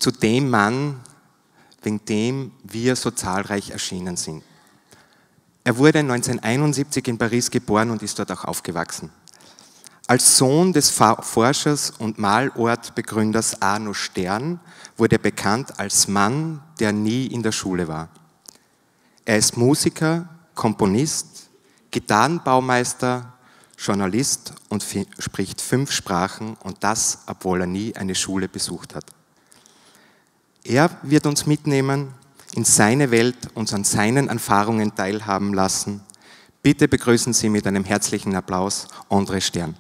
zu dem Mann, wegen dem wir so zahlreich erschienen sind. Er wurde 1971 in Paris geboren und ist dort auch aufgewachsen. Als Sohn des Forschers und Malortbegründers Arno Stern wurde er bekannt als Mann, der nie in der Schule war. Er ist Musiker, Komponist, Gitarrenbaumeister, Journalist und spricht 5 Sprachen, und das, obwohl er nie eine Schule besucht hat. Er wird uns mitnehmen in seine Welt, uns an seinen Erfahrungen teilhaben lassen. Bitte begrüßen Sie mit einem herzlichen Applaus André Stern.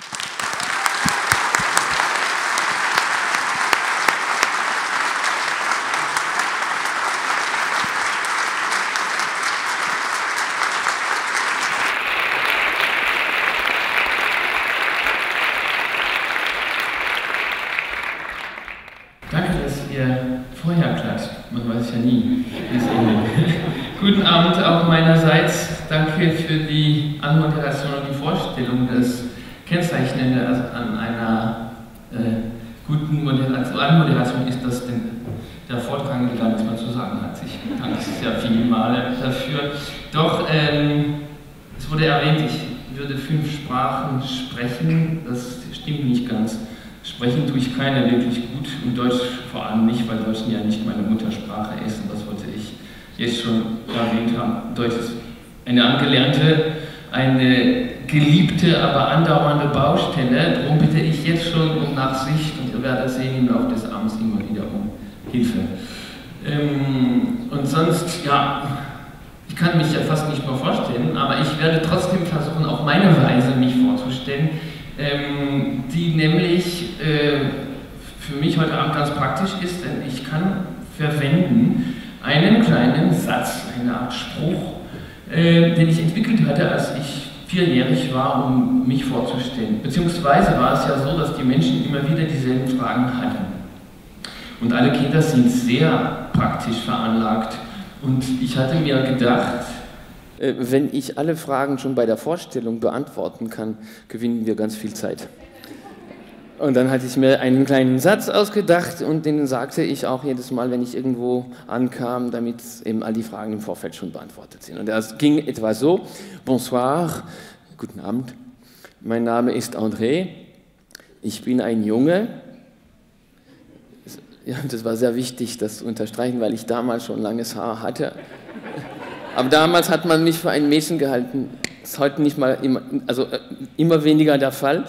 Vorher klatscht, man weiß ja nie, wie es endet. Guten Abend auch meinerseits. Danke für die Anmoderation und die Vorstellung. Das Kennzeichnende an einer guten Anmoderation ist, dass der Vortragende gar nichts mehr zu sagen hat. Ich danke sehr viele Male dafür. Doch, es wurde erwähnt, ich würde 5 Sprachen sprechen. Das stimmt nicht ganz. Sprechen tue ich keine wirklich gut und Deutsch vor allem nicht, weil Deutsch ja nicht meine Muttersprache ist, und das wollte ich jetzt schon erwähnt haben. Deutsch ist eine angelernte, eine geliebte, aber andauernde Baustelle. Darum bitte ich jetzt schon um Nachsicht, und ihr werdet sehen im Laufe des Abends immer wieder um Hilfe. Und sonst, ja, ich kann mich ja fast nicht mehr vorstellen, aber ich werde trotzdem versuchen, auf meine Weise mich vorzustellen, die nämlich für mich heute Abend ganz praktisch ist, denn ich kann verwenden einen kleinen Satz, eine Art Spruch, den ich entwickelt hatte, als ich 4-jährig war, um mich vorzustellen. Beziehungsweise war es ja so, dass die Menschen immer wieder dieselben Fragen hatten. Und alle Kinder sind sehr praktisch veranlagt. Und ich hatte mir gedacht, wenn ich alle Fragen schon bei der Vorstellung beantworten kann, gewinnen wir ganz viel Zeit. Und dann hatte ich mir einen kleinen Satz ausgedacht, und den sagte ich auch jedes Mal, wenn ich irgendwo ankam, damit eben all die Fragen im Vorfeld schon beantwortet sind. Und das ging etwa so: Bonsoir, guten Abend, mein Name ist André, ich bin ein Junge. Ja, das war sehr wichtig, das zu unterstreichen, weil ich damals schon langes Haar hatte. Aber damals hat man mich für ein Mädchen gehalten. Das ist heute nicht mal immer weniger der Fall.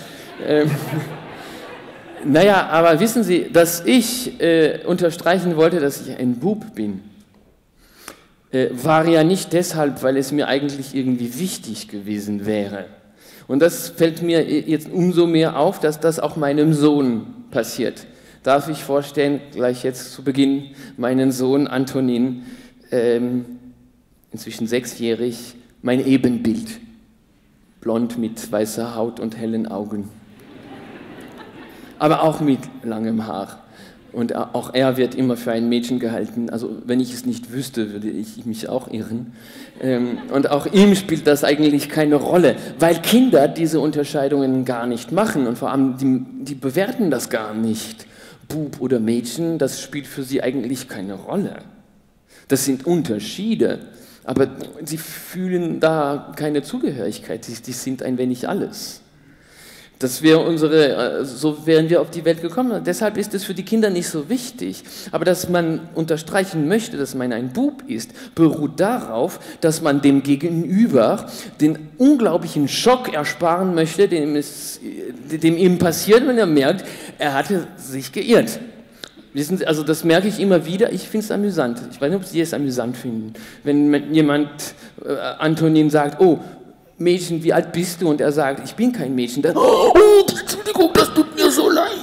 Naja, aber wissen Sie, dass ich unterstreichen wollte, dass ich ein Bub bin, war ja nicht deshalb, weil es mir eigentlich irgendwie wichtig gewesen wäre. Und das fällt mir jetzt umso mehr auf, dass das auch meinem Sohn passiert. Darf ich vorstellen, gleich jetzt zu Beginn, meinen Sohn Antonin, inzwischen 6-jährig, mein Ebenbild. Blond mit weißer Haut und hellen Augen. Aber auch mit langem Haar. Und auch er wird immer für ein Mädchen gehalten. Also wenn ich es nicht wüsste, würde ich mich auch irren. Und auch ihm spielt das eigentlich keine Rolle, weil Kinder diese Unterscheidungen gar nicht machen. Und vor allem, die bewerten das gar nicht. Bub oder Mädchen, das spielt für sie eigentlich keine Rolle. Das sind Unterschiede. Aber sie fühlen da keine Zugehörigkeit, die sind ein wenig alles. Das wäre so wären wir auf die Welt gekommen. Deshalb ist es für die Kinder nicht so wichtig. Aber dass man unterstreichen möchte, dass man ein Bub ist, beruht darauf, dass man dem Gegenüber den unglaublichen Schock ersparen möchte, dem ihm passiert, wenn er merkt, er hatte sich geirrt. Wissen Sie, also das merke ich immer wieder, ich finde es amüsant. Ich weiß nicht, ob Sie es amüsant finden. Wenn jemand Antonin sagt, oh, Mädchen, wie alt bist du? Und er sagt, ich bin kein Mädchen. Dann, oh, Entschuldigung, das tut mir so leid.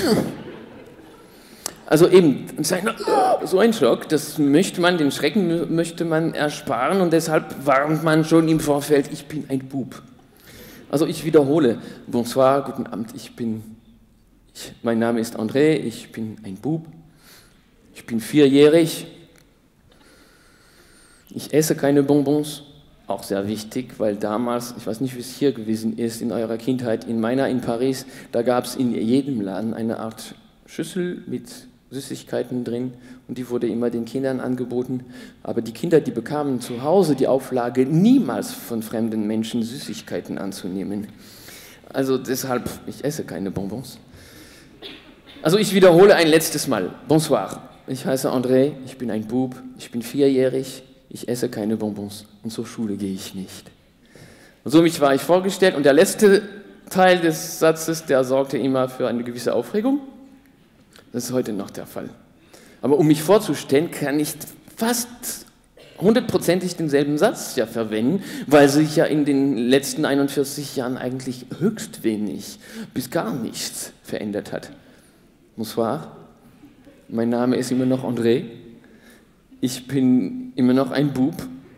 Also eben, so ein Schock, den Schrecken möchte man ersparen, und deshalb warnt man schon im Vorfeld, ich bin ein Bub. Also ich wiederhole, bonsoir, guten Abend, mein Name ist André, ich bin ein Bub, ich bin 4-jährig, ich esse keine Bonbons, auch sehr wichtig, weil damals, ich weiß nicht, wie es hier gewesen ist in eurer Kindheit, in Paris, da gab es in jedem Laden eine Art Schüssel mit Süßigkeiten drin und die wurde immer den Kindern angeboten. Aber die Kinder, die bekamen zu Hause die Auflage, niemals von fremden Menschen Süßigkeiten anzunehmen. Also deshalb, ich esse keine Bonbons. Also ich wiederhole ein letztes Mal. Bonsoir. Ich heiße André, ich bin ein Bub, ich bin 4-jährig, ich esse keine Bonbons und zur Schule gehe ich nicht. Und so war ich vorgestellt und der letzte Teil des Satzes, der sorgte immer für eine gewisse Aufregung. Das ist heute noch der Fall. Aber um mich vorzustellen, kann ich fast 100%ig denselben Satz ja verwenden, weil sich ja in den letzten 41 Jahren eigentlich höchst wenig bis gar nichts verändert hat. Bonsoir, mein Name ist immer noch André, ich bin immer noch ein Bub,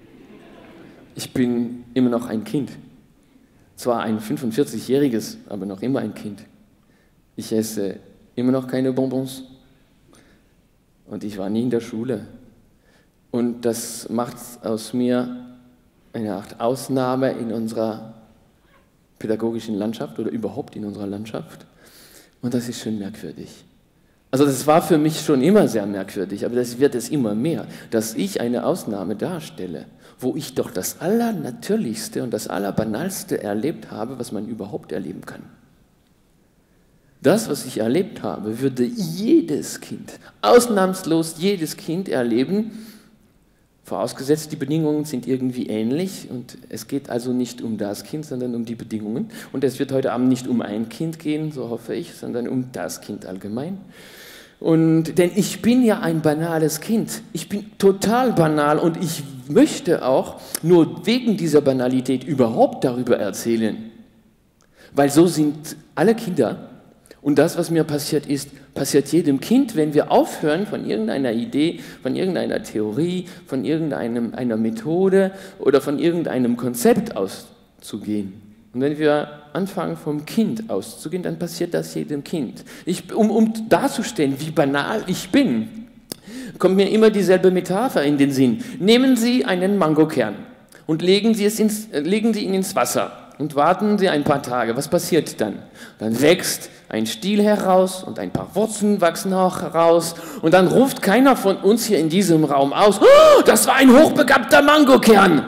ich bin immer noch ein Kind. Zwar ein 45-jähriges, aber noch immer ein Kind. Ich esse immer noch keine Bonbons und ich war nie in der Schule. Und das macht aus mir eine Art Ausnahme in unserer pädagogischen Landschaft oder überhaupt in unserer Landschaft. Und das ist schon merkwürdig. Also das war für mich schon immer sehr merkwürdig, aber das wird es immer mehr, dass ich eine Ausnahme darstelle, wo ich doch das Allernatürlichste und das Allerbanalste erlebt habe, was man überhaupt erleben kann. Das, was ich erlebt habe, würde jedes Kind, ausnahmslos jedes Kind erleben, vorausgesetzt, die Bedingungen sind irgendwie ähnlich und es geht also nicht um das Kind, sondern um die Bedingungen. Und es wird heute Abend nicht um ein Kind gehen, so hoffe ich, sondern um das Kind allgemein. Denn ich bin ja ein banales Kind. Ich bin total banal und ich möchte auch nur wegen dieser Banalität überhaupt darüber erzählen. Weil so sind alle Kinder. Und das, was mir passiert ist, passiert jedem Kind, wenn wir aufhören, von irgendeiner Idee, von irgendeiner Theorie, von irgendeiner Methode oder von irgendeinem Konzept auszugehen. Und wenn wir anfangen, vom Kind auszugehen, dann passiert das jedem Kind. Um darzustellen, wie banal ich bin, kommt mir immer dieselbe Metapher in den Sinn. Nehmen Sie einen Mangokern und legen Sie ihn ins Wasser und warten Sie ein paar Tage. Was passiert dann? Dann wächst ein Stiel heraus und ein paar Wurzeln wachsen auch heraus und dann ruft keiner von uns hier in diesem Raum aus, oh, das war ein hochbegabter Mangokern.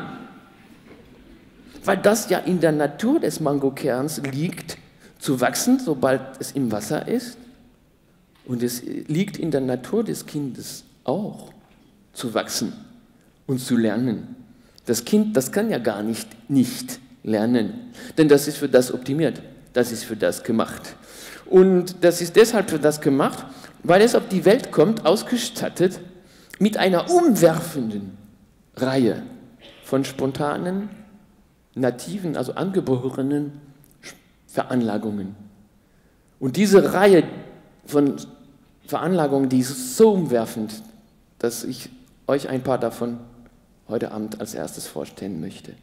Weil das ja in der Natur des Mangokerns liegt, zu wachsen, sobald es im Wasser ist. Und es liegt in der Natur des Kindes auch, zu wachsen und zu lernen. Das Kind, das kann ja gar nicht lernen, denn das ist für das optimiert, das ist für das gemacht. Und das ist deshalb für das gemacht, weil es auf die Welt kommt, ausgestattet mit einer umwerfenden Reihe von spontanen, nativen, also angeborenen Veranlagungen. Und diese Reihe von Veranlagungen, die ist so umwerfend, dass ich euch ein paar davon heute Abend als erstes vorstellen möchte.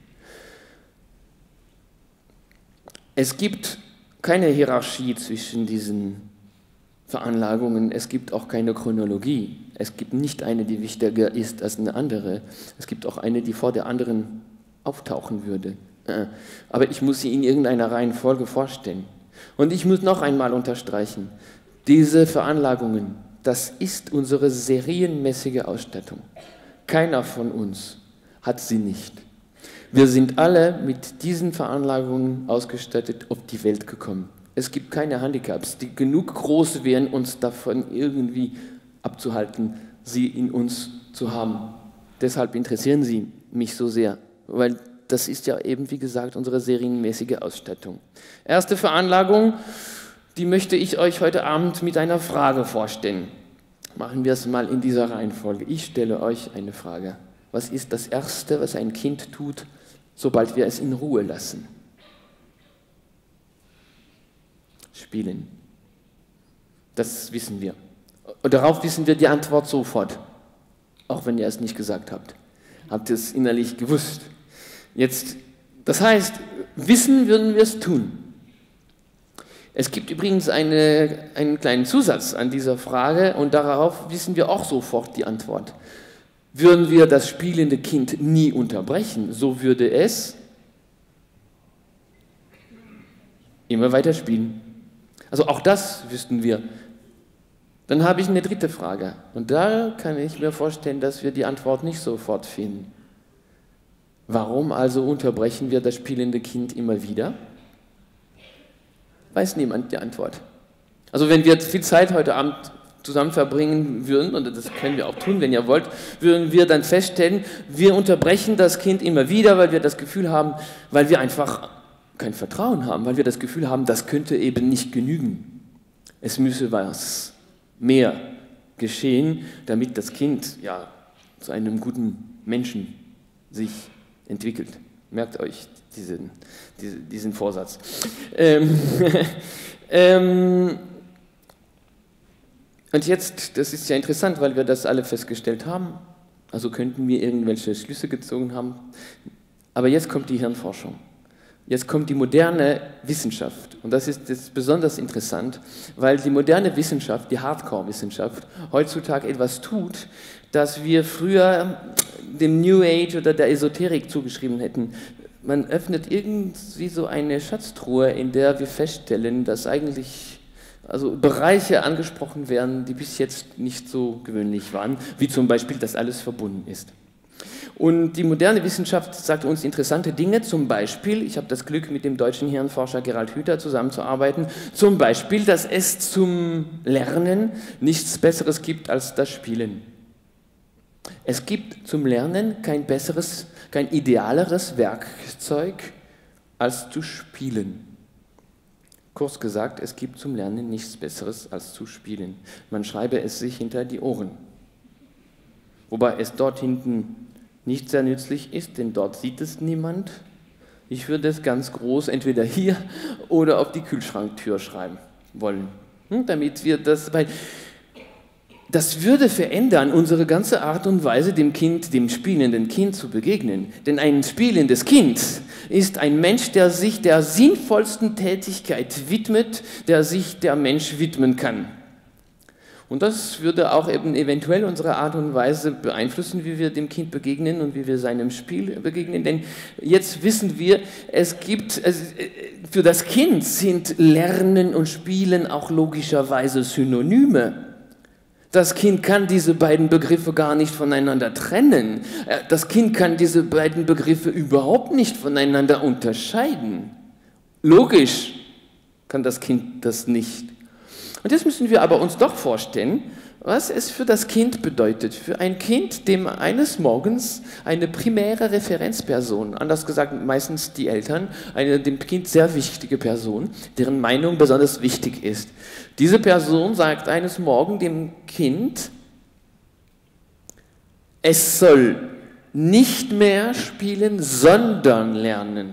Es gibt keine Hierarchie zwischen diesen Veranlagungen, es gibt auch keine Chronologie. Es gibt nicht eine, die wichtiger ist als eine andere. Es gibt auch eine, die vor der anderen auftauchen würde. Aber ich muss sie in irgendeiner Reihenfolge vorstellen. Und ich muss noch einmal unterstreichen, diese Veranlagungen, das ist unsere serienmäßige Ausstattung. Keiner von uns hat sie nicht. Wir sind alle mit diesen Veranlagungen ausgestattet auf die Welt gekommen. Es gibt keine Handicaps, die genug groß wären, uns davon irgendwie abzuhalten, sie in uns zu haben. Deshalb interessieren sie mich so sehr, weil das ist ja eben, wie gesagt, unsere serienmäßige Ausstattung. Erste Veranlagung, die möchte ich euch heute Abend mit einer Frage vorstellen. Machen wir es mal in dieser Reihenfolge. Ich stelle euch eine Frage. Was ist das Erste, was ein Kind tut, sobald wir es in Ruhe lassen? Spielen. Das wissen wir. Und darauf wissen wir die Antwort sofort, auch wenn ihr es nicht gesagt habt. Habt ihr es innerlich gewusst? Jetzt, das heißt, wissen würden wir es tun. Es gibt übrigens einen kleinen Zusatz an dieser Frage und darauf wissen wir auch sofort die Antwort. Würden wir das spielende Kind nie unterbrechen, so würde es immer weiter spielen. Also auch das wüssten wir. Dann habe ich eine dritte Frage. Und da kann ich mir vorstellen, dass wir die Antwort nicht sofort finden. Warum also unterbrechen wir das spielende Kind immer wieder? Weiß niemand die Antwort. Also wenn wir viel Zeit heute Abend zusammen verbringen würden, und das können wir auch tun, wenn ihr wollt, würden wir dann feststellen, wir unterbrechen das Kind immer wieder, weil wir das Gefühl haben, weil wir einfach kein Vertrauen haben, weil wir das Gefühl haben, das könnte eben nicht genügen. Es müsse was mehr geschehen, damit das Kind ja zu einem guten Menschen sich entwickelt. Merkt euch diesen Vorsatz. Und jetzt, das ist ja interessant, weil wir das alle festgestellt haben, also könnten wir irgendwelche Schlüsse gezogen haben, aber jetzt kommt die Hirnforschung. Jetzt kommt die moderne Wissenschaft und das ist besonders interessant, weil die moderne Wissenschaft, die Hardcore-Wissenschaft, heutzutage etwas tut, das wir früher dem New Age oder der Esoterik zugeschrieben hätten. Man öffnet irgendwie so eine Schatztruhe, in der wir feststellen, dass eigentlich Bereiche angesprochen werden, die bis jetzt nicht so gewöhnlich waren, wie zum Beispiel, dass alles verbunden ist. Und die moderne Wissenschaft sagt uns interessante Dinge, zum Beispiel, ich habe das Glück, mit dem deutschen Hirnforscher Gerald Hüther zusammenzuarbeiten, zum Beispiel, dass es zum Lernen nichts Besseres gibt als das Spielen. Es gibt zum Lernen kein besseres, kein idealeres Werkzeug als zu spielen. Kurz gesagt, es gibt zum Lernen nichts Besseres als zu spielen. Man schreibe es sich hinter die Ohren. Wobei es dort hinten nicht sehr nützlich ist, denn dort sieht es niemand. Ich würde es ganz groß entweder hier oder auf die Kühlschranktür schreiben wollen, damit wir das, weil das würde verändern unsere ganze Art und Weise, dem spielenden Kind zu begegnen. Denn ein spielendes Kind ist ein Mensch, der sich der sinnvollsten Tätigkeit widmet, der sich der Mensch widmen kann. Und das würde auch eben eventuell unsere Art und Weise beeinflussen, wie wir dem Kind begegnen und wie wir seinem Spiel begegnen. Denn jetzt wissen wir, für das Kind sind Lernen und Spielen auch logischerweise Synonyme. Das Kind kann diese beiden Begriffe gar nicht voneinander trennen. Das Kind kann diese beiden Begriffe überhaupt nicht voneinander unterscheiden. Logisch kann das Kind das nicht. Und jetzt müssen wir aber uns doch vorstellen, was es für das Kind bedeutet. Für ein Kind, dem eines Morgens eine primäre Referenzperson, anders gesagt meistens die Eltern, eine dem Kind sehr wichtige Person, deren Meinung besonders wichtig ist. Diese Person sagt eines Morgens dem Kind, es soll nicht mehr spielen, sondern lernen.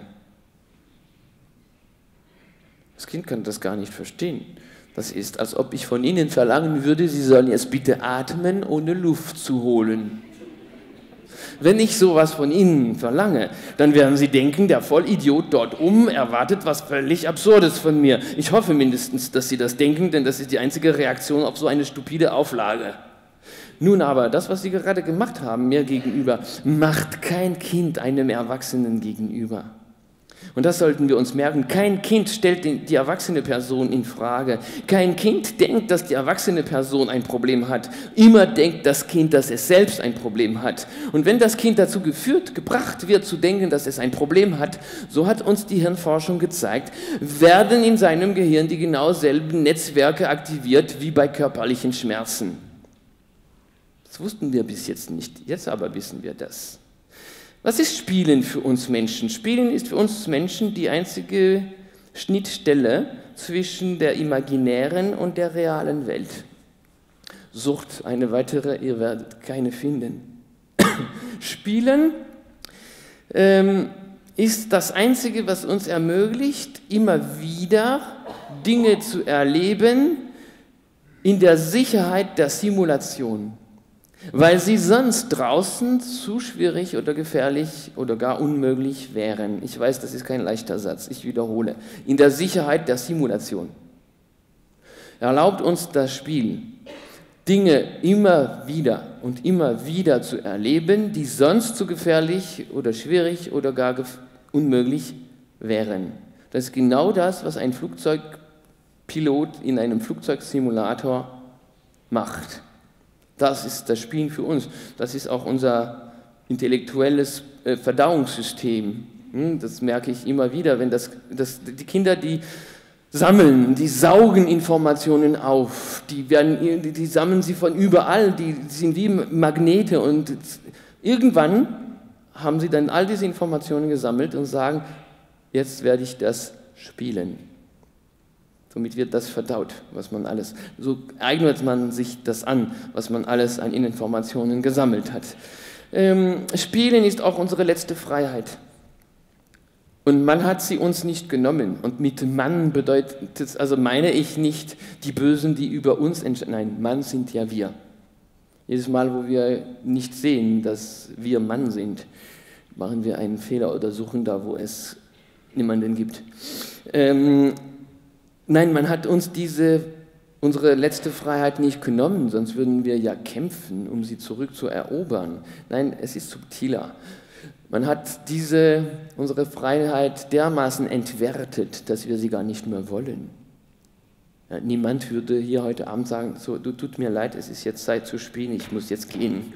Das Kind kann das gar nicht verstehen. Das ist, als ob ich von Ihnen verlangen würde, Sie sollen jetzt bitte atmen, ohne Luft zu holen. Wenn ich sowas von Ihnen verlange, dann werden Sie denken, der Vollidiot dort oben erwartet was völlig Absurdes von mir. Ich hoffe mindestens, dass Sie das denken, denn das ist die einzige Reaktion auf so eine stupide Auflage. Nun aber, das, was Sie gerade gemacht haben, mir gegenüber, macht kein Kind einem Erwachsenen gegenüber. Und das sollten wir uns merken. Kein Kind stellt die erwachsene Person in Frage. Kein Kind denkt, dass die erwachsene Person ein Problem hat. Immer denkt das Kind, dass es selbst ein Problem hat. Und wenn das Kind dazu gebracht wird, zu denken, dass es ein Problem hat, so hat uns die Hirnforschung gezeigt, werden in seinem Gehirn die genau selben Netzwerke aktiviert wie bei körperlichen Schmerzen. Das wussten wir bis jetzt nicht. Jetzt aber wissen wir das. Was ist Spielen für uns Menschen? Spielen ist für uns Menschen die einzige Schnittstelle zwischen der imaginären und der realen Welt. Sucht eine weitere, ihr werdet keine finden. Spielen ist das Einzige, was uns ermöglicht, immer wieder Dinge zu erleben in der Sicherheit der Simulation. Weil sie sonst draußen zu schwierig oder gefährlich oder gar unmöglich wären. Ich weiß, das ist kein leichter Satz, ich wiederhole. In der Sicherheit der Simulation. Erlaubt uns das Spiel, Dinge immer wieder zu erleben, die sonst zu gefährlich oder schwierig oder gar unmöglich wären. Das ist genau das, was ein Flugzeugpilot in einem Flugzeugsimulator macht. Das ist das Spielen für uns. Das ist auch unser intellektuelles Verdauungssystem. Das merke ich immer wieder, wenn die Kinder, die sammeln, die saugen Informationen auf, die sammeln sie von überall, die sind wie Magnete und irgendwann haben sie dann all diese Informationen gesammelt und sagen, jetzt werde ich das spielen. Somit wird das verdaut, was man alles, so eignet man sich das an, was man alles an Informationen gesammelt hat. Spielen ist auch unsere letzte Freiheit. Und man hat sie uns nicht genommen. Und mit Mann bedeutet es, also meine ich nicht die Bösen, die über uns entscheiden. Nein, Mann sind ja wir. Jedes Mal, wo wir nicht sehen, dass wir Mann sind, machen wir einen Fehler oder suchen da, wo es niemanden gibt. Nein, man hat uns unsere letzte Freiheit nicht genommen, sonst würden wir ja kämpfen, um sie zurückzuerobern. Nein, es ist subtiler. Man hat unsere Freiheit dermaßen entwertet, dass wir sie gar nicht mehr wollen. Ja, niemand würde hier heute Abend sagen, so, tut mir leid, es ist jetzt Zeit zu spielen, ich muss jetzt gehen.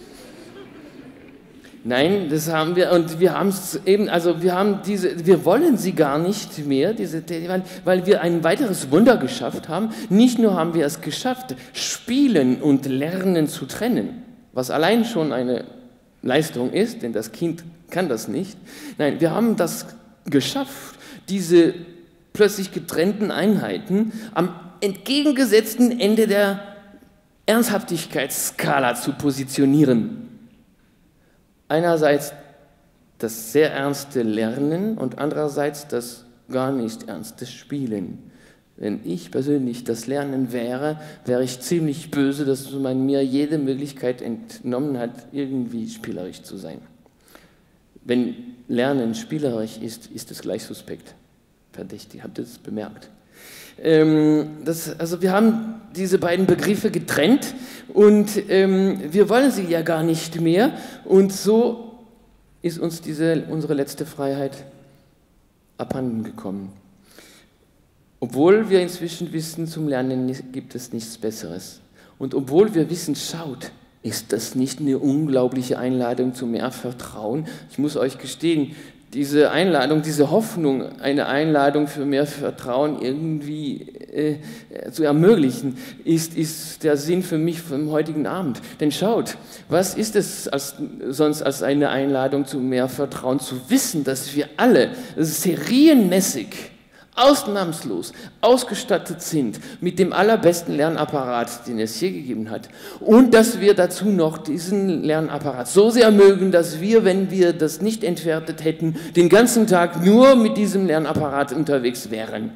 Nein, das haben wir, und wir haben es eben, also wir wollen sie gar nicht mehr, weil wir ein weiteres Wunder geschafft haben. Nicht nur haben wir es geschafft, Spielen und Lernen zu trennen, was allein schon eine Leistung ist, denn das Kind kann das nicht. Nein, wir haben das geschafft, diese plötzlich getrennten Einheiten am entgegengesetzten Ende der Ernsthaftigkeitsskala zu positionieren. Einerseits das sehr ernste Lernen und andererseits das gar nicht ernste Spielen. Wenn ich persönlich das Lernen wäre ich ziemlich böse, dass man mir jede Möglichkeit entnommen hat, irgendwie spielerisch zu sein. Wenn Lernen spielerisch ist, ist es gleich suspekt. Verdächtig, habt ihr das bemerkt? Also wir haben diese beiden Begriffe getrennt und wir wollen sie ja gar nicht mehr und so ist uns unsere letzte Freiheit abhanden gekommen. Obwohl wir inzwischen wissen, zum Lernen gibt es nichts Besseres. Und obwohl wir wissen, schaut, ist das nicht eine unglaubliche Einladung zu mehr Vertrauen? Ich muss euch gestehen, diese Einladung, diese Hoffnung, eine Einladung für mehr Vertrauen irgendwie zu ermöglichen, ist der Sinn für mich vom heutigen Abend. Denn schaut, was ist es sonst als eine Einladung zu mehr Vertrauen, zu wissen, dass wir alle serienmäßig, ausnahmslos ausgestattet sind mit dem allerbesten Lernapparat, den es je gegeben hat. Und dass wir dazu noch diesen Lernapparat so sehr mögen, dass wir, wenn wir das nicht entwertet hätten, den ganzen Tag nur mit diesem Lernapparat unterwegs wären.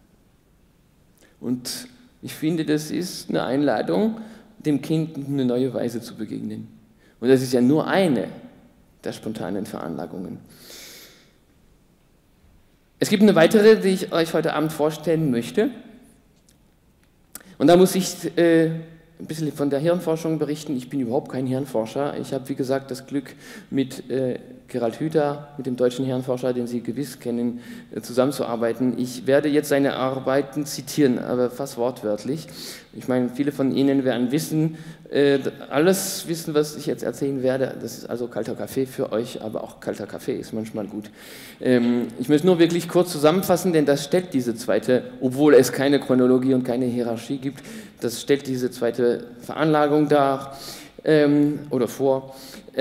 Und ich finde, das ist eine Einladung, dem Kind in eine neue Weise zu begegnen. Und das ist ja nur eine der spontanen Veranlagungen. Es gibt eine weitere, die ich euch heute Abend vorstellen möchte. Und da muss ich ein bisschen von der Hirnforschung berichten. Ich bin überhaupt kein Hirnforscher. Ich habe, wie gesagt, das Glück, mit Gerald Hüther, mit dem deutschen Hirnforscher, den Sie gewiss kennen, zusammenzuarbeiten. Ich werde jetzt seine Arbeiten zitieren, aber fast wortwörtlich. Ich meine, viele von Ihnen werden alles wissen, was ich jetzt erzählen werde. Das ist also kalter Kaffee für euch, aber auch kalter Kaffee ist manchmal gut. Ich möchte nur wirklich kurz zusammenfassen, denn das stellt diese zweite, obwohl es keine Chronologie und keine Hierarchie gibt, das stellt diese zweite Veranlagung dar oder vor.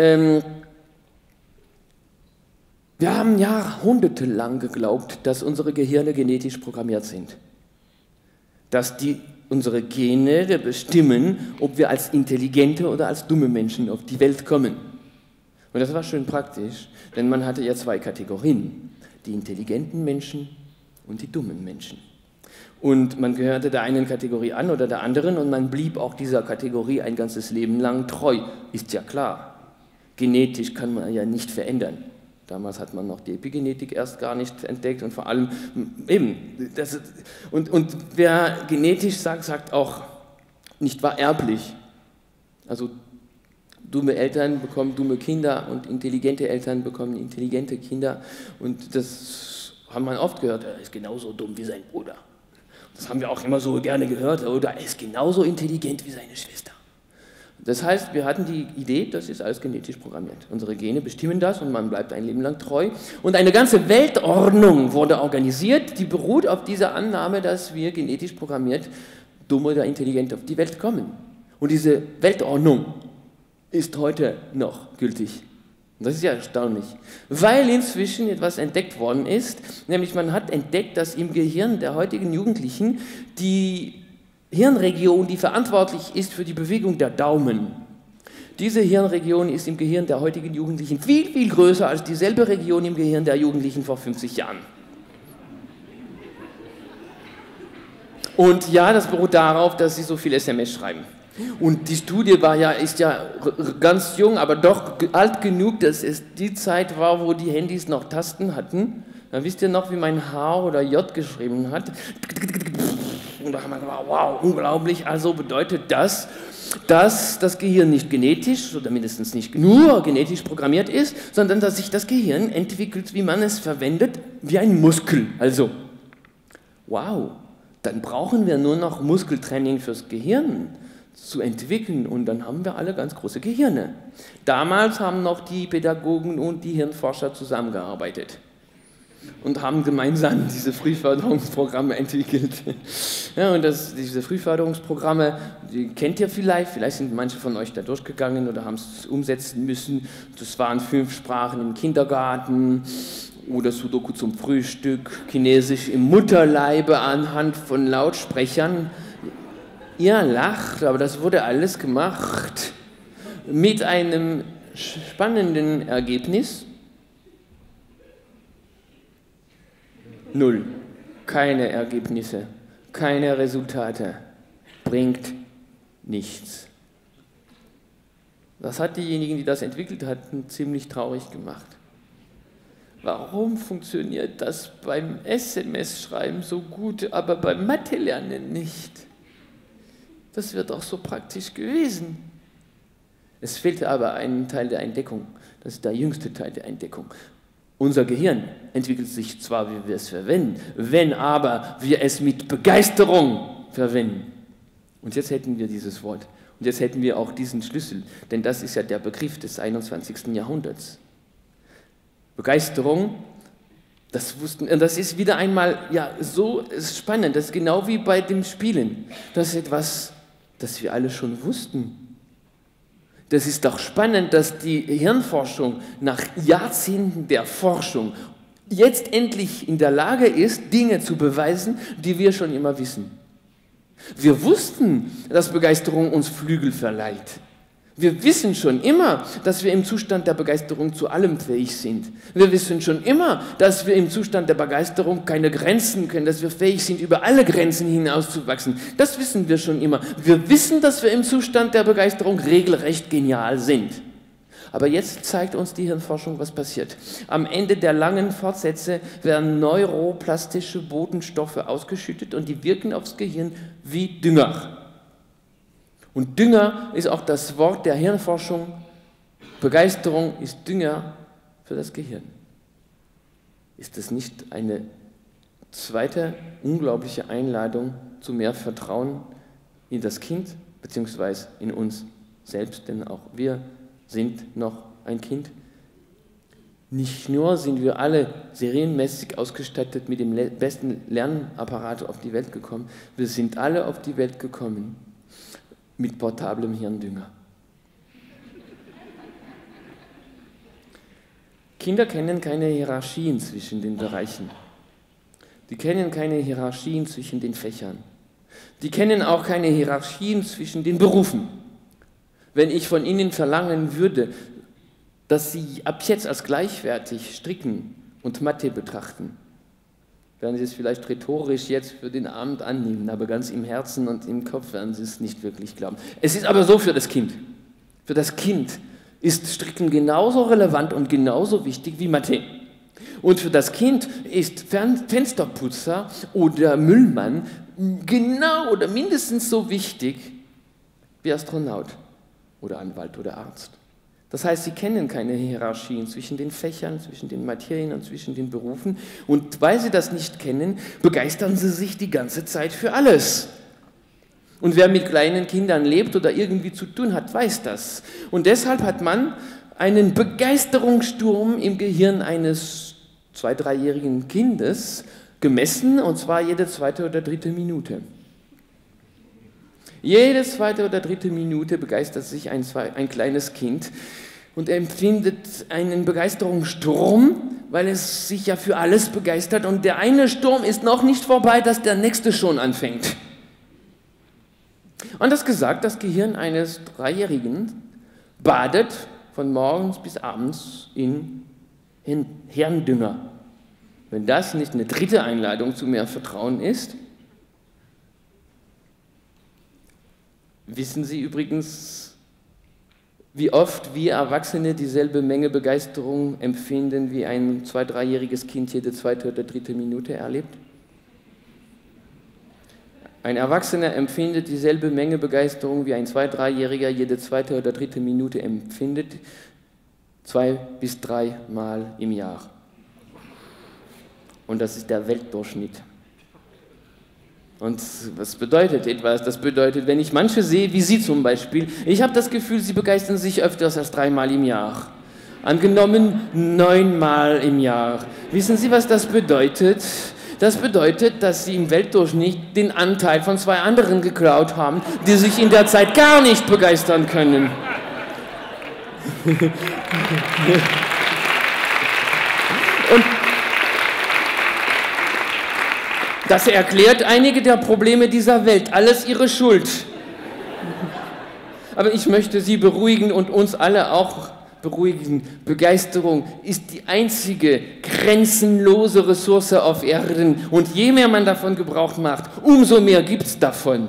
Wir haben jahrhundertelang geglaubt, dass unsere Gehirne genetisch programmiert sind. Dass unsere Gene bestimmen, ob wir als intelligente oder als dumme Menschen auf die Welt kommen. Und das war schön praktisch, denn man hatte ja zwei Kategorien, die intelligenten Menschen und die dummen Menschen. Und man gehörte der einen Kategorie an oder der anderen und man blieb auch dieser Kategorie ein ganzes Leben lang treu. Ist ja klar, genetisch kann man ja nicht verändern. Damals hat man noch die Epigenetik erst gar nicht entdeckt und vor allem eben, und wer genetisch sagt auch, nicht wahr erblich. Also dumme Eltern bekommen dumme Kinder und intelligente Eltern bekommen intelligente Kinder und das haben wir oft gehört, er ist genauso dumm wie sein Bruder. Das haben wir auch immer so gerne gehört, oder er ist genauso intelligent wie seine Schwester. Das heißt, wir hatten die Idee, das ist alles genetisch programmiert. Unsere Gene bestimmen das und man bleibt ein Leben lang treu. Und eine ganze Weltordnung wurde organisiert, die beruht auf dieser Annahme, dass wir genetisch programmiert, dumm oder intelligent auf die Welt kommen. Und diese Weltordnung ist heute noch gültig. Und das ist ja erstaunlich, weil inzwischen etwas entdeckt worden ist, nämlich man hat entdeckt, dass im Gehirn der heutigen Jugendlichen die Hirnregion, die verantwortlich ist für die Bewegung der Daumen. Diese Hirnregion ist im Gehirn der heutigen Jugendlichen viel, viel größer als dieselbe Region im Gehirn der Jugendlichen vor 50 Jahren. Und ja, das beruht darauf, dass sie so viel SMS schreiben. Und die Studie ist ja ganz jung, aber doch alt genug, dass es die Zeit war, wo die Handys noch Tasten hatten. Da wisst ihr noch, wie mein H oder J geschrieben hat. Und da haben wir gedacht, wow, unglaublich. Also bedeutet das, dass das Gehirn nicht genetisch oder mindestens nicht nur genetisch programmiert ist, sondern dass sich das Gehirn entwickelt, wie man es verwendet, wie ein Muskel. Also, wow, dann brauchen wir nur noch Muskeltraining fürs Gehirn zu entwickeln und dann haben wir alle ganz große Gehirne. Damals haben noch die Pädagogen und die Hirnforscher zusammengearbeitet und haben gemeinsam diese Frühförderungsprogramme entwickelt. Ja, und diese Frühförderungsprogramme, die kennt ihr vielleicht sind manche von euch da durchgegangen oder haben es umsetzen müssen. Das waren 5 Sprachen im Kindergarten oder Sudoku zum Frühstück, Chinesisch im Mutterleibe anhand von Lautsprechern. Ihr lacht, aber das wurde alles gemacht mit einem spannenden Ergebnis. 0. Keine Ergebnisse, keine Resultate, bringt nichts. Das hat diejenigen, die das entwickelt hatten, ziemlich traurig gemacht. Warum funktioniert das beim SMS-Schreiben so gut, aber beim Mathe-Lernen nicht? Das wird auch so praktisch gewesen. Es fehlte aber ein Teil der Entdeckung. Das ist der jüngste Teil der Entdeckung. Unser Gehirn entwickelt sich zwar, wie wir es verwenden, wenn aber wir es mit Begeisterung verwenden. Und jetzt hätten wir dieses Wort. Und jetzt hätten wir auch diesen Schlüssel. Denn das ist ja der Begriff des 21. Jahrhunderts. Begeisterung, das ist wieder einmal so spannend. Das ist genau wie bei dem Spielen. Das ist etwas, das wir alle schon wussten. Das ist doch spannend, dass die Hirnforschung nach Jahrzehnten der Forschung jetzt endlich in der Lage ist, Dinge zu beweisen, die wir schon immer wissen. Wir wussten, dass Begeisterung uns Flügel verleiht. Wir wissen schon immer, dass wir im Zustand der Begeisterung zu allem fähig sind. Wir wissen schon immer, dass wir im Zustand der Begeisterung keine Grenzen kennen, dass wir fähig sind, über alle Grenzen hinauszuwachsen. Das wissen wir schon immer. Wir wissen, dass wir im Zustand der Begeisterung regelrecht genial sind. Aber jetzt zeigt uns die Hirnforschung, was passiert. Am Ende der langen Fortsätze werden neuroplastische Botenstoffe ausgeschüttet und die wirken aufs Gehirn wie Dünger. Und Dünger ist auch das Wort der Hirnforschung. Begeisterung ist Dünger für das Gehirn. Ist das nicht eine zweite unglaubliche Einladung zu mehr Vertrauen in das Kind, beziehungsweise in uns selbst, denn auch wir sind noch ein Kind? Nicht nur sind wir alle serienmäßig ausgestattet mit dem besten Lernapparat auf die Welt gekommen, wir sind alle auf die Welt gekommen mit portablem Hirndünger. Kinder kennen keine Hierarchien zwischen den Bereichen. Die kennen keine Hierarchien zwischen den Fächern. Die kennen auch keine Hierarchien zwischen den Berufen. Wenn ich von ihnen verlangen würde, dass sie ab jetzt als gleichwertig Stricken und Mathe betrachten, werden sie es vielleicht rhetorisch jetzt für den Abend annehmen, aber ganz im Herzen und im Kopf werden sie es nicht wirklich glauben. Es ist aber so für das Kind. Für das Kind ist Stricken genauso relevant und genauso wichtig wie Mathe. Und für das Kind ist Fensterputzer oder Müllmann genau oder mindestens so wichtig wie Astronaut oder Anwalt oder Arzt. Das heißt, sie kennen keine Hierarchien zwischen den Fächern, zwischen den Materien und zwischen den Berufen. Und weil sie das nicht kennen, begeistern sie sich die ganze Zeit für alles. Und wer mit kleinen Kindern lebt oder irgendwie zu tun hat, weiß das. Und deshalb hat man einen Begeisterungssturm im Gehirn eines 2-, 3-jährigen Kindes gemessen, und zwar jede 2. oder 3. Minute. Jede 2. oder 3. Minute begeistert sich ein kleines Kind und empfindet einen Begeisterungssturm, weil es sich ja für alles begeistert, und der eine Sturm ist noch nicht vorbei, dass der nächste schon anfängt. Anders gesagt, das Gehirn eines 3-Jährigen badet von morgens bis abends in Hirndünger. Wenn das nicht eine dritte Einladung zu mehr Vertrauen ist. Wissen Sie übrigens, wie oft wir Erwachsene dieselbe Menge Begeisterung empfinden, wie ein 2-, 3-jähriges Kind jede 2. oder 3. Minute erlebt? Ein Erwachsener empfindet dieselbe Menge Begeisterung, wie ein 2-, 3-Jähriger jede 2. oder 3. Minute empfindet, 2 bis 3 Mal im Jahr. Und das ist der Weltdurchschnitt. Und was bedeutet etwas? Das bedeutet, wenn ich manche sehe, wie Sie zum Beispiel, ich habe das Gefühl, Sie begeistern sich öfters als 3 Mal im Jahr. Angenommen 9 Mal im Jahr. Wissen Sie, was das bedeutet? Das bedeutet, dass Sie im Weltdurchschnitt den Anteil von 2 anderen geklaut haben, die sich in der Zeit gar nicht begeistern können. Und das erklärt einige der Probleme dieser Welt, alles ihre Schuld. Aber ich möchte Sie beruhigen und uns alle auch beruhigen. Begeisterung ist die einzige grenzenlose Ressource auf Erden, und je mehr man davon Gebrauch macht, umso mehr gibt es davon.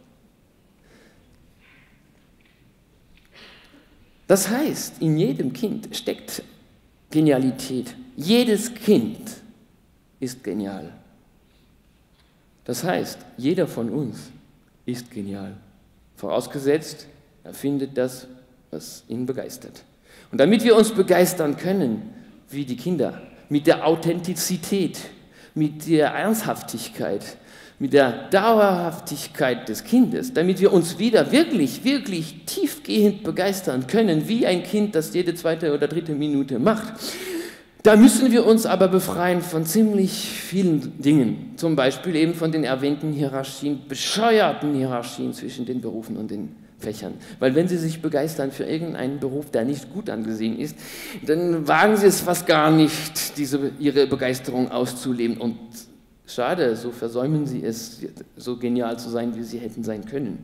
Das heißt, in jedem Kind steckt Genialität. Jedes Kind ist genial. Das heißt, jeder von uns ist genial. Vorausgesetzt, er findet das, was ihn begeistert. Und damit wir uns begeistern können, wie die Kinder, mit der Authentizität, mit der Ernsthaftigkeit, mit der Dauerhaftigkeit des Kindes, damit wir uns wieder wirklich, wirklich tiefgehend begeistern können, wie ein Kind das jede 2. oder 3. Minute macht, da müssen wir uns aber befreien von ziemlich vielen Dingen. Zum Beispiel eben von den erwähnten Hierarchien, bescheuerten Hierarchien zwischen den Berufen und den Fächern. Weil wenn Sie sich begeistern für irgendeinen Beruf, der nicht gut angesehen ist, dann wagen Sie es fast gar nicht, Ihre Begeisterung auszuleben. Und schade, so versäumen Sie es, so genial zu sein, wie Sie hätten sein können.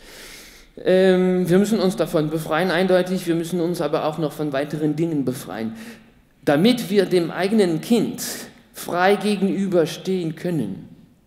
Wir müssen uns davon befreien, eindeutig. Wir müssen uns aber auch noch von weiteren Dingen befreien. Damit wir dem eigenen Kind frei gegenüberstehen können,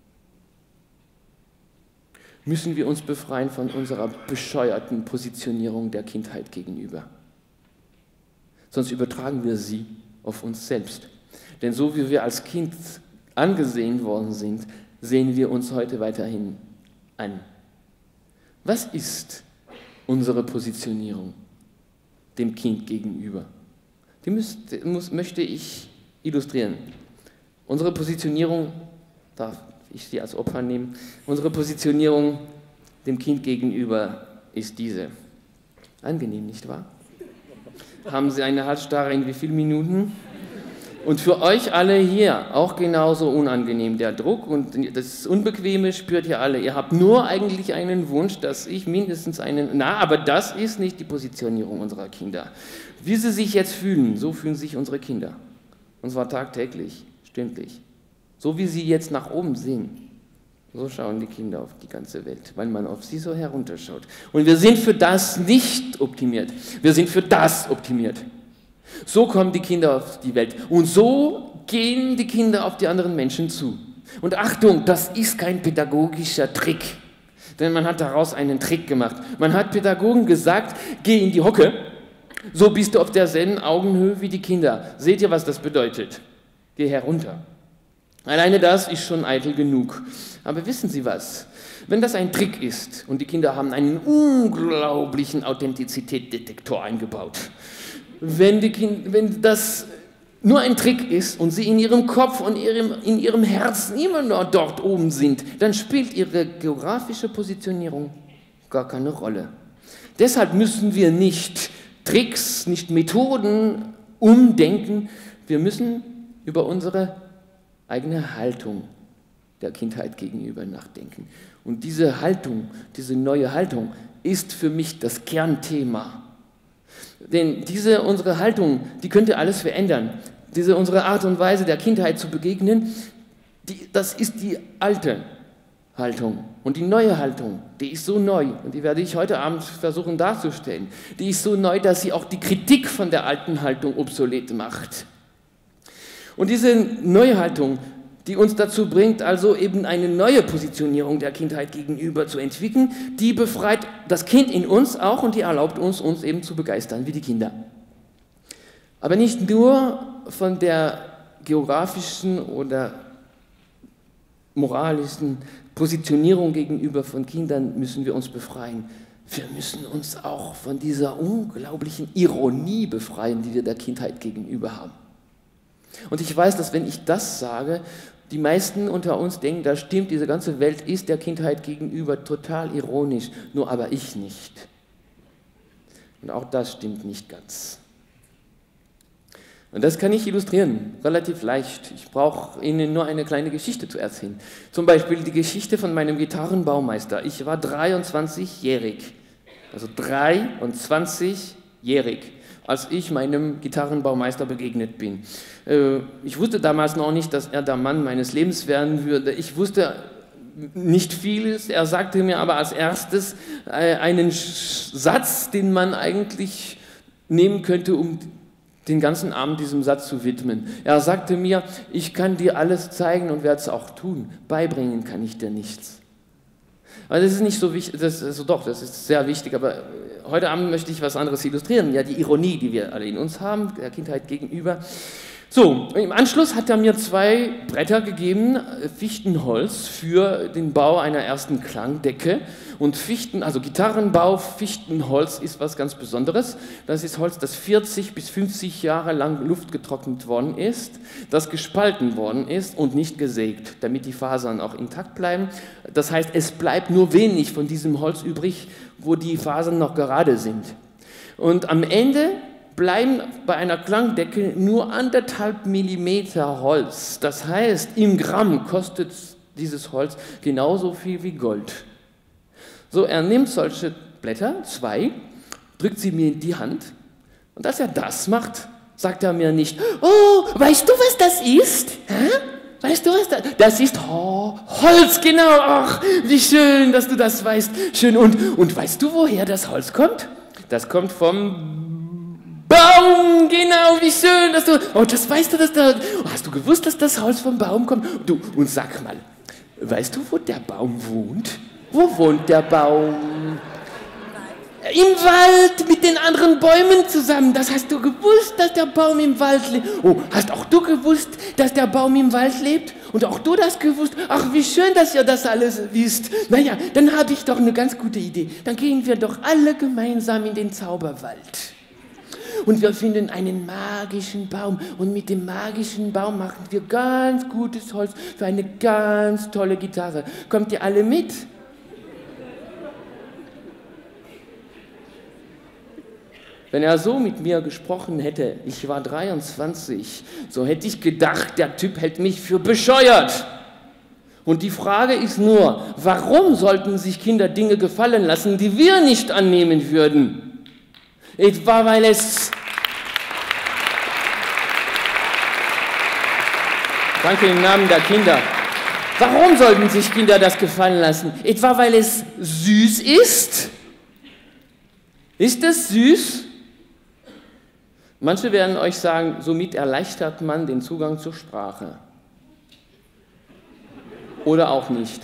müssen wir uns befreien von unserer bescheuerten Positionierung der Kindheit gegenüber. Sonst übertragen wir sie auf uns selbst. Denn so wie wir als Kind angesehen worden sind, sehen wir uns heute weiterhin an. Was ist unsere Positionierung dem Kind gegenüber? Die möchte ich illustrieren. Unsere Positionierung, darf ich sie als Opfer nehmen, unsere Positionierung dem Kind gegenüber ist diese. Angenehm, nicht wahr? Haben Sie eine Halsstarre in wie vielen Minuten? Und für euch alle hier auch genauso unangenehm. Der Druck und das Unbequeme spürt ihr alle. Ihr habt nur eigentlich einen Wunsch, dass ich mindestens aber das ist nicht die Positionierung unserer Kinder. Wie sie sich jetzt fühlen, so fühlen sich unsere Kinder. Und zwar tagtäglich, stündlich. So wie sie jetzt nach oben sehen, so schauen die Kinder auf die ganze Welt, weil man auf sie so herunterschaut. Und wir sind für das nicht optimiert. Wir sind für das optimiert. So kommen die Kinder auf die Welt. Und so gehen die Kinder auf die anderen Menschen zu. Und Achtung, das ist kein pädagogischer Trick. Denn man hat daraus einen Trick gemacht. Man hat Pädagogen gesagt, geh in die Hocke, so bist du auf derselben Augenhöhe wie die Kinder. Seht ihr, was das bedeutet? Geh herunter. Alleine das ist schon eitel genug. Aber wissen Sie was? Wenn das ein Trick ist und die Kinder haben einen unglaublichen Authentizitätsdetektor eingebaut, wenn das nur ein Trick ist und sie in ihrem Kopf und in ihrem Herzen immer noch dort oben sind, dann spielt ihre geografische Positionierung gar keine Rolle. Deshalb müssen wir nicht Tricks, nicht Methoden umdenken, wir müssen über unsere eigene Haltung der Kindheit gegenüber nachdenken. Und diese Haltung, diese neue Haltung ist für mich das Kernthema. Denn unsere Haltung, die könnte alles verändern. Unsere Art und Weise der Kindheit zu begegnen, das ist die alte Haltung. Und die neue Haltung, die ist so neu, und die werde ich heute Abend versuchen darzustellen, die ist so neu, dass sie auch die Kritik von der alten Haltung obsolet macht. Und diese neue Haltung, die uns dazu bringt, also eben eine neue Positionierung der Kindheit gegenüber zu entwickeln, die befreit das Kind in uns auch und die erlaubt uns eben zu begeistern, wie die Kinder. Aber nicht nur von der geografischen oder moralischen Positionierung gegenüber von Kindern müssen wir uns befreien. Wir müssen uns auch von dieser unglaublichen Ironie befreien, die wir der Kindheit gegenüber haben. Und ich weiß, dass wenn ich das sage, die meisten unter uns denken, das stimmt, diese ganze Welt ist der Kindheit gegenüber total ironisch, nur aber ich nicht. Und auch das stimmt nicht ganz. Und das kann ich illustrieren, relativ leicht. Ich brauche Ihnen nur eine kleine Geschichte zu erzählen. Zum Beispiel die Geschichte von meinem Gitarrenbaumeister. Ich war 23-jährig, also 23-jährig, als ich meinem Gitarrenbaumeister begegnet bin. Ich wusste damals noch nicht, dass er der Mann meines Lebens werden würde. Ich wusste nicht vieles. Er sagte mir aber als erstes einen Satz, den man eigentlich nehmen könnte, um den ganzen Abend diesem Satz zu widmen. Er sagte mir, ich kann dir alles zeigen und werde es auch tun. Beibringen kann ich dir nichts. Aber das ist nicht so wichtig, das ist sehr wichtig, aber heute Abend möchte ich was anderes illustrieren, ja, die Ironie, die wir alle in uns haben, der Kindheit gegenüber. So, im Anschluss hat er mir 2 Bretter gegeben, Fichtenholz für den Bau einer ersten Klangdecke. Und also Gitarrenbau, Fichtenholz ist was ganz Besonderes. Das ist Holz, das 40 bis 50 Jahre lang luftgetrocknet worden ist, das gespalten worden ist und nicht gesägt, damit die Fasern auch intakt bleiben. Das heißt, es bleibt nur wenig von diesem Holz übrig, wo die Fasern noch gerade sind. Und am Ende bleiben bei einer Klangdecke nur 1,5 Millimeter Holz. Das heißt, im Gramm kostet dieses Holz genauso viel wie Gold. So, er nimmt solche Blätter, 2, drückt sie mir in die Hand und als er das macht, sagt er mir nicht, oh, weißt du, was das ist? Hä? Weißt du, was das ist? Das ist Holz, genau. Ach, wie schön, dass du das weißt. Schön. Und weißt du, woher das Holz kommt? Das kommt vom Baum, genau, wie schön, dass du, oh, das weißt du, hast du gewusst, dass das Holz vom Baum kommt? Du, und sag mal, weißt du, wo der Baum wohnt? Wo wohnt der Baum? Im Wald mit den anderen Bäumen zusammen. Das hast du gewusst, dass der Baum im Wald lebt. Oh, hast auch du gewusst, dass der Baum im Wald lebt? Und auch du das gewusst? Ach, wie schön, dass ihr das alles wisst. Naja, dann habe ich doch eine ganz gute Idee. Dann gehen wir doch alle gemeinsam in den Zauberwald. Und wir finden einen magischen Baum. Und mit dem magischen Baum machen wir ganz gutes Holz für eine ganz tolle Gitarre. Kommt ihr alle mit? Wenn er so mit mir gesprochen hätte, ich war 23, so hätte ich gedacht, der Typ hält mich für bescheuert. Und die Frage ist nur, warum sollten sich Kinder Dinge gefallen lassen, die wir nicht annehmen würden? Etwa weil es... Danke im Namen der Kinder. Warum sollten sich Kinder das gefallen lassen? Etwa weil es süß ist? Ist es süß? Manche werden euch sagen, somit erleichtert man den Zugang zur Sprache. Oder auch nicht.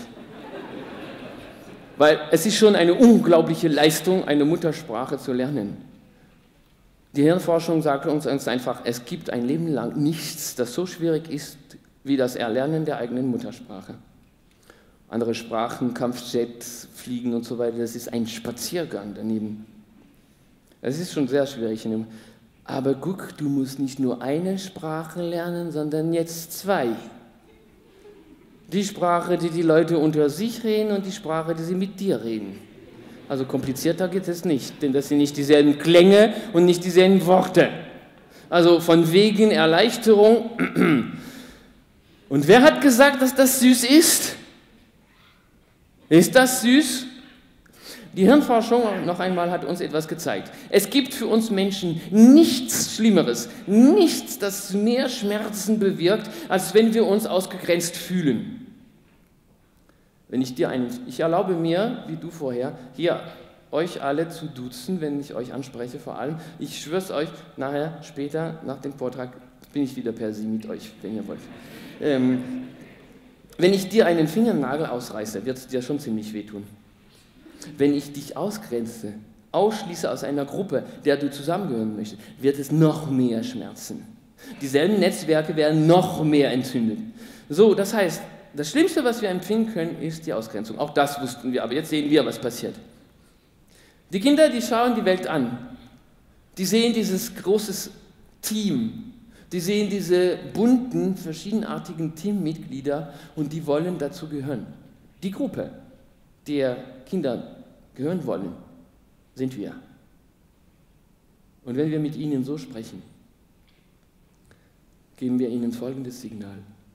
Weil es ist schon eine unglaubliche Leistung, eine Muttersprache zu lernen. Die Hirnforschung sagt uns einfach, es gibt ein Leben lang nichts, das so schwierig ist, wie das Erlernen der eigenen Muttersprache. andere Sprachen, Kampfjets, Fliegen und so weiter, das ist ein Spaziergang daneben. Das ist schon sehr schwierig. Aber guck, du musst nicht nur eine Sprache lernen, sondern jetzt zwei. Die Sprache, die die Leute unter sich reden und die Sprache, die sie mit dir reden. Also komplizierter geht es nicht, denn das sind nicht dieselben Klänge und nicht dieselben Worte. Also von wegen Erleichterung. Und wer hat gesagt, dass das süß ist? Ist das süß? Die Hirnforschung, noch einmal, hat uns etwas gezeigt. Es gibt für uns Menschen nichts Schlimmeres, nichts, das mehr Schmerzen bewirkt, als wenn wir uns ausgegrenzt fühlen. Wenn ich erlaube mir, wie du vorher, hier euch alle zu duzen, wenn ich euch anspreche vor allem. Ich schwöre es euch, nachher, später, nach dem Vortrag, bin ich wieder per Sie mit euch, wenn ihr wollt. Wenn ich dir einen Fingernagel ausreiße, wird es dir schon ziemlich wehtun. Wenn ich dich ausgrenze, ausschließe aus einer Gruppe, der du zusammengehören möchtest, wird es noch mehr schmerzen. Dieselben Netzwerke werden noch mehr entzündet. So, das heißt, das Schlimmste, was wir empfinden können, ist die Ausgrenzung. Auch das wussten wir, aber jetzt sehen wir, was passiert. Die Kinder, die schauen die Welt an. Die sehen dieses große Team. Die sehen diese bunten, verschiedenartigen Teammitglieder und die wollen dazu gehören. Die Gruppe der Kinder gehören wollen, sind wir. Und wenn wir mit ihnen so sprechen, geben wir ihnen folgendes Signal.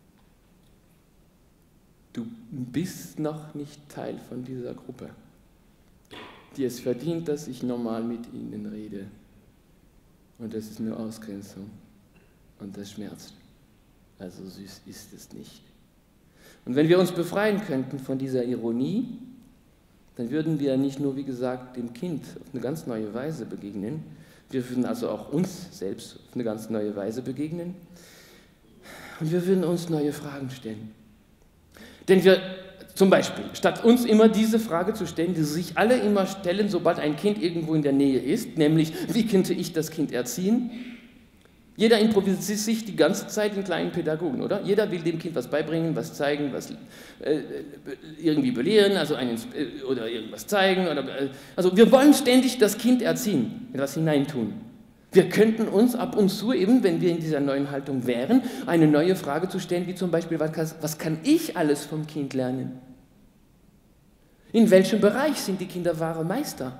Du bist noch nicht Teil von dieser Gruppe, die es verdient, dass ich normal mit ihnen rede. Und das ist nur Ausgrenzung. Und das schmerzt. Also süß ist es nicht. Und wenn wir uns befreien könnten von dieser Ironie, dann würden wir nicht nur, wie gesagt, dem Kind auf eine ganz neue Weise begegnen, wir würden also auch uns selbst auf eine ganz neue Weise begegnen und wir würden uns neue Fragen stellen. Denn wir, zum Beispiel, statt uns immer diese Frage zu stellen, die sich alle immer stellen, sobald ein Kind irgendwo in der Nähe ist, nämlich, wie könnte ich das Kind erziehen? Jeder improvisiert sich die ganze Zeit in kleinen Pädagogen, oder? Jeder will dem Kind was beibringen, was zeigen, was irgendwie belehren, also oder irgendwas zeigen. Also wir wollen ständig das Kind erziehen, etwas hineintun. Wir könnten uns ab und zu eben, wenn wir in dieser neuen Haltung wären, eine neue Frage zu stellen, wie zum Beispiel, was kann ich alles vom Kind lernen? In welchem Bereich sind die Kinder wahre Meister?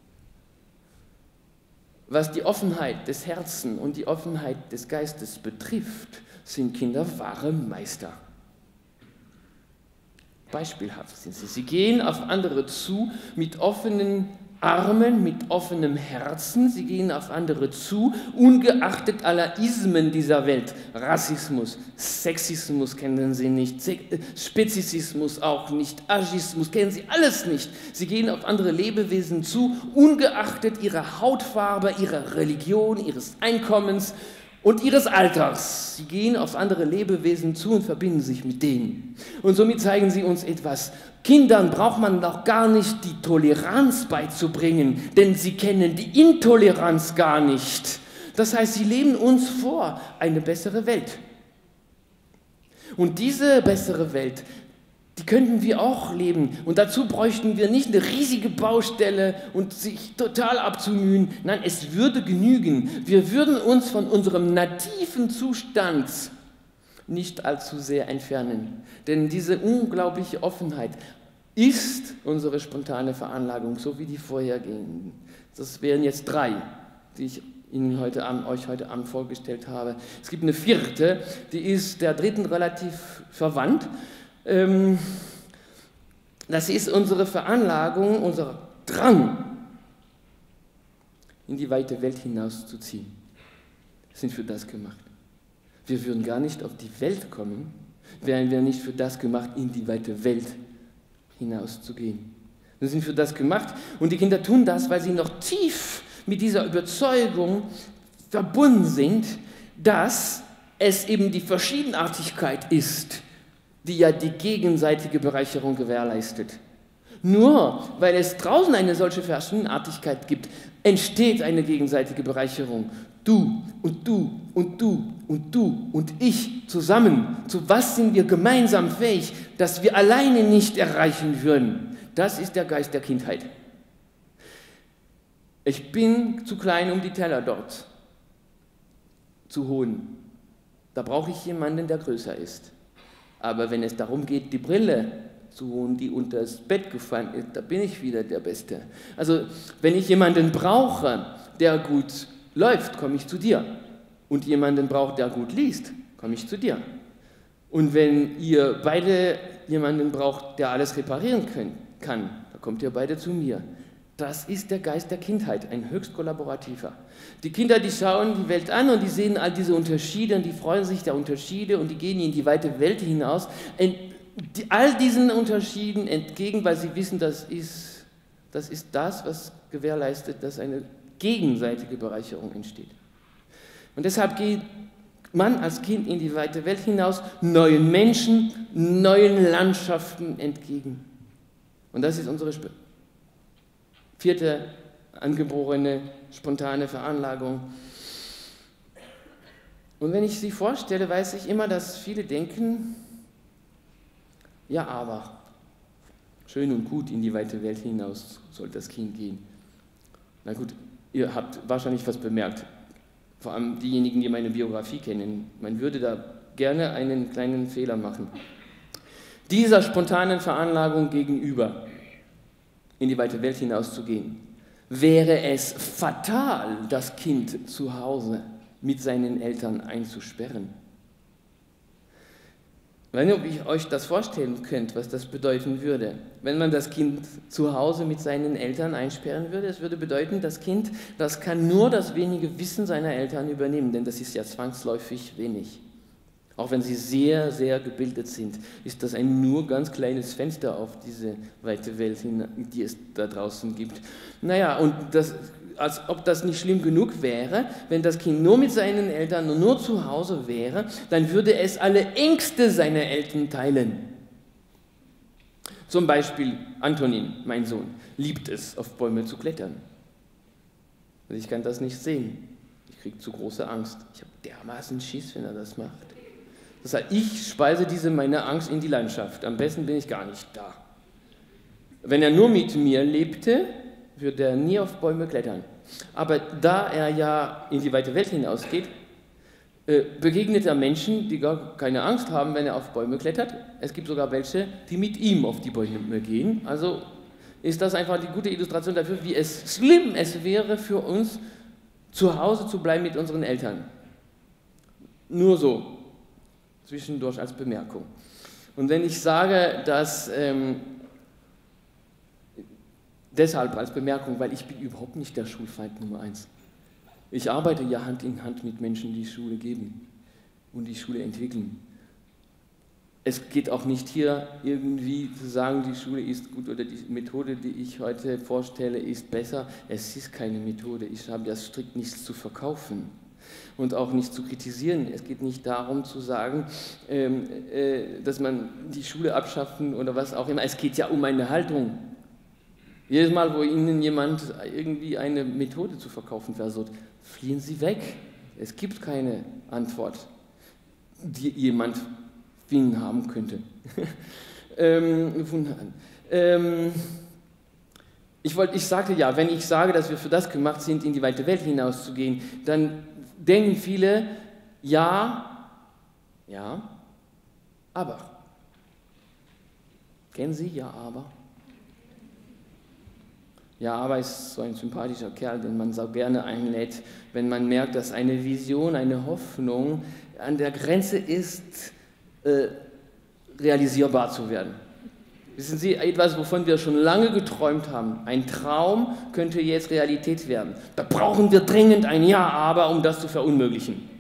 Was die Offenheit des Herzens und die Offenheit des Geistes betrifft, sind Kinder wahre Meister. Beispielhaft sind sie. Sie gehen auf andere zu mit offenen Armen, mit offenem Herzen. Sie gehen auf andere zu, ungeachtet aller Ismen dieser Welt. Rassismus, Sexismus kennen sie nicht, Spezizismus auch nicht, Agismus kennen sie alles nicht. Sie gehen auf andere Lebewesen zu, ungeachtet ihrer Hautfarbe, ihrer Religion, ihres Einkommens und ihres Alters. Sie gehen auf andere Lebewesen zu und verbinden sich mit denen. Und somit zeigen sie uns etwas. Kindern braucht man doch gar nicht die Toleranz beizubringen, denn sie kennen die Intoleranz gar nicht. Das heißt, sie leben uns vor eine bessere Welt. Und diese bessere Welt, die könnten wir auch leben. Und dazu bräuchten wir nicht eine riesige Baustelle und sich total abzumühen. Nein, es würde genügen. Wir würden uns von unserem nativen Zustand nicht allzu sehr entfernen. Denn diese unglaubliche Offenheit ist unsere spontane Veranlagung, so wie die vorhergehenden. Das wären jetzt 3, die ich euch heute Abend vorgestellt habe. Es gibt eine 4., die ist der 3. relativ verwandt. Das ist unsere Veranlagung, unser Drang, in die weite Welt hinauszuziehen. Wir sind für das gemacht. Wir würden gar nicht auf die Welt kommen, wären wir nicht für das gemacht, in die weite Welt hinauszugehen. Wir sind für das gemacht und die Kinder tun das, weil sie noch tief mit dieser Überzeugung verbunden sind, dass es eben die Verschiedenartigkeit ist, die ja die gegenseitige Bereicherung gewährleistet. Nur weil es draußen eine solche Verschiedenartigkeit gibt, entsteht eine gegenseitige Bereicherung. Du und du und du und du und ich zusammen. Zu was sind wir gemeinsam fähig, das wir alleine nicht erreichen würden? Das ist der Geist der Kindheit. Ich bin zu klein, um die Teller dort zu holen. Da brauche ich jemanden, der größer ist. Aber wenn es darum geht, die Brille zu holen, die unter das Bett gefallen ist, da bin ich wieder der Beste. Also wenn ich jemanden brauche, der gut läuft, komme ich zu dir. Und jemanden braucht, der gut liest, komme ich zu dir. Und wenn ihr beide jemanden braucht, der alles reparieren kann, da kommt ihr beide zu mir. Das ist der Geist der Kindheit, ein höchst kollaborativer. Die Kinder, die schauen die Welt an und die sehen all diese Unterschiede und die freuen sich der Unterschiede und die gehen in die weite Welt hinaus, all diesen Unterschieden entgegen, weil sie wissen, das ist das, was gewährleistet, dass eine gegenseitige Bereicherung entsteht. Und deshalb geht man als Kind in die weite Welt hinaus, neuen Menschen, neuen Landschaften entgegen. Und das ist unsere vierte angeborene, spontane Veranlagung. Und wenn ich sie vorstelle, weiß ich immer, dass viele denken, ja, aber schön und gut in die weite Welt hinaus soll das Kind gehen. Na gut, ihr habt wahrscheinlich was bemerkt, vor allem diejenigen, die meine Biografie kennen. Man würde da gerne einen kleinen Fehler machen. Dieser spontanen Veranlagung gegenüber, in die weite Welt hinauszugehen, wäre es fatal, das Kind zu Hause mit seinen Eltern einzusperren. Ich weiß nicht, ob ihr euch das vorstellen könnt, was das bedeuten würde. Wenn man das Kind zu Hause mit seinen Eltern einsperren würde, es würde bedeuten, das Kind, das kann nur das wenige Wissen seiner Eltern übernehmen, denn das ist ja zwangsläufig wenig. Auch wenn sie sehr, sehr gebildet sind, ist das ein nur ganz kleines Fenster auf diese weite Welt hin, die es da draußen gibt. Naja, und das, als ob das nicht schlimm genug wäre, wenn das Kind nur mit seinen Eltern und nur zu Hause wäre, dann würde es alle Ängste seiner Eltern teilen. Zum Beispiel Antonin, mein Sohn, liebt es, auf Bäume zu klettern. Und ich kann das nicht sehen. Ich kriege zu große Angst. Ich habe dermaßen Schiss, wenn er das macht. Das heißt, ich speise meine Angst in die Landschaft. Am besten bin ich gar nicht da. Wenn er nur mit mir lebte, würde er nie auf Bäume klettern. Aber da er ja in die weite Welt hinausgeht, begegnet er Menschen, die gar keine Angst haben, wenn er auf Bäume klettert. Es gibt sogar welche, die mit ihm auf die Bäume gehen. Also ist das einfach die gute Illustration dafür, wie schlimm es wäre für uns, zu Hause zu bleiben mit unseren Eltern. Nur so. Zwischendurch als Bemerkung. Und wenn ich sage, dass deshalb als Bemerkung, weil ich bin überhaupt nicht der Schulfeind Nummer 1. Ich arbeite ja Hand in Hand mit Menschen, die Schule geben und die Schule entwickeln. Es geht auch nicht hier irgendwie zu sagen, die Schule ist gut oder die Methode, die ich heute vorstelle, ist besser. Es ist keine Methode. Ich habe ja strikt nichts zu verkaufen. Und auch nicht zu kritisieren. Es geht nicht darum zu sagen, dass man die Schule abschaffen oder was auch immer. Es geht ja um eine Haltung. Jedes Mal, wo Ihnen jemand irgendwie eine Methode zu verkaufen versucht, fliehen Sie weg. Es gibt keine Antwort, die jemand für ihn haben könnte. Ich sagte ja, wenn ich sage, dass wir für das gemacht sind, in die weite Welt hinauszugehen, dann denken viele, ja, aber. Kennen Sie ja, aber? Ja, aber ist so ein sympathischer Kerl, den man so gerne einlädt, wenn man merkt, dass eine Vision, eine Hoffnung an der Grenze ist, realisierbar zu werden. Wissen Sie, etwas, wovon wir schon lange geträumt haben, ein Traum könnte jetzt Realität werden. Da brauchen wir dringend ein Ja, aber, um das zu verunmöglichen.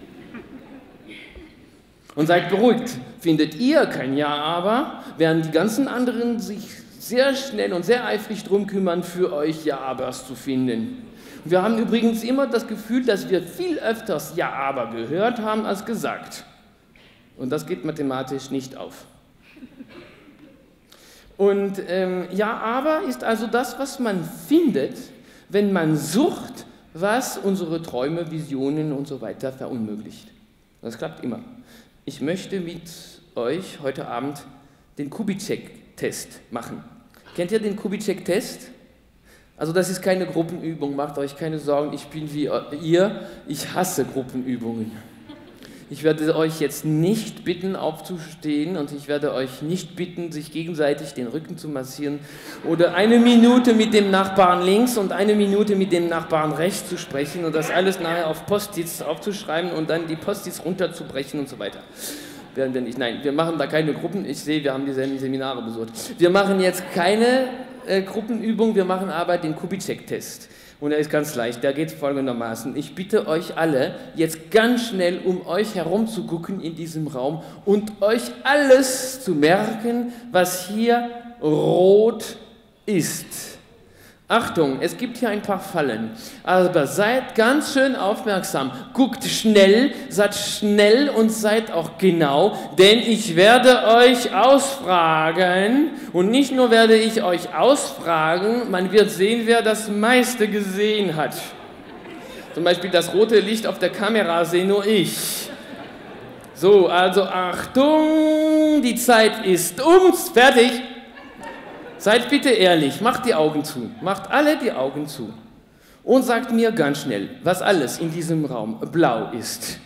Und seid beruhigt, findet ihr kein Ja, aber, werden die ganzen anderen sich sehr schnell und sehr eifrig drum kümmern, für euch Ja, abers zu finden. Und wir haben übrigens immer das Gefühl, dass wir viel öfters Ja, aber gehört haben, als gesagt. Und das geht mathematisch nicht auf. Und ja, aber ist also das, was man findet, wenn man sucht, was unsere Träume, Visionen und so weiter verunmöglicht. Das klappt immer. Ich möchte mit euch heute Abend den Kubitschek-Test machen. Kennt ihr den Kubitschek-Test? Also das ist keine Gruppenübung, macht euch keine Sorgen, ich bin wie ihr, ich hasse Gruppenübungen. Ich werde euch jetzt nicht bitten, aufzustehen und ich werde euch nicht bitten, sich gegenseitig den Rücken zu massieren oder 1 Minute mit dem Nachbarn links und 1 Minute mit dem Nachbarn rechts zu sprechen und das alles nachher auf Post-its aufzuschreiben und dann die Post-its runterzubrechen und so weiter. Werden wir nicht. Nein, wir machen da keine Gruppen. Ich sehe, wir haben dieselben Seminare besucht. Wir machen jetzt keine Gruppenübung, wir machen aber den Kubitschek-Test. Und er ist ganz leicht, der geht folgendermaßen. Ich bitte euch alle, jetzt ganz schnell um euch herum zu gucken in diesem Raum und euch alles zu merken, was hier rot ist. Achtung, es gibt hier ein paar Fallen, aber seid ganz schön aufmerksam, guckt schnell, seid schnell und seid auch genau, denn ich werde euch ausfragen und nicht nur werde ich euch ausfragen, man wird sehen, wer das meiste gesehen hat. Zum Beispiel das rote Licht auf der Kamera sehe nur ich. So, also Achtung, die Zeit ist fertig. Seid bitte ehrlich, macht die Augen zu, macht alle die Augen zu und sagt mir ganz schnell, was alles in diesem Raum blau ist.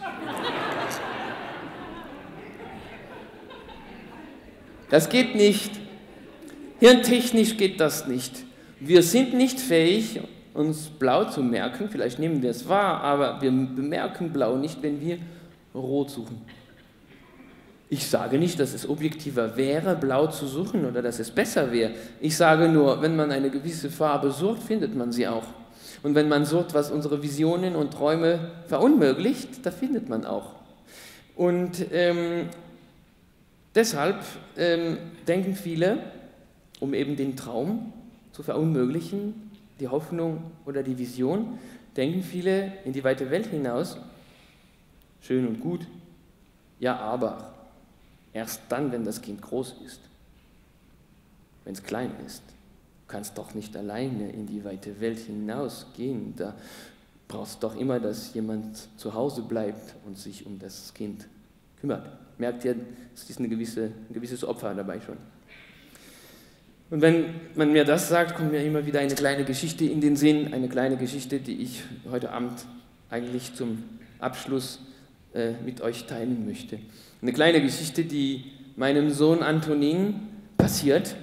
Das geht nicht, hirntechnisch geht das nicht. Wir sind nicht fähig, uns blau zu merken, vielleicht nehmen wir es wahr, aber wir bemerken blau nicht, wenn wir rot suchen. Ich sage nicht, dass es objektiver wäre, blau zu suchen oder dass es besser wäre. Ich sage nur, wenn man eine gewisse Farbe sucht, findet man sie auch. Und wenn man sucht, was unsere Visionen und Träume verunmöglicht, da findet man auch. Und deshalb denken viele, um eben den Traum zu verunmöglichen, die Hoffnung oder die Vision, denken viele in die weite Welt hinaus. Schön und gut, ja, aber erst dann, wenn das Kind groß ist, wenn es klein ist. Du kannst doch nicht alleine in die weite Welt hinausgehen. Da brauchst du doch immer, dass jemand zu Hause bleibt und sich um das Kind kümmert. Merkt ihr, es ist ein gewisses Opfer dabei schon. Und wenn man mir das sagt, kommt mir immer wieder eine kleine Geschichte in den Sinn, eine kleine Geschichte, die ich heute Abend eigentlich zum Abschluss mit euch teilen möchte. Eine kleine Geschichte, die meinem Sohn Antonin passiert.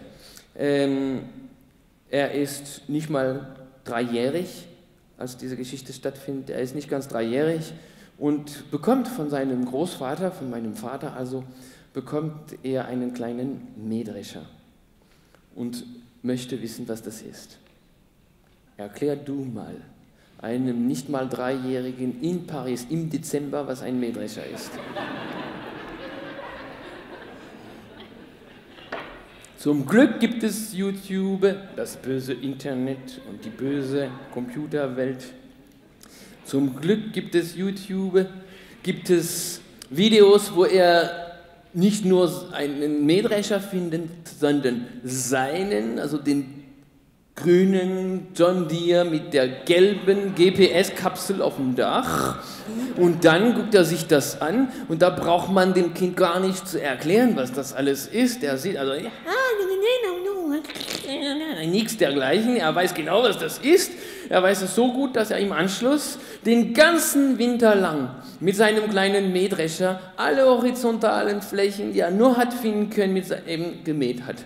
Er ist nicht mal 3-jährig, als diese Geschichte stattfindet. Er ist nicht ganz 3-jährig und bekommt von seinem Großvater, von meinem Vater also, bekommt er einen kleinen Mähdrescher und möchte wissen, was das ist. Erklär du mal einem nicht mal 3-Jährigen in Paris im Dezember, was ein Mähdrescher ist. Zum Glück gibt es YouTube, das böse Internet und die böse Computerwelt. Zum Glück gibt es YouTube, gibt es Videos, wo er nicht nur einen Mähdrescher findet, sondern seinen, also den grünen John Deere mit der gelben GPS-Kapsel auf dem Dach. Und dann guckt er sich das an und da braucht man dem Kind gar nicht zu erklären, was das alles ist. Er sieht also nichts dergleichen, er weiß genau, was das ist. Er weiß es so gut, dass er im Anschluss den ganzen Winter lang mit seinem kleinen Mähdrescher alle horizontalen Flächen, die er nur hat finden können, eben gemäht hat.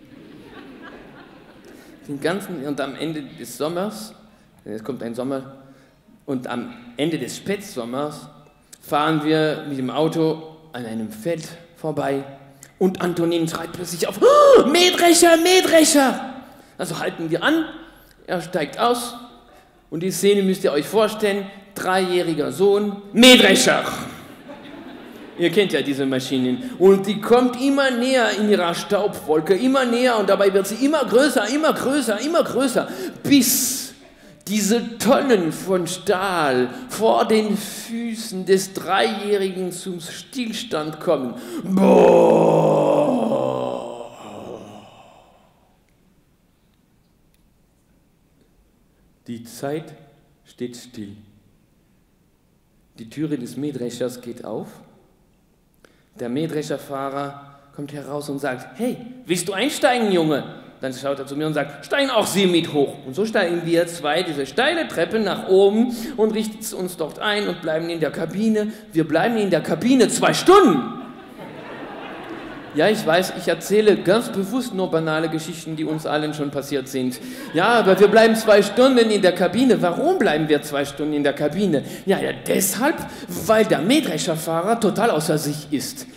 Den ganzen, und am Ende des Sommers, es kommt ein Sommer, und am Ende des Spätsommers fahren wir mit dem Auto an einem Feld vorbei und Antonin schreit plötzlich auf, oh, Mähdrescher, Mähdrescher! Also halten wir an, er steigt aus und die Szene müsst ihr euch vorstellen, 3-jähriger Sohn, Mähdrescher! Ihr kennt ja diese Maschinen. Und die kommt immer näher in ihrer Staubwolke, immer näher und dabei wird sie immer größer, immer größer, immer größer, bis diese Tonnen von Stahl vor den Füßen des 3-Jährigen zum Stillstand kommen. Boah! Die Zeit steht still. Die Türe des Mähdreschers geht auf. Der Mähdrescherfahrer kommt heraus und sagt, hey, willst du einsteigen, Junge? Dann schaut er zu mir und sagt, steigen auch Sie mit hoch. Und so steigen wir zwei diese steile Treppe nach oben und richten uns dort ein und bleiben in der Kabine. Wir bleiben in der Kabine 2 Stunden. Ja, ich weiß, ich erzähle ganz bewusst nur banale Geschichten, die uns allen schon passiert sind. Ja, aber wir bleiben 2 Stunden in der Kabine. Warum bleiben wir 2 Stunden in der Kabine? Ja, deshalb, weil der Mähdrescherfahrer total außer sich ist.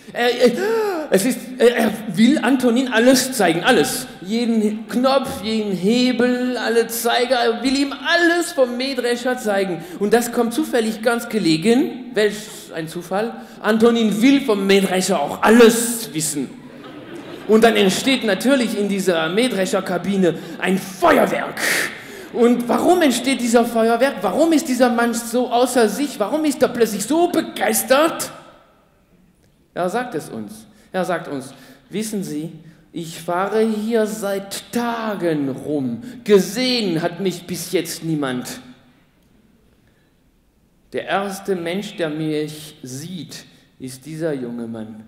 Er will Antonin alles zeigen, alles. Jeden Knopf, jeden Hebel, alle Zeiger, er will ihm alles vom Mähdrescher zeigen. Und das kommt zufällig ganz gelegen. Welch ein Zufall. Antonin will vom Mähdrescher auch alles wissen. Und dann entsteht natürlich in dieser Mähdrescherkabine ein Feuerwerk. Und warum entsteht dieser Feuerwerk? Warum ist dieser Mann so außer sich? Warum ist er plötzlich so begeistert? Er sagt es uns. Er sagt uns, wissen Sie, ich fahre hier seit Tagen rum. Gesehen hat mich bis jetzt niemand. Der erste Mensch, der mich sieht, ist dieser junge Mann.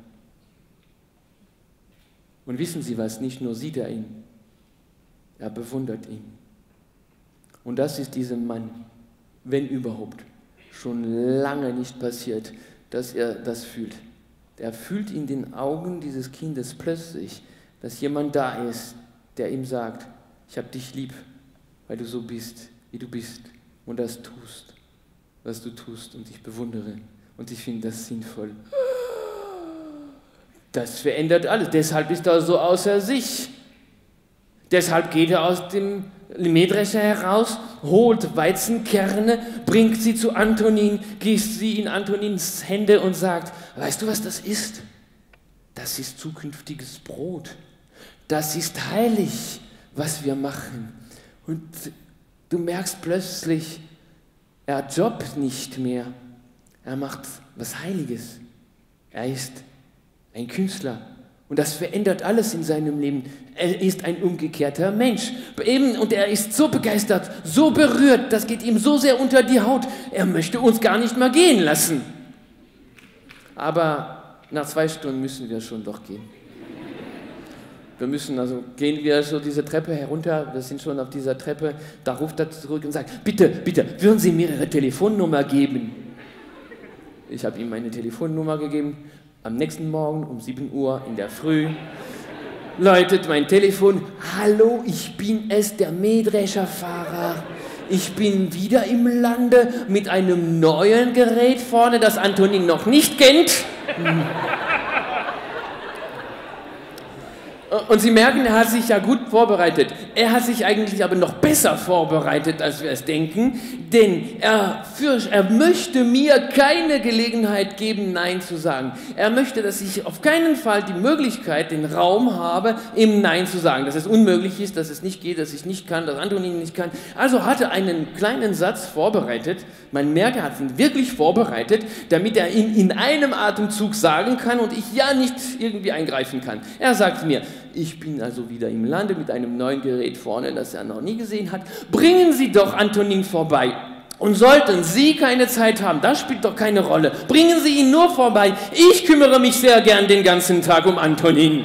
Und wissen Sie was, nicht nur sieht er ihn, er bewundert ihn. Und das ist diesem Mann, wenn überhaupt, schon lange nicht passiert, dass er das fühlt. Er fühlt in den Augen dieses Kindes plötzlich, dass jemand da ist, der ihm sagt, ich habe dich lieb, weil du so bist, wie du bist und das tust, was du tust und ich bewundere und ich finde das sinnvoll. Das verändert alles, deshalb ist er so außer sich. Deshalb geht er aus dem Mähdrescher heraus, holt Weizenkerne, bringt sie zu Antonin, gießt sie in Antonins Hände und sagt, weißt du, was das ist? Das ist zukünftiges Brot. Das ist heilig, was wir machen. Und du merkst plötzlich, er jobbt nicht mehr. Er macht was Heiliges. Er ist ein Künstler. Und das verändert alles in seinem Leben. Er ist ein umgekehrter Mensch. Und er ist so begeistert, so berührt, das geht ihm so sehr unter die Haut. Er möchte uns gar nicht mal gehen lassen. Aber nach 2 Stunden müssen wir schon doch gehen. Gehen wir so diese Treppe herunter, wir sind schon auf dieser Treppe, da ruft er zurück und sagt, bitte, würden Sie mir Ihre Telefonnummer geben? Ich habe ihm meine Telefonnummer gegeben. Am nächsten Morgen um 7 Uhr in der Früh läutet mein Telefon. Hallo, ich bin es, der Mähdrescherfahrer. Ich bin wieder im Lande mit einem neuen Gerät vorne, das Antonin noch nicht kennt. Und Sie merken, er hat sich ja gut vorbereitet. Er hat sich eigentlich aber noch besser vorbereitet, als wir es denken, denn er möchte mir keine Gelegenheit geben, Nein zu sagen. Er möchte, dass ich auf keinen Fall die Möglichkeit, den Raum habe, ihm Nein zu sagen. Dass es unmöglich ist, dass es nicht geht, dass ich nicht kann, dass Antonin nicht kann. Also hat er einen kleinen Satz vorbereitet. Man merkt, er hat ihn wirklich vorbereitet, damit er ihn in einem Atemzug sagen kann und ich ja nicht irgendwie eingreifen kann. Er sagt mir, ich bin also wieder im Lande mit einem neuen Gerät vorne, das er noch nie gesehen hat. Bringen Sie doch Antonin vorbei. Und sollten Sie keine Zeit haben, das spielt doch keine Rolle. Bringen Sie ihn nur vorbei. Ich kümmere mich sehr gern den ganzen Tag um Antonin.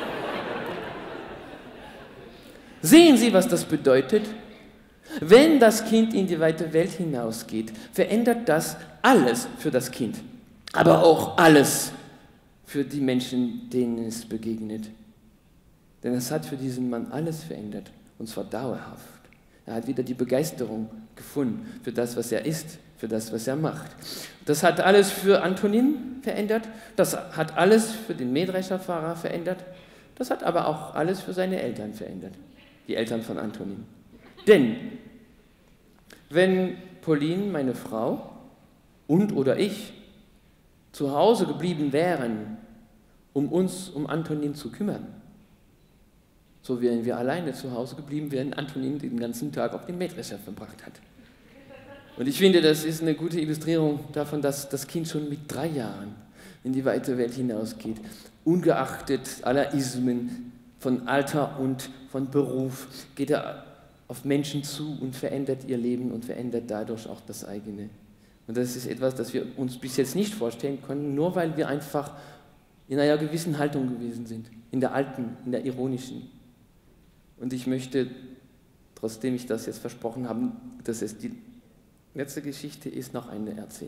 Sehen Sie, was das bedeutet? Wenn das Kind in die weite Welt hinausgeht, verändert das alles für das Kind. Aber auch alles für die Menschen, denen es begegnet. Denn es hat für diesen Mann alles verändert, und zwar dauerhaft. Er hat wieder die Begeisterung gefunden für das, was er ist, für das, was er macht. Das hat alles für Antonin verändert, das hat alles für den Mähdrescherfahrer verändert, das hat aber auch alles für seine Eltern verändert, die Eltern von Antonin. Denn wenn Pauline, meine Frau, oder ich zu Hause geblieben wären, um uns um Antonin zu kümmern, so wären wir alleine zu Hause geblieben, während Antonin den ganzen Tag auf dem Mähdrescher verbracht hat. Und ich finde, das ist eine gute Illustrierung davon, dass das Kind schon mit 3 Jahren in die weite Welt hinausgeht, ungeachtet aller Ismen von Alter und von Beruf, geht er auf Menschen zu und verändert ihr Leben und verändert dadurch auch das eigene. Und das ist etwas, das wir uns bis jetzt nicht vorstellen konnten, nur weil wir einfach in einer gewissen Haltung gewesen sind, in der alten, in der ironischen. Und ich möchte, trotzdem ich das jetzt versprochen habe, dass es die letzte Geschichte ist, noch eine erzählen.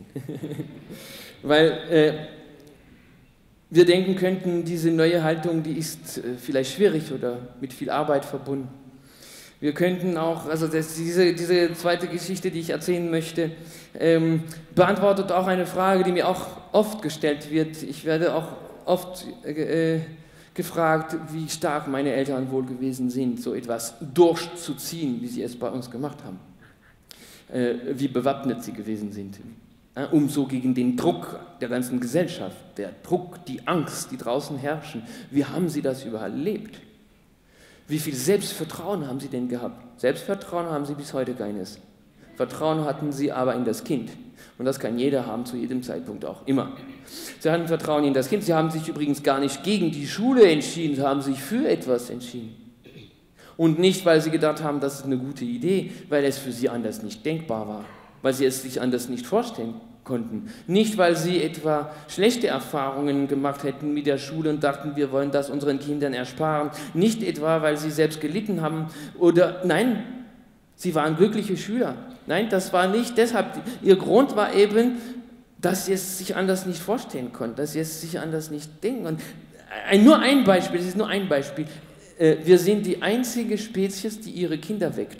Weil wir denken könnten, diese neue Haltung, die ist vielleicht schwierig oder mit viel Arbeit verbunden. Wir könnten auch, also diese zweite Geschichte, die ich erzählen möchte, beantwortet auch eine Frage, die mir auch oft gestellt wird. Ich werde auch oft gefragt, wie stark meine Eltern wohl gewesen sind, so etwas durchzuziehen, wie sie es bei uns gemacht haben. Wie bewappnet sie gewesen sind, um so gegen den Druck der ganzen Gesellschaft, der Druck, die Angst, die draußen herrschen, wie haben sie das überlebt? Wie viel Selbstvertrauen haben sie denn gehabt? Selbstvertrauen haben sie bis heute keines. Vertrauen hatten sie aber in das Kind. Und das kann jeder haben, zu jedem Zeitpunkt auch, immer. Sie hatten Vertrauen in das Kind. Sie haben sich übrigens gar nicht gegen die Schule entschieden, sie haben sich für etwas entschieden. Und nicht, weil sie gedacht haben, das ist eine gute Idee, weil es für sie anders nicht denkbar war, weil sie es sich anders nicht vorstellen konnten. Nicht, weil sie etwa schlechte Erfahrungen gemacht hätten mit der Schule und dachten, wir wollen das unseren Kindern ersparen. Nicht etwa, weil sie selbst gelitten haben oder, nein, sie waren glückliche Schüler. Nein, das war nicht deshalb. Ihr Grund war eben, dass sie es sich anders nicht vorstellen konnten, dass sie es sich anders nicht denken. Und nur ein Beispiel, das ist nur ein Beispiel. Wir sind die einzige Spezies, die ihre Kinder weckt.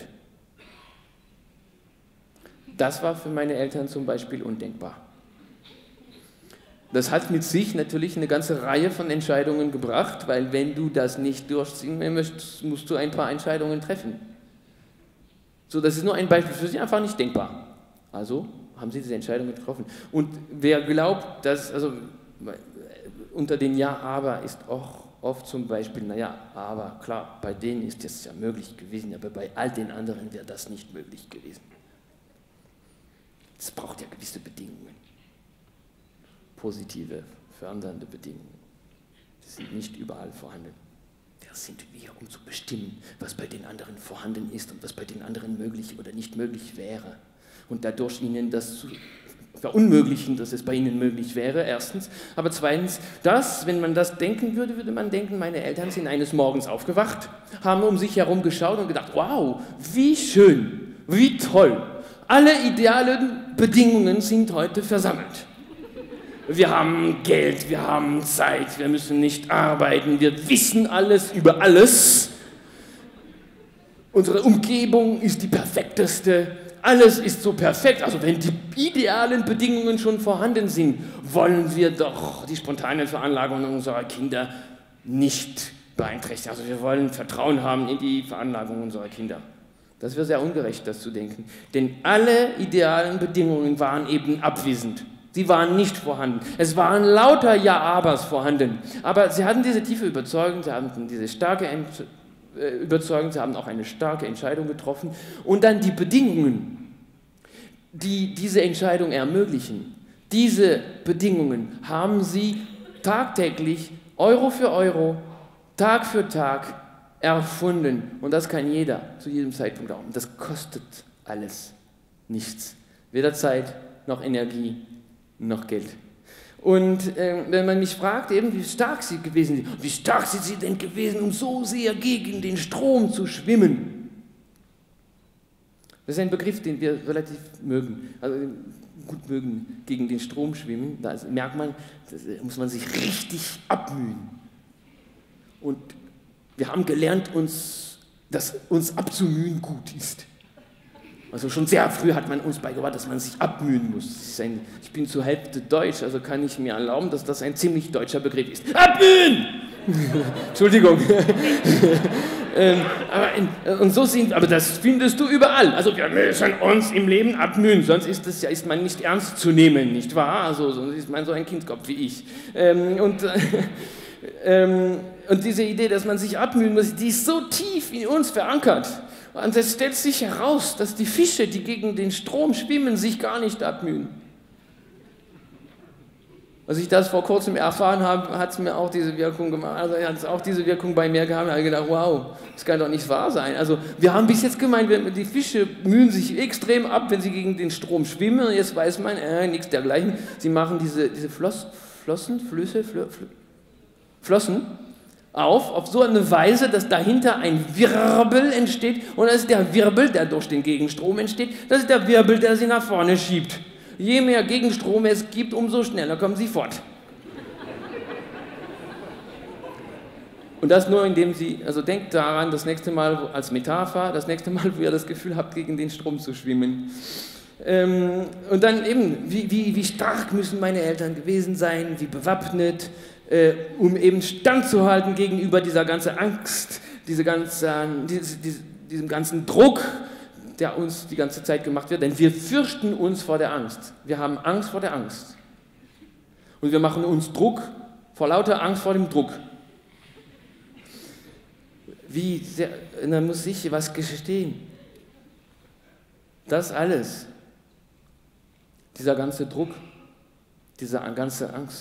Das war für meine Eltern zum Beispiel undenkbar. Das hat mit sich natürlich eine ganze Reihe von Entscheidungen gebracht, weil wenn du das nicht durchziehen möchtest, musst du ein paar Entscheidungen treffen. So, das ist nur ein Beispiel, für sie einfach nicht denkbar. Also haben sie diese Entscheidung getroffen. Und wer glaubt, dass, also unter den Ja, aber ist auch oft zum Beispiel, naja, aber klar, bei denen ist das ja möglich gewesen, aber bei all den anderen wäre das nicht möglich gewesen. Es braucht ja gewisse Bedingungen, positive, fördernde Bedingungen. Die sind nicht überall vorhanden. Das sind wir, um zu bestimmen, was bei den anderen vorhanden ist und was bei den anderen möglich oder nicht möglich wäre. Und dadurch ihnen das zu verunmöglichen, dass es bei ihnen möglich wäre, erstens. Aber zweitens, wenn man das denken würde, würde man denken, meine Eltern sind eines Morgens aufgewacht, haben um sich herum geschaut und gedacht, wow, wie schön, wie toll. Alle idealen Bedingungen sind heute versammelt. Wir haben Geld, wir haben Zeit, wir müssen nicht arbeiten, wir wissen alles über alles. Unsere Umgebung ist die perfekteste, alles ist so perfekt. Also wenn die idealen Bedingungen schon vorhanden sind, wollen wir doch die spontanen Veranlagungen unserer Kinder nicht beeinträchtigen. Also wir wollen Vertrauen haben in die Veranlagungen unserer Kinder. Das wäre sehr ungerecht, das zu denken. Denn alle idealen Bedingungen waren eben abwesend. Sie waren nicht vorhanden. Es waren lauter Ja-Abers vorhanden. Aber sie hatten diese tiefe Überzeugung, sie hatten diese starke Überzeugung, sie haben auch eine starke Entscheidung getroffen. Und dann die Bedingungen, die diese Entscheidung ermöglichen, diese Bedingungen haben sie tagtäglich, Euro für Euro, Tag für Tag erfunden. Und das kann jeder zu jedem Zeitpunkt auch. Und das kostet alles nichts. Weder Zeit, noch Energie, noch Geld. Und wenn man mich fragt, eben, wie stark sie gewesen sind, wie stark sind sie denn gewesen, um so sehr gegen den Strom zu schwimmen? Das ist ein Begriff, den wir relativ mögen, also gut mögen, gegen den Strom schwimmen. Da merkt man, da muss man sich richtig abmühen. Und wir haben gelernt, dass uns abzumühen gut ist. Also schon sehr früh hat man uns beigebracht, dass man sich abmühen muss. Ich bin zur Hälfte deutsch, also kann ich mir erlauben, dass das ein ziemlich deutscher Begriff ist. Abmühen! Entschuldigung. Aber das findest du überall. Also wir müssen uns im Leben abmühen, sonst ist man nicht ernst zu nehmen, nicht wahr? Also sonst ist man so ein Kindskopf wie ich. Und diese Idee, dass man sich abmühen muss, die ist so tief in uns verankert. Und es stellt sich heraus, dass die Fische, die gegen den Strom schwimmen, sich gar nicht abmühen. Als ich das vor kurzem erfahren habe, hat es mir auch diese Wirkung gemacht. Also hat es auch diese Wirkung bei mir gehabt. Da habe ich gedacht, wow, das kann doch nicht wahr sein. Also wir haben bis jetzt gemeint, die Fische mühen sich extrem ab, wenn sie gegen den Strom schwimmen. Und jetzt weiß man, nichts dergleichen. Sie machen diese Flossen auf so eine Weise, dass dahinter ein Wirbel entsteht. Und das ist der Wirbel, der durch den Gegenstrom entsteht. Das ist der Wirbel, der sie nach vorne schiebt. Je mehr Gegenstrom es gibt, umso schneller kommen sie fort. Und das nur, indem Sie, also denkt daran, das nächste Mal als Metapher, das nächste Mal, wo ihr das Gefühl habt, gegen den Strom zu schwimmen. Und dann eben, wie stark müssen meine Eltern gewesen sein, wie bewappnet, um eben standzuhalten gegenüber dieser ganzen Angst, diesem ganzen Druck, der uns die ganze Zeit gemacht wird, denn wir fürchten uns vor der Angst. Wir haben Angst vor der Angst. Und wir machen uns Druck vor lauter Angst vor dem Druck. Da muss ich was gestehen. Das alles, dieser ganze Druck, diese ganze Angst,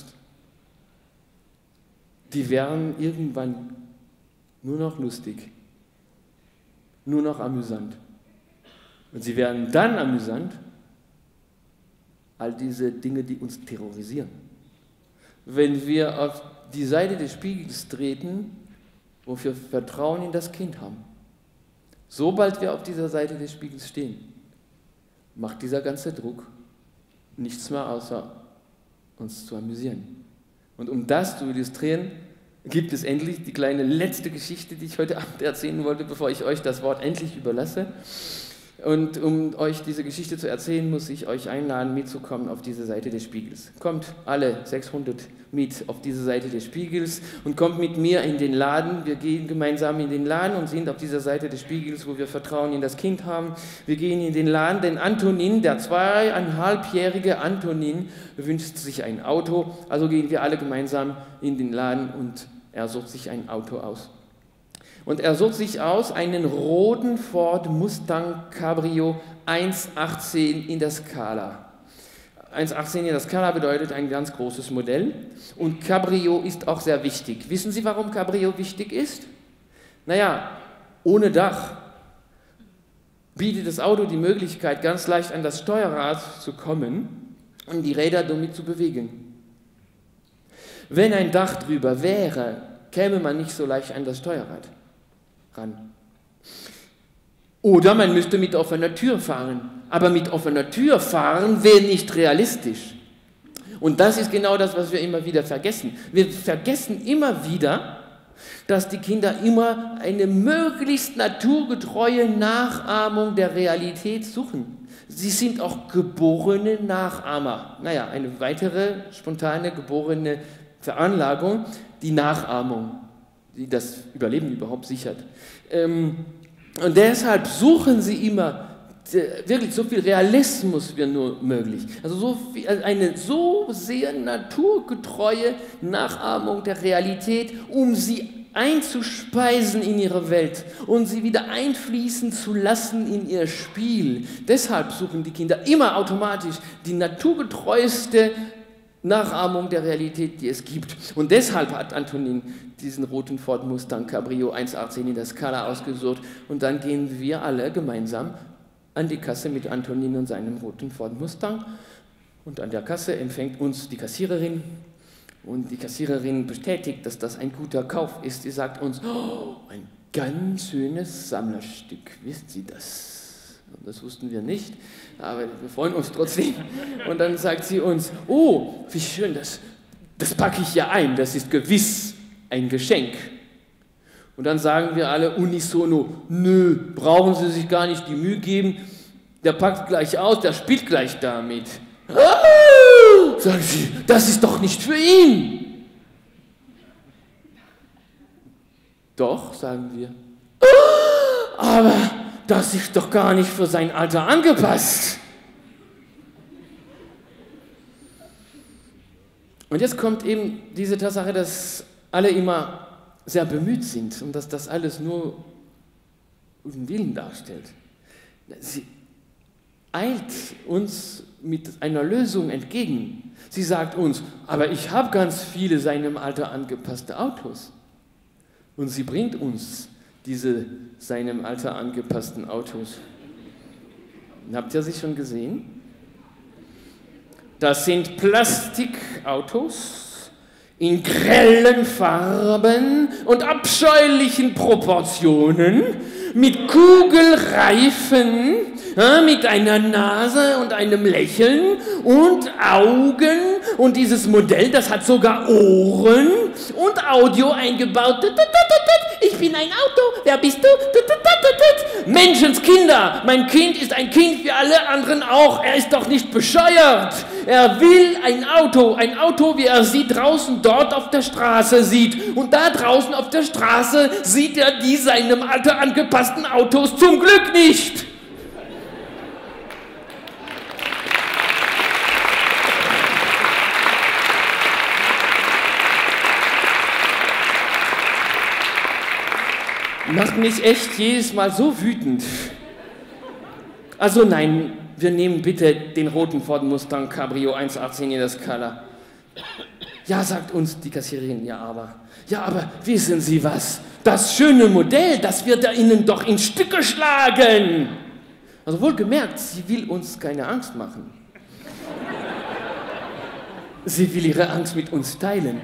die werden irgendwann nur noch lustig, nur noch amüsant. Und sie werden dann amüsant, all diese Dinge, die uns terrorisieren. Wenn wir auf die Seite des Spiegels treten, wo wir Vertrauen in das Kind haben. Sobald wir auf dieser Seite des Spiegels stehen, macht dieser ganze Druck nichts mehr, außer uns zu amüsieren. Und um das zu illustrieren, gibt es endlich die kleine letzte Geschichte, die ich heute Abend erzählen wollte, bevor ich euch das Wort endlich überlasse. Und um euch diese Geschichte zu erzählen, muss ich euch einladen, mitzukommen auf diese Seite des Spiegels. Kommt alle 600 mit auf diese Seite des Spiegels und kommt mit mir in den Laden. Wir gehen gemeinsam in den Laden und sind auf dieser Seite des Spiegels, wo wir Vertrauen in das Kind haben. Wir gehen in den Laden, denn Antonin, der 2,5-jährige Antonin, wünscht sich ein Auto. Also gehen wir alle gemeinsam in den Laden und er sucht sich ein Auto aus. Und er sucht sich aus einen roten Ford Mustang Cabrio 1.18 in der Skala. 1.18 in der Skala bedeutet ein ganz großes Modell. Und Cabrio ist auch sehr wichtig. Wissen Sie, warum Cabrio wichtig ist? Naja, ohne Dach bietet das Auto die Möglichkeit, ganz leicht an das Steuerrad zu kommen und die Räder damit zu bewegen. Wenn ein Dach drüber wäre, käme man nicht so leicht an das Steuerrad ran. Oder man müsste mit offener Tür fahren. Aber mit offener Tür fahren wäre nicht realistisch. Und das ist genau das, was wir immer wieder vergessen. Wir vergessen immer wieder, dass die Kinder immer eine möglichst naturgetreue Nachahmung der Realität suchen. Sie sind auch geborene Nachahmer. Naja, eine weitere spontane geborene Veranlagung, die Nachahmung, die das Überleben überhaupt sichert. Und deshalb suchen sie immer wirklich so viel Realismus wie nur möglich. Also eine so sehr naturgetreue Nachahmung der Realität, um sie einzuspeisen in ihre Welt und sie wieder einfließen zu lassen in ihr Spiel. Deshalb suchen die Kinder immer automatisch die naturgetreueste Nachahmung der Realität, die es gibt. Und deshalb hat Antonin diesen roten Ford Mustang Cabrio 1.18 in der Skala ausgesucht. Und dann gehen wir alle gemeinsam an die Kasse mit Antonin und seinem roten Ford Mustang. Und an der Kasse empfängt uns die Kassiererin. Und die Kassiererin bestätigt, dass das ein guter Kauf ist. Sie sagt uns, oh, ein ganz schönes Sammlerstück. Wisst Sie das? Und das wussten wir nicht, aber wir freuen uns trotzdem. Und dann sagt sie uns, oh, wie schön, das packe ich ja ein, das ist gewiss ein Geschenk. Und dann sagen wir alle unisono, nö, brauchen Sie sich gar nicht die Mühe geben, der packt gleich aus, der spielt gleich damit. Ah, sagen sie, das ist doch nicht für ihn. Doch, sagen wir. Aber das ist doch gar nicht für sein Alter angepasst. Und jetzt kommt eben diese Tatsache, dass alle immer sehr bemüht sind und dass das alles nur guten Willen darstellt. Sie eilt uns mit einer Lösung entgegen. Sie sagt uns, aber ich habe ganz viele seinem Alter angepasste Autos. Und sie bringt uns diese seinem Alter angepassten Autos. Habt ihr sie schon gesehen? Das sind Plastikautos in grellen Farben und abscheulichen Proportionen, mit Kugelreifen, mit einer Nase und einem Lächeln und Augen. Und dieses Modell, das hat sogar Ohren und Audio eingebaut. Ich bin ein Auto, wer bist du? Menschenskinder, mein Kind ist ein Kind wie alle anderen auch. Er ist doch nicht bescheuert. Er will ein Auto, wie er sie draußen dort auf der Straße sieht. Und da draußen auf der Straße sieht er die seinem Alter angepassten Autos zum Glück nicht. Macht mich echt jedes Mal so wütend. Also nein, wir nehmen bitte den roten Ford Mustang Cabrio 1.18 in der Skala. Ja, sagt uns die Kassiererin, ja, aber wissen Sie was? Das schöne Modell, das wird er Ihnen doch in Stücke schlagen. Also wohlgemerkt, sie will uns keine Angst machen. Sie will ihre Angst mit uns teilen.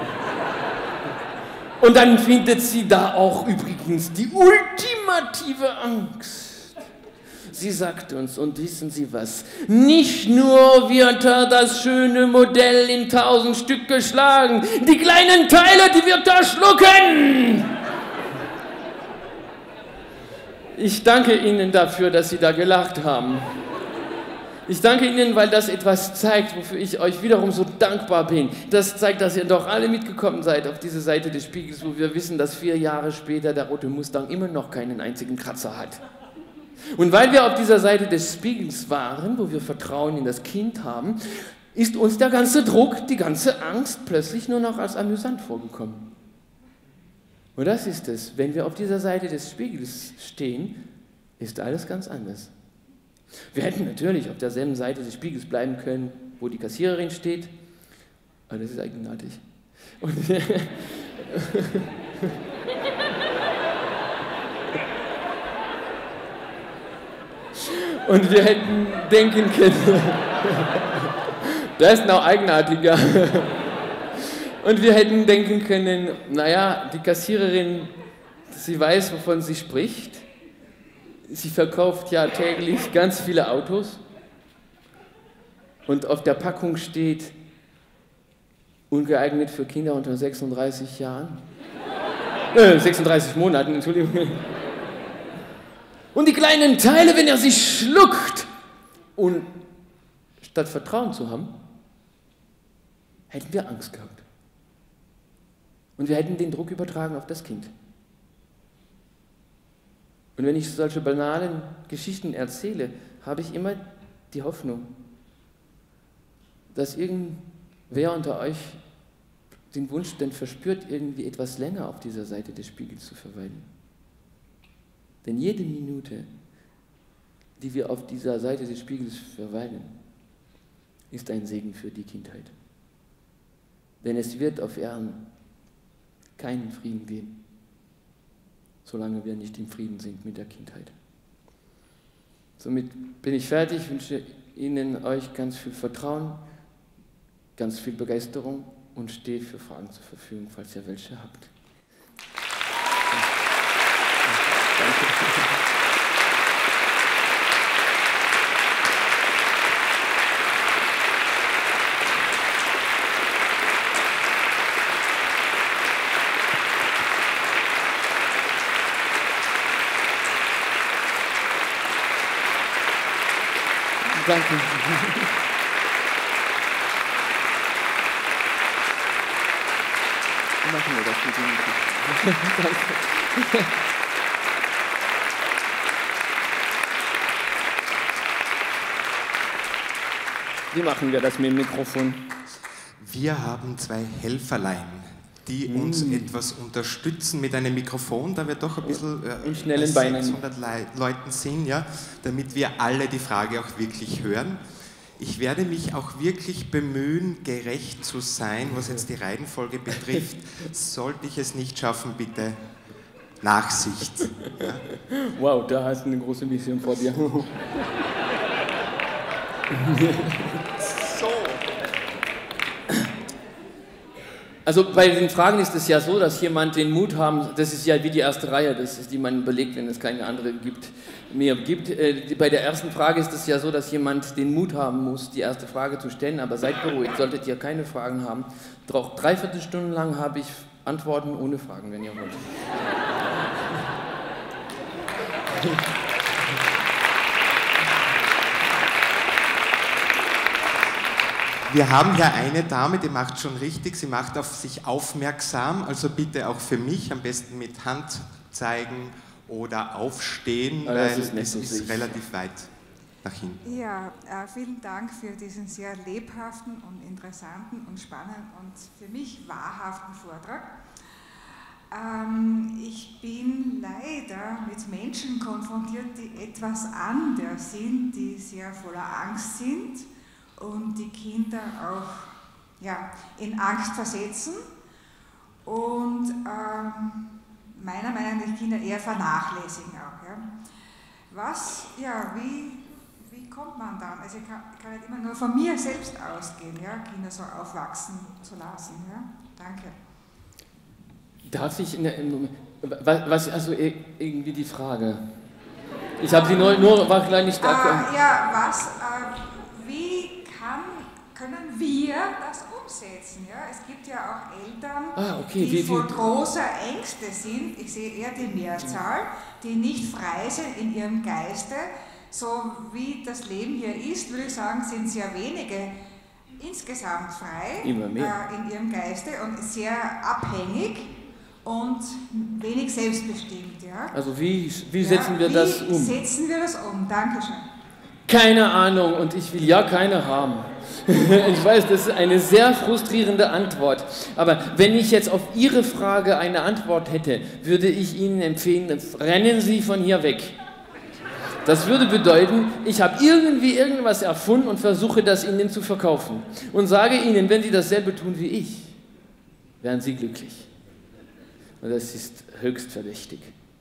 Und dann findet sie da auch übrigens die ultimative Angst. Sie sagt uns, und wissen Sie was, nicht nur wird er das schöne Modell in 1000 Stück geschlagen, die kleinen Teile, die wird er schlucken. Ich danke Ihnen dafür, dass Sie da gelacht haben. Ich danke Ihnen, weil das etwas zeigt, wofür ich euch wiederum so dankbar bin. Das zeigt, dass ihr doch alle mitgekommen seid auf diese Seite des Spiegels, wo wir wissen, dass 4 Jahre später der rote Mustang immer noch keinen einzigen Kratzer hat. Und weil wir auf dieser Seite des Spiegels waren, wo wir Vertrauen in das Kind haben, ist uns der ganze Druck, die ganze Angst plötzlich nur noch als amüsant vorgekommen. Und das ist es, wenn wir auf dieser Seite des Spiegels stehen, ist alles ganz anders. Wir hätten natürlich auf derselben Seite des Spiegels bleiben können, wo die Kassiererin steht, aber das ist eigenartig. Und wir hätten denken können, das ist noch eigenartiger. Und wir hätten denken können, naja, die Kassiererin, sie weiß, wovon sie spricht. Sie verkauft ja täglich ganz viele Autos. Und auf der Packung steht, ungeeignet für Kinder unter 36 Jahren. 36 Monaten, Entschuldigung. Und die kleinen Teile, wenn er sie schluckt. Und statt Vertrauen zu haben, hätten wir Angst gehabt. Und wir hätten den Druck übertragen auf das Kind. Und wenn ich solche banalen Geschichten erzähle, habe ich immer die Hoffnung, dass irgendwer unter euch den Wunsch denn verspürt, irgendwie etwas länger auf dieser Seite des Spiegels zu verweilen. Denn jede Minute, die wir auf dieser Seite des Spiegels verweilen, ist ein Segen für die Kindheit. Denn es wird auf Erden keinen Frieden geben, solange wir nicht im Frieden sind mit der Kindheit. Somit bin ich fertig, ich wünsche Ihnen, euch ganz viel Vertrauen, ganz viel Begeisterung und stehe für Fragen zur Verfügung, falls ihr welche habt. Danke. Danke. Machen wir das mit Ihnen. Danke. Wie machen wir das mit dem Mikrofon? Wir haben 2 Helferlein, die uns etwas unterstützen mit einem Mikrofon, da wir doch ein bisschen in schnellen Beinen 600 Leuten sind, ja, damit wir alle die Frage auch wirklich hören. Ich werde mich auch wirklich bemühen, gerecht zu sein, was jetzt die Reihenfolge betrifft. Sollte ich es nicht schaffen, bitte Nachsicht. Ja? Wow, da hast du eine große Mission vor dir. So. Also bei den Fragen ist es ja so, dass jemand den Mut haben, das ist ja wie die erste Reihe, das ist die man überlegt, wenn es keine andere mehr gibt. Bei der ersten Frage ist es ja so, dass jemand den Mut haben muss, die erste Frage zu stellen, aber seid beruhigt, solltet ihr keine Fragen haben. Auch 3/4 Stunden lang habe ich Antworten ohne Fragen, wenn ihr wollt. Wir haben hier eine Dame, die macht schon richtig, sie macht auf sich aufmerksam, also bitte auch für mich, am besten mit Hand zeigen oder aufstehen, weil es ist relativ weit nach hinten. Ja, vielen Dank für diesen sehr lebhaften und interessanten und spannenden und für mich wahrhaften Vortrag. Ich bin leider mit Menschen konfrontiert, die etwas anders sind, die sehr voller Angst sind und die Kinder auch in Angst versetzen und meiner Meinung nach die Kinder eher vernachlässigen auch. Ja. Wie kommt man dann? Also ich kann nicht immer nur von mir selbst ausgehen, ja? Kinder so aufwachsen zu lassen. Ja? Danke. Darf ich, was, also irgendwie die Frage. Ich habe sie nur war gleich nicht da. Wie können wir das umsetzen? Ja? Es gibt ja auch Eltern, die voll großer Ängste sind, ich sehe eher die Mehrzahl, die nicht frei sind in ihrem Geiste. So wie das Leben hier ist, würde ich sagen, sind sehr wenige insgesamt frei Immer mehr. In ihrem Geiste und sehr abhängig und wenig selbstbestimmt. Ja? Also wie setzen wir das um? Wie setzen wir das um? Dankeschön. Keine Ahnung und ich will ja keine haben. Ich weiß, das ist eine sehr frustrierende Antwort. Aber wenn ich jetzt auf Ihre Frage eine Antwort hätte, würde ich Ihnen empfehlen, rennen Sie von hier weg. Das würde bedeuten, ich habe irgendwie irgendwas erfunden und versuche das Ihnen zu verkaufen. Und sage Ihnen, wenn Sie dasselbe tun wie ich, wären Sie glücklich. Und das ist höchst verdächtig.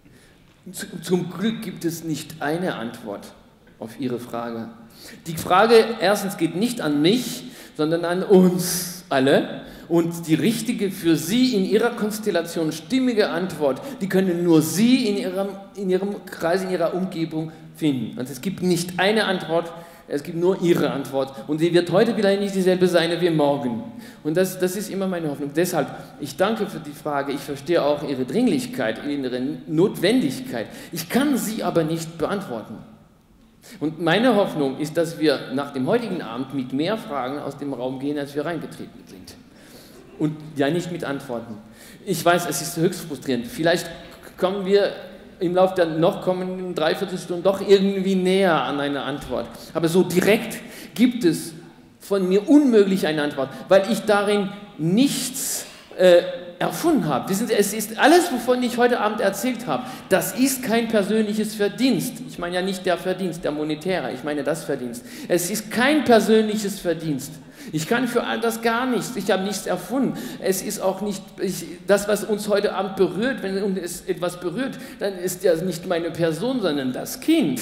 Zum Glück gibt es nicht eine Antwort auf Ihre Frage. Die Frage erstens geht nicht an mich, sondern an uns alle. Und die richtige für Sie in Ihrer Konstellation stimmige Antwort, die können nur Sie in Ihrem Kreis, in Ihrer Umgebung finden. Und es gibt nicht eine Antwort, es gibt nur Ihre Antwort. Und sie wird heute vielleicht nicht dieselbe sein wie morgen. Und das ist immer meine Hoffnung. Deshalb, ich danke für die Frage. Ich verstehe auch Ihre Dringlichkeit, Ihre Notwendigkeit. Ich kann sie aber nicht beantworten. Und meine Hoffnung ist, dass wir nach dem heutigen Abend mit mehr Fragen aus dem Raum gehen, als wir reingetreten sind. Und ja, nicht mit Antworten. Ich weiß, es ist höchst frustrierend. Vielleicht kommen wir im Laufe der noch kommenden 3/4 Stunden doch irgendwie näher an eine Antwort. Aber so direkt gibt es von mir unmöglich eine Antwort, weil ich darin nichts erfunden habe. Wissen Sie, es ist alles, wovon ich heute Abend erzählt habe, das ist kein persönliches Verdienst. Ich meine ja nicht der Verdienst, der monetäre, ich meine das Verdienst. Es ist kein persönliches Verdienst. Ich kann für all das gar nichts, ich habe nichts erfunden. Es ist auch nicht das, was uns heute Abend berührt, wenn uns etwas berührt, dann ist ja nicht meine Person, sondern das Kind.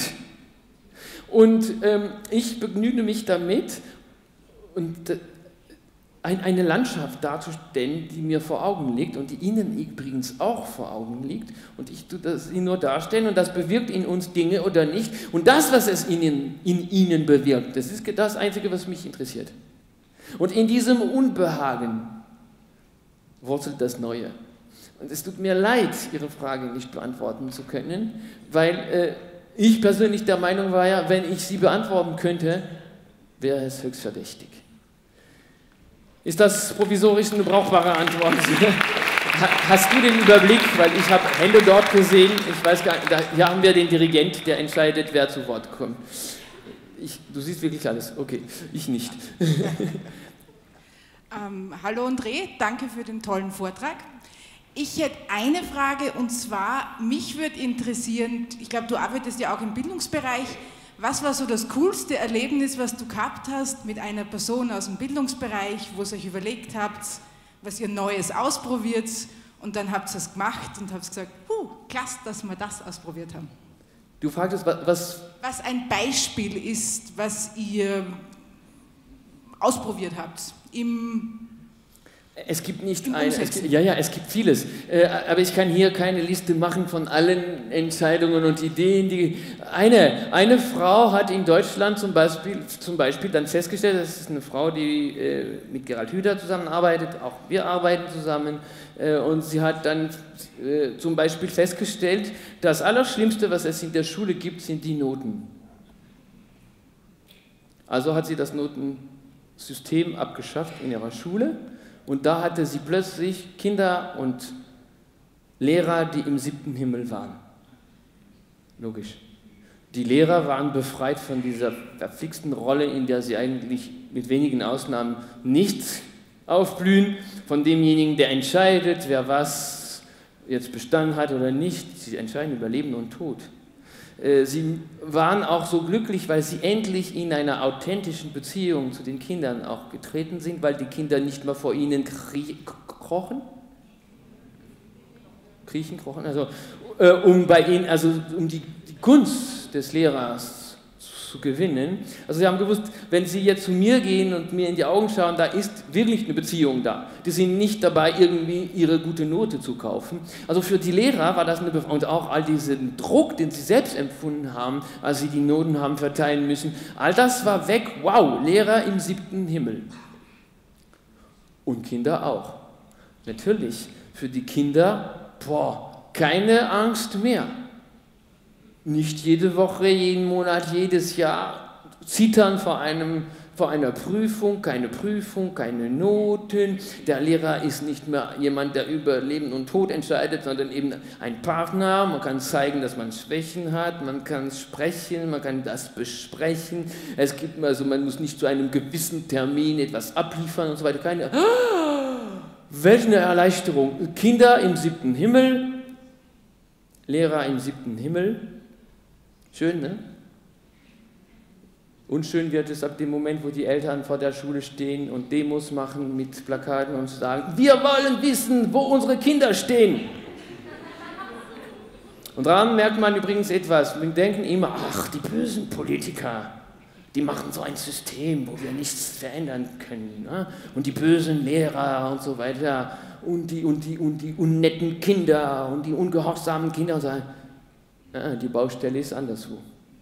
Und ich begnüge mich damit, eine Landschaft darzustellen, die mir vor Augen liegt und die Ihnen übrigens auch vor Augen liegt. Und ich tue das Ihnen nur darstellen und das bewirkt in uns Dinge oder nicht. Und das, was es in Ihnen bewirkt, das ist das Einzige, was mich interessiert. Und in diesem Unbehagen wurzelt das Neue. Und es tut mir leid, Ihre Frage nicht beantworten zu können, weil ich persönlich der Meinung war, ja, wenn ich sie beantworten könnte, wäre es höchst verdächtig. Ist das provisorisch eine brauchbare Antwort? Hast du den Überblick? Weil ich habe Hände dort gesehen. Ich weiß gar nicht, hier haben wir den Dirigent, der entscheidet, wer zu Wort kommt. Du siehst wirklich alles. Okay, ich nicht. Hallo André, danke für den tollen Vortrag. Ich hätte eine Frage und zwar, mich würde interessieren, ich glaube, du arbeitest ja auch im Bildungsbereich, Was war so das coolste Erlebnis, was du gehabt hast mit einer Person aus dem Bildungsbereich, wo ihr euch überlegt habt, was ihr Neues ausprobiert und dann habt ihr es gemacht und habt gesagt, klasse, dass wir das ausprobiert haben. Du fragtest, was ein Beispiel ist, was ihr ausprobiert habt Es gibt nicht es gibt vieles, aber ich kann hier keine Liste machen von allen Entscheidungen und Ideen. Eine Frau hat in Deutschland zum Beispiel dann festgestellt, das ist eine Frau, die mit Gerald Hüther zusammenarbeitet, auch wir arbeiten zusammen, und sie hat dann zum Beispiel festgestellt, das Allerschlimmste, was es in der Schule gibt, sind die Noten. Also hat sie das Notensystem abgeschafft in ihrer Schule. Und da hatte sie plötzlich Kinder und Lehrer, die im 7. Himmel waren. Logisch. Die Lehrer waren befreit von dieser verfixten Rolle, in der sie eigentlich mit wenigen Ausnahmen nicht aufblühen, von demjenigen, der entscheidet, wer was jetzt bestanden hat oder nicht. Sie entscheiden über Leben und Tod. Sie waren auch so glücklich, weil sie endlich in einer authentischen Beziehung zu den Kindern auch getreten sind, weil die Kinder nicht mehr vor ihnen krochen, also um die Gunst des Lehrers zu gewinnen. Also sie haben gewusst, wenn sie jetzt zu mir gehen und mir in die Augen schauen, da ist wirklich eine Beziehung da. Die sind nicht dabei, irgendwie ihre gute Note zu kaufen. Also für die Lehrer war das eine Befreiung. Und auch all diesen Druck, den sie selbst empfunden haben, als sie die Noten haben verteilen müssen, all das war weg. Wow, Lehrer im 7. Himmel. Und Kinder auch. Natürlich, für die Kinder, keine Angst mehr. Nicht jede Woche, jeden Monat, jedes Jahr zittern vor einer Prüfung, keine Noten. Der Lehrer ist nicht mehr jemand, der über Leben und Tod entscheidet, sondern eben ein Partner. Man kann zeigen, dass man Schwächen hat, man kann sprechen, man kann das besprechen. Man muss nicht zu einem gewissen Termin etwas abliefern und so weiter. Welch eine Erleichterung. Kinder im 7. Himmel, Lehrer im 7. Himmel. Schön, ne? Unschön wird es ab dem Moment, wo die Eltern vor der Schule stehen und Demos machen mit Plakaten und sagen, wir wollen wissen, wo unsere Kinder stehen. Und daran merkt man übrigens etwas. Wir denken immer, ach, die bösen Politiker, die machen so ein System, wo wir nichts verändern können. Ne? Und die bösen Lehrer und so weiter und die unnetten Kinder und die ungehorsamen Kinder und so weiter. Die Baustelle ist anderswo.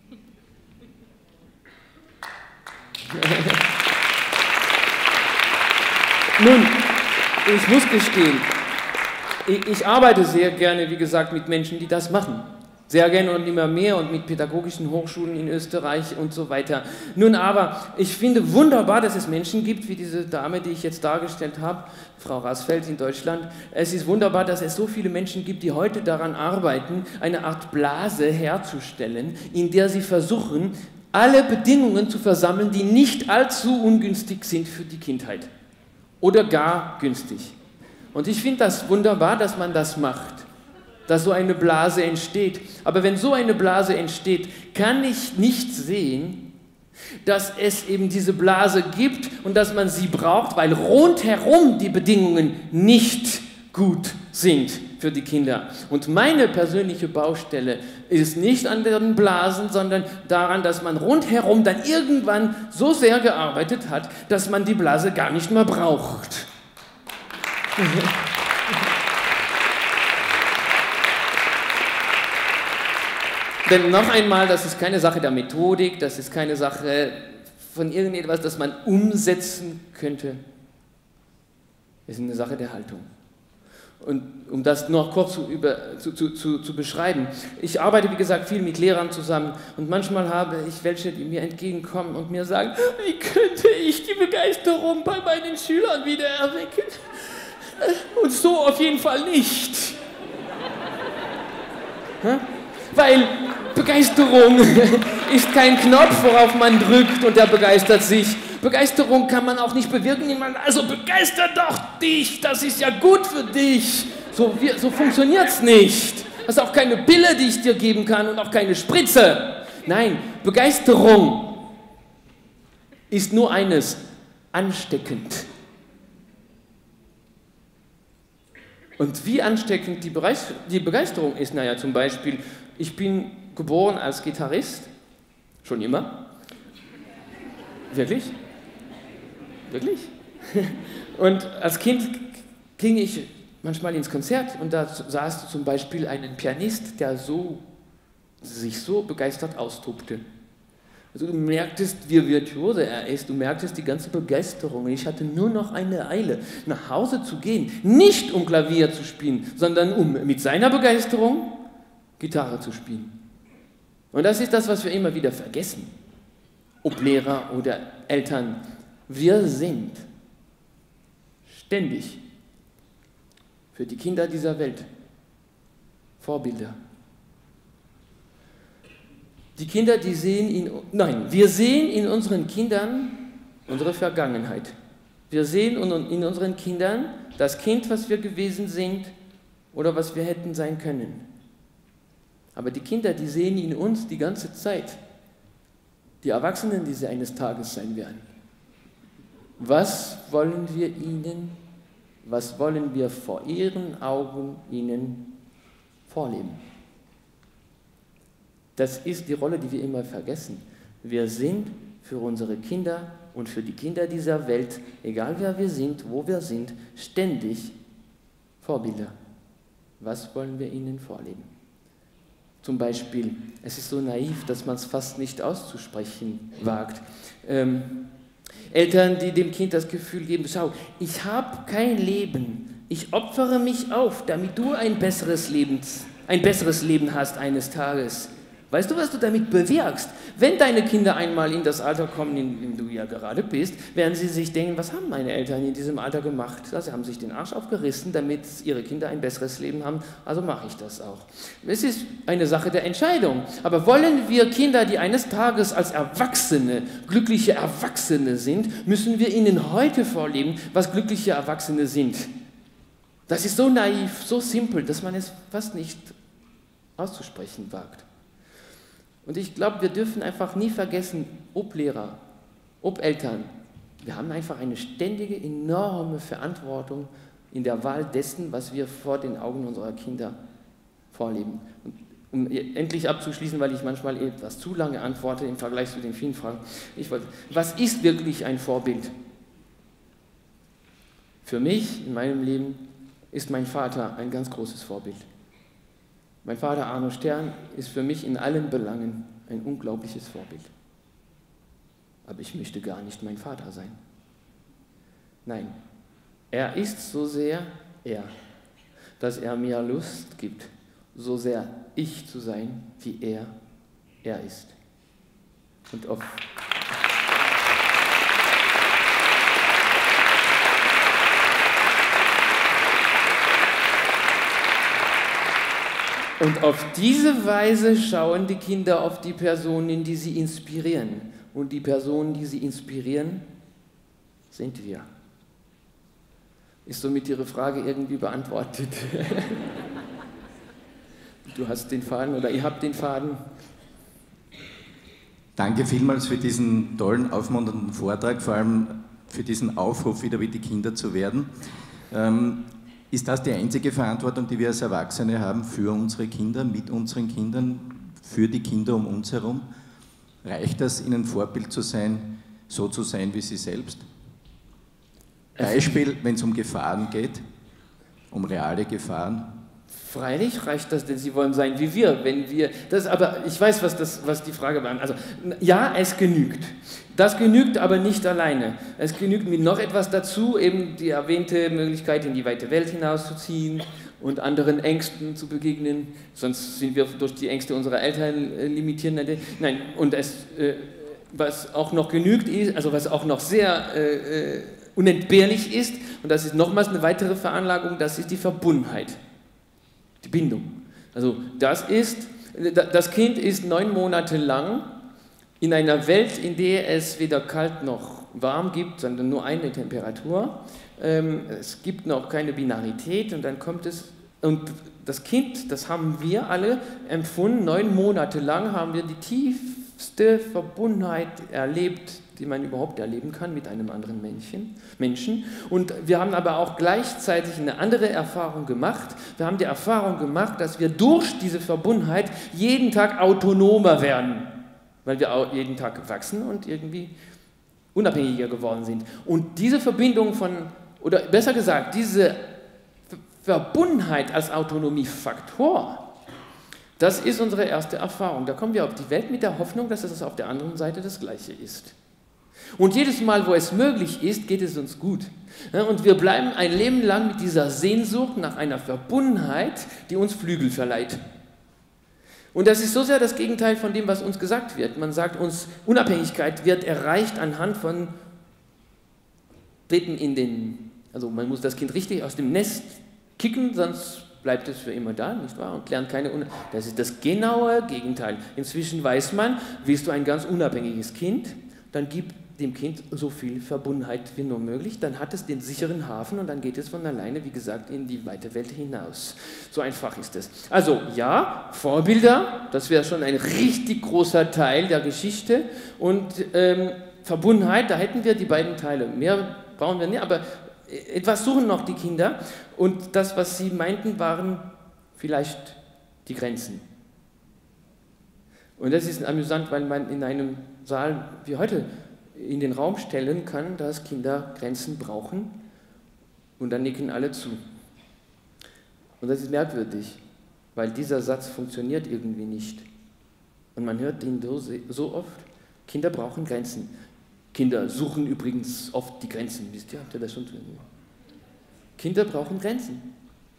Nun, ich muss gestehen, ich arbeite sehr gerne, wie gesagt, mit Menschen, die das machen. Sehr gerne und immer mehr und mit pädagogischen Hochschulen in Österreich und so weiter. Nun aber, ich finde wunderbar, dass es Menschen gibt, wie diese Dame, die ich jetzt dargestellt habe, Frau Rasfeld in Deutschland. Es ist wunderbar, dass es so viele Menschen gibt, die heute daran arbeiten, eine Art Blase herzustellen, in der sie versuchen, alle Bedingungen zu versammeln, die nicht allzu ungünstig sind für die Kindheit. Oder gar günstig. Und ich finde das wunderbar, dass man das macht. Dass so eine Blase entsteht. Aber wenn so eine Blase entsteht, kann ich nicht sehen, dass es eben diese Blase gibt und dass man sie braucht, weil rundherum die Bedingungen nicht gut sind für die Kinder. Und meine persönliche Baustelle ist nicht an den Blasen, sondern daran, dass man rundherum dann irgendwann so sehr gearbeitet hat, dass man die Blase gar nicht mehr braucht. Denn noch einmal, das ist keine Sache der Methodik, das ist keine Sache von irgendetwas, das man umsetzen könnte. Es ist eine Sache der Haltung. Und um das noch kurz zu beschreiben, ich arbeite, wie gesagt, viel mit Lehrern zusammen und manchmal habe ich welche, die mir entgegenkommen und mir sagen, wie könnte ich die Begeisterung bei meinen Schülern wieder erwecken? Und so auf jeden Fall nicht. Weil Begeisterung ist kein Knopf, worauf man drückt und der begeistert sich. Begeisterung kann man auch nicht bewirken, also begeister doch dich, das ist ja gut für dich. So funktioniert es nicht. Das ist auch keine Pille, die ich dir geben kann und auch keine Spritze. Nein, Begeisterung ist nur eines, ansteckend. Und wie ansteckend die Begeisterung ist, naja, zum Beispiel, ich bin geboren als Gitarrist, schon immer. Wirklich? Wirklich? Und als Kind ging ich manchmal ins Konzert und da saß zum Beispiel ein Pianist, der sich so begeistert austobte. Also du merktest, wie virtuose er ist, du merktest die ganze Begeisterung. Ich hatte nur noch eine Eile, nach Hause zu gehen, nicht um Klavier zu spielen, sondern um mit seiner Begeisterung Gitarre zu spielen. Und das ist das, was wir immer wieder vergessen, ob Lehrer oder Eltern. Wir sind ständig für die Kinder dieser Welt Vorbilder. Die Kinder, wir sehen in unseren Kindern unsere Vergangenheit. Wir sehen in unseren Kindern das Kind, was wir gewesen sind oder was wir hätten sein können. Aber die Kinder, die sehen in uns die ganze Zeit die Erwachsenen, die sie eines Tages sein werden. Was wollen wir vor ihren Augen ihnen vorleben? Das ist die Rolle, die wir immer vergessen. Wir sind für unsere Kinder und für die Kinder dieser Welt, egal wer wir sind, wo wir sind, ständig Vorbilder. Was wollen wir ihnen vorleben? Zum Beispiel, es ist so naiv, dass man es fast nicht auszusprechen wagt. Eltern, die dem Kind das Gefühl geben, schau, ich habe kein Leben, ich opfere mich auf, damit du ein besseres Leben hast eines Tages. Weißt du, was du damit bewirkst? Wenn deine Kinder einmal in das Alter kommen, in dem du ja gerade bist, werden sie sich denken, was haben meine Eltern in diesem Alter gemacht? Sie haben sich den Arsch aufgerissen, damit ihre Kinder ein besseres Leben haben, also mache ich das auch. Es ist eine Sache der Entscheidung. Aber wollen wir Kinder, die eines Tages als Erwachsene, glückliche Erwachsene sind, müssen wir ihnen heute vorleben, was glückliche Erwachsene sind. Das ist so naiv, so simpel, dass man es fast nicht auszusprechen wagt. Und ich glaube, wir dürfen einfach nie vergessen, ob Lehrer, ob Eltern, wir haben einfach eine ständige, enorme Verantwortung in der Wahl dessen, was wir vor den Augen unserer Kinder vorleben. Und um endlich abzuschließen, weil ich manchmal etwas zu lange antworte im Vergleich zu den vielen Fragen, was ist wirklich ein Vorbild? Für mich, in meinem Leben, ist mein Vater ein ganz großes Vorbild. Mein Vater Arno Stern ist für mich in allen Belangen ein unglaubliches Vorbild. Aber ich möchte gar nicht mein Vater sein. Nein, er ist so sehr er, dass er mir Lust gibt, so sehr ich zu sein, wie er ist. Und auf diese Weise schauen die Kinder auf die Personen, die sie inspirieren. Und die Personen, die sie inspirieren, sind wir. Ist somit Ihre Frage irgendwie beantwortet? Du hast den Faden oder ihr habt den Faden. Danke vielmals für diesen tollen, aufmunternden Vortrag, vor allem für diesen Aufruf, wieder wie die Kinder zu werden. Ist das die einzige Verantwortung, die wir als Erwachsene haben für unsere Kinder, mit unseren Kindern, für die Kinder um uns herum? Reicht das, ihnen Vorbild zu sein, so zu sein wie sie selbst? Beispiel, wenn es um Gefahren geht, um reale Gefahren. Freilich reicht das, denn sie wollen sein wie wir. Aber ich weiß, was die Frage war. Also, ja, es genügt. Das genügt aber nicht alleine. Es genügt mit noch etwas dazu, eben die erwähnte Möglichkeit, in die weite Welt hinauszuziehen und anderen Ängsten zu begegnen. Sonst sind wir durch die Ängste unserer Eltern limitiert. Nein, und was auch noch genügt ist, also was auch noch sehr unentbehrlich ist, und das ist nochmals eine weitere Veranlagung, das ist die Verbundenheit. Die Bindung. Also das Kind ist 9 Monate lang in einer Welt, in der es weder kalt noch warm gibt, sondern nur eine Temperatur. Es gibt noch keine Binarität und dann kommt es, und das Kind, das haben wir alle empfunden, 9 Monate lang haben wir die tiefste Verbundenheit erlebt, die man überhaupt erleben kann mit einem anderen Menschen. Und wir haben aber auch gleichzeitig eine andere Erfahrung gemacht. Wir haben die Erfahrung gemacht, dass wir durch diese Verbundenheit jeden Tag autonomer werden, weil wir auch jeden Tag wachsen und irgendwie unabhängiger geworden sind. Und diese Verbindung oder besser gesagt, diese Verbundenheit als Autonomiefaktor, das ist unsere erste Erfahrung. Da kommen wir auf die Welt mit der Hoffnung, dass es auf der anderen Seite das Gleiche ist. Und jedes Mal, wo es möglich ist, geht es uns gut. Und wir bleiben ein Leben lang mit dieser Sehnsucht nach einer Verbundenheit, die uns Flügel verleiht. Und das ist so sehr das Gegenteil von dem, was uns gesagt wird. Man sagt uns, Unabhängigkeit wird erreicht anhand von also man muss das Kind richtig aus dem Nest kicken, sonst bleibt es für immer da, nicht wahr? Und lernt Das ist das genaue Gegenteil. Inzwischen weiß man, willst du ein ganz unabhängiges Kind, dann gib dem Kind so viel Verbundenheit wie nur möglich, dann hat es den sicheren Hafen und dann geht es von alleine, wie gesagt, in die weite Welt hinaus. So einfach ist es. Also ja, Vorbilder, das wäre schon ein richtig großer Teil der Geschichte und Verbundenheit, da hätten wir die beiden Teile. Mehr brauchen wir nicht, aber etwas suchen noch die Kinder und das, was sie meinten, waren vielleicht die Grenzen. Und das ist amüsant, weil man in einem Saal wie heute in den Raum stellen kann, dass Kinder Grenzen brauchen und dann nicken alle zu. Und das ist merkwürdig, weil dieser Satz funktioniert irgendwie nicht. Und man hört ihn so oft, Kinder brauchen Grenzen. Kinder suchen übrigens oft die Grenzen, wisst ihr, habt ihr das schon? Kinder brauchen Grenzen.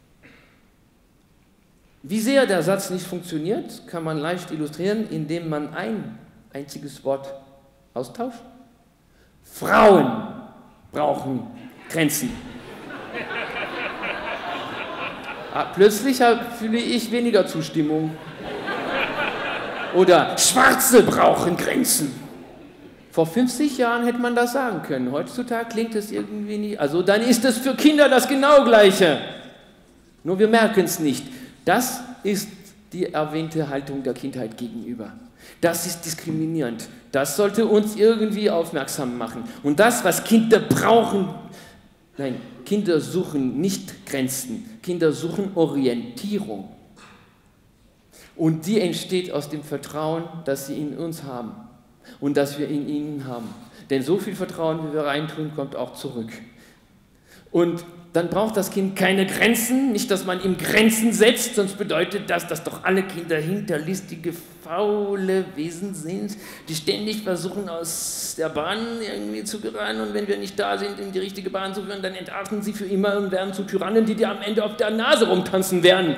Wie sehr der Satz nicht funktioniert, kann man leicht illustrieren, indem man ein einziges Wort austauscht. Frauen brauchen Grenzen. Plötzlich fühle ich weniger Zustimmung. Oder Schwarze brauchen Grenzen. Vor 50 Jahren hätte man das sagen können. Heutzutage klingt es irgendwie nicht. Also dann ist es für Kinder das genau Gleiche. Nur wir merken es nicht. Das ist die erwähnte Haltung der Kindheit gegenüber. Das ist diskriminierend. Das sollte uns irgendwie aufmerksam machen. Und das, was Kinder brauchen, nein, Kinder suchen nicht Grenzen. Kinder suchen Orientierung. Und die entsteht aus dem Vertrauen, das sie in uns haben. Und das wir in ihnen haben. Denn so viel Vertrauen, wie wir reintun, kommt auch zurück. Und dann braucht das Kind keine Grenzen, nicht, dass man ihm Grenzen setzt, sonst bedeutet das, dass doch alle Kinder hinterlistige, faule Wesen sind, die ständig versuchen, aus der Bahn irgendwie zu geraten und wenn wir nicht da sind, in die richtige Bahn zu führen, dann entarten sie für immer und werden zu Tyrannen, die dir am Ende auf der Nase rumtanzen werden.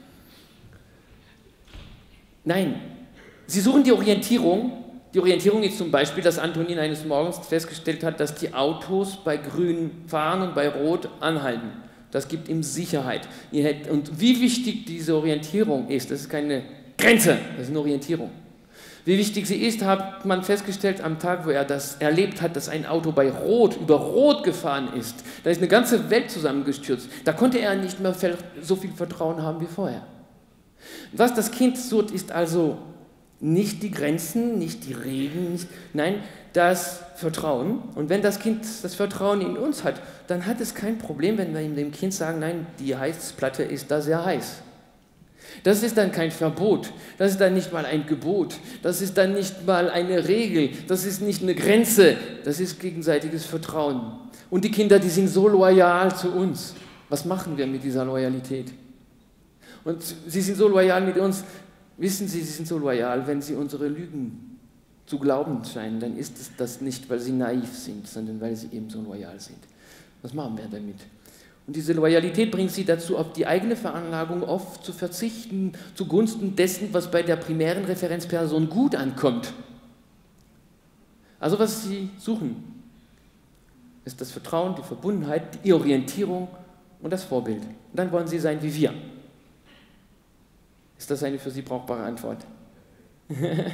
Nein, sie suchen die Orientierung. Die Orientierung ist zum Beispiel, dass Antonin eines Morgens festgestellt hat, dass die Autos bei Grün fahren und bei Rot anhalten. Das gibt ihm Sicherheit. Und wie wichtig diese Orientierung ist, das ist keine Grenze, das ist eine Orientierung. Wie wichtig sie ist, hat man festgestellt am Tag, wo er das erlebt hat, dass ein Auto bei Rot, über Rot gefahren ist. Da ist eine ganze Welt zusammengestürzt. Da konnte er nicht mehr so viel Vertrauen haben wie vorher. Was das Kind sucht, ist also nicht die Grenzen, nicht die Regeln, nein, das Vertrauen. Und wenn das Kind das Vertrauen in uns hat, dann hat es kein Problem, wenn wir dem Kind sagen, nein, die Heizplatte ist da sehr heiß. Das ist dann kein Verbot, das ist dann nicht mal ein Gebot, das ist dann nicht mal eine Regel, das ist nicht eine Grenze, das ist gegenseitiges Vertrauen. Und die Kinder, die sind so loyal zu uns. Was machen wir mit dieser Loyalität? Und sie sind so loyal mit uns. Wissen Sie, sie sind so loyal, wenn sie unsere Lügen zu glauben scheinen, dann ist es das nicht, weil sie naiv sind, sondern weil sie eben so loyal sind. Was machen wir damit? Und diese Loyalität bringt sie dazu, auf die eigene Veranlagung oft zu verzichten, zugunsten dessen, was bei der primären Referenzperson gut ankommt. Also was sie suchen, ist das Vertrauen, die Verbundenheit, die Orientierung und das Vorbild. Und dann wollen sie sein wie wir. Ist das eine für Sie brauchbare Antwort? Danke.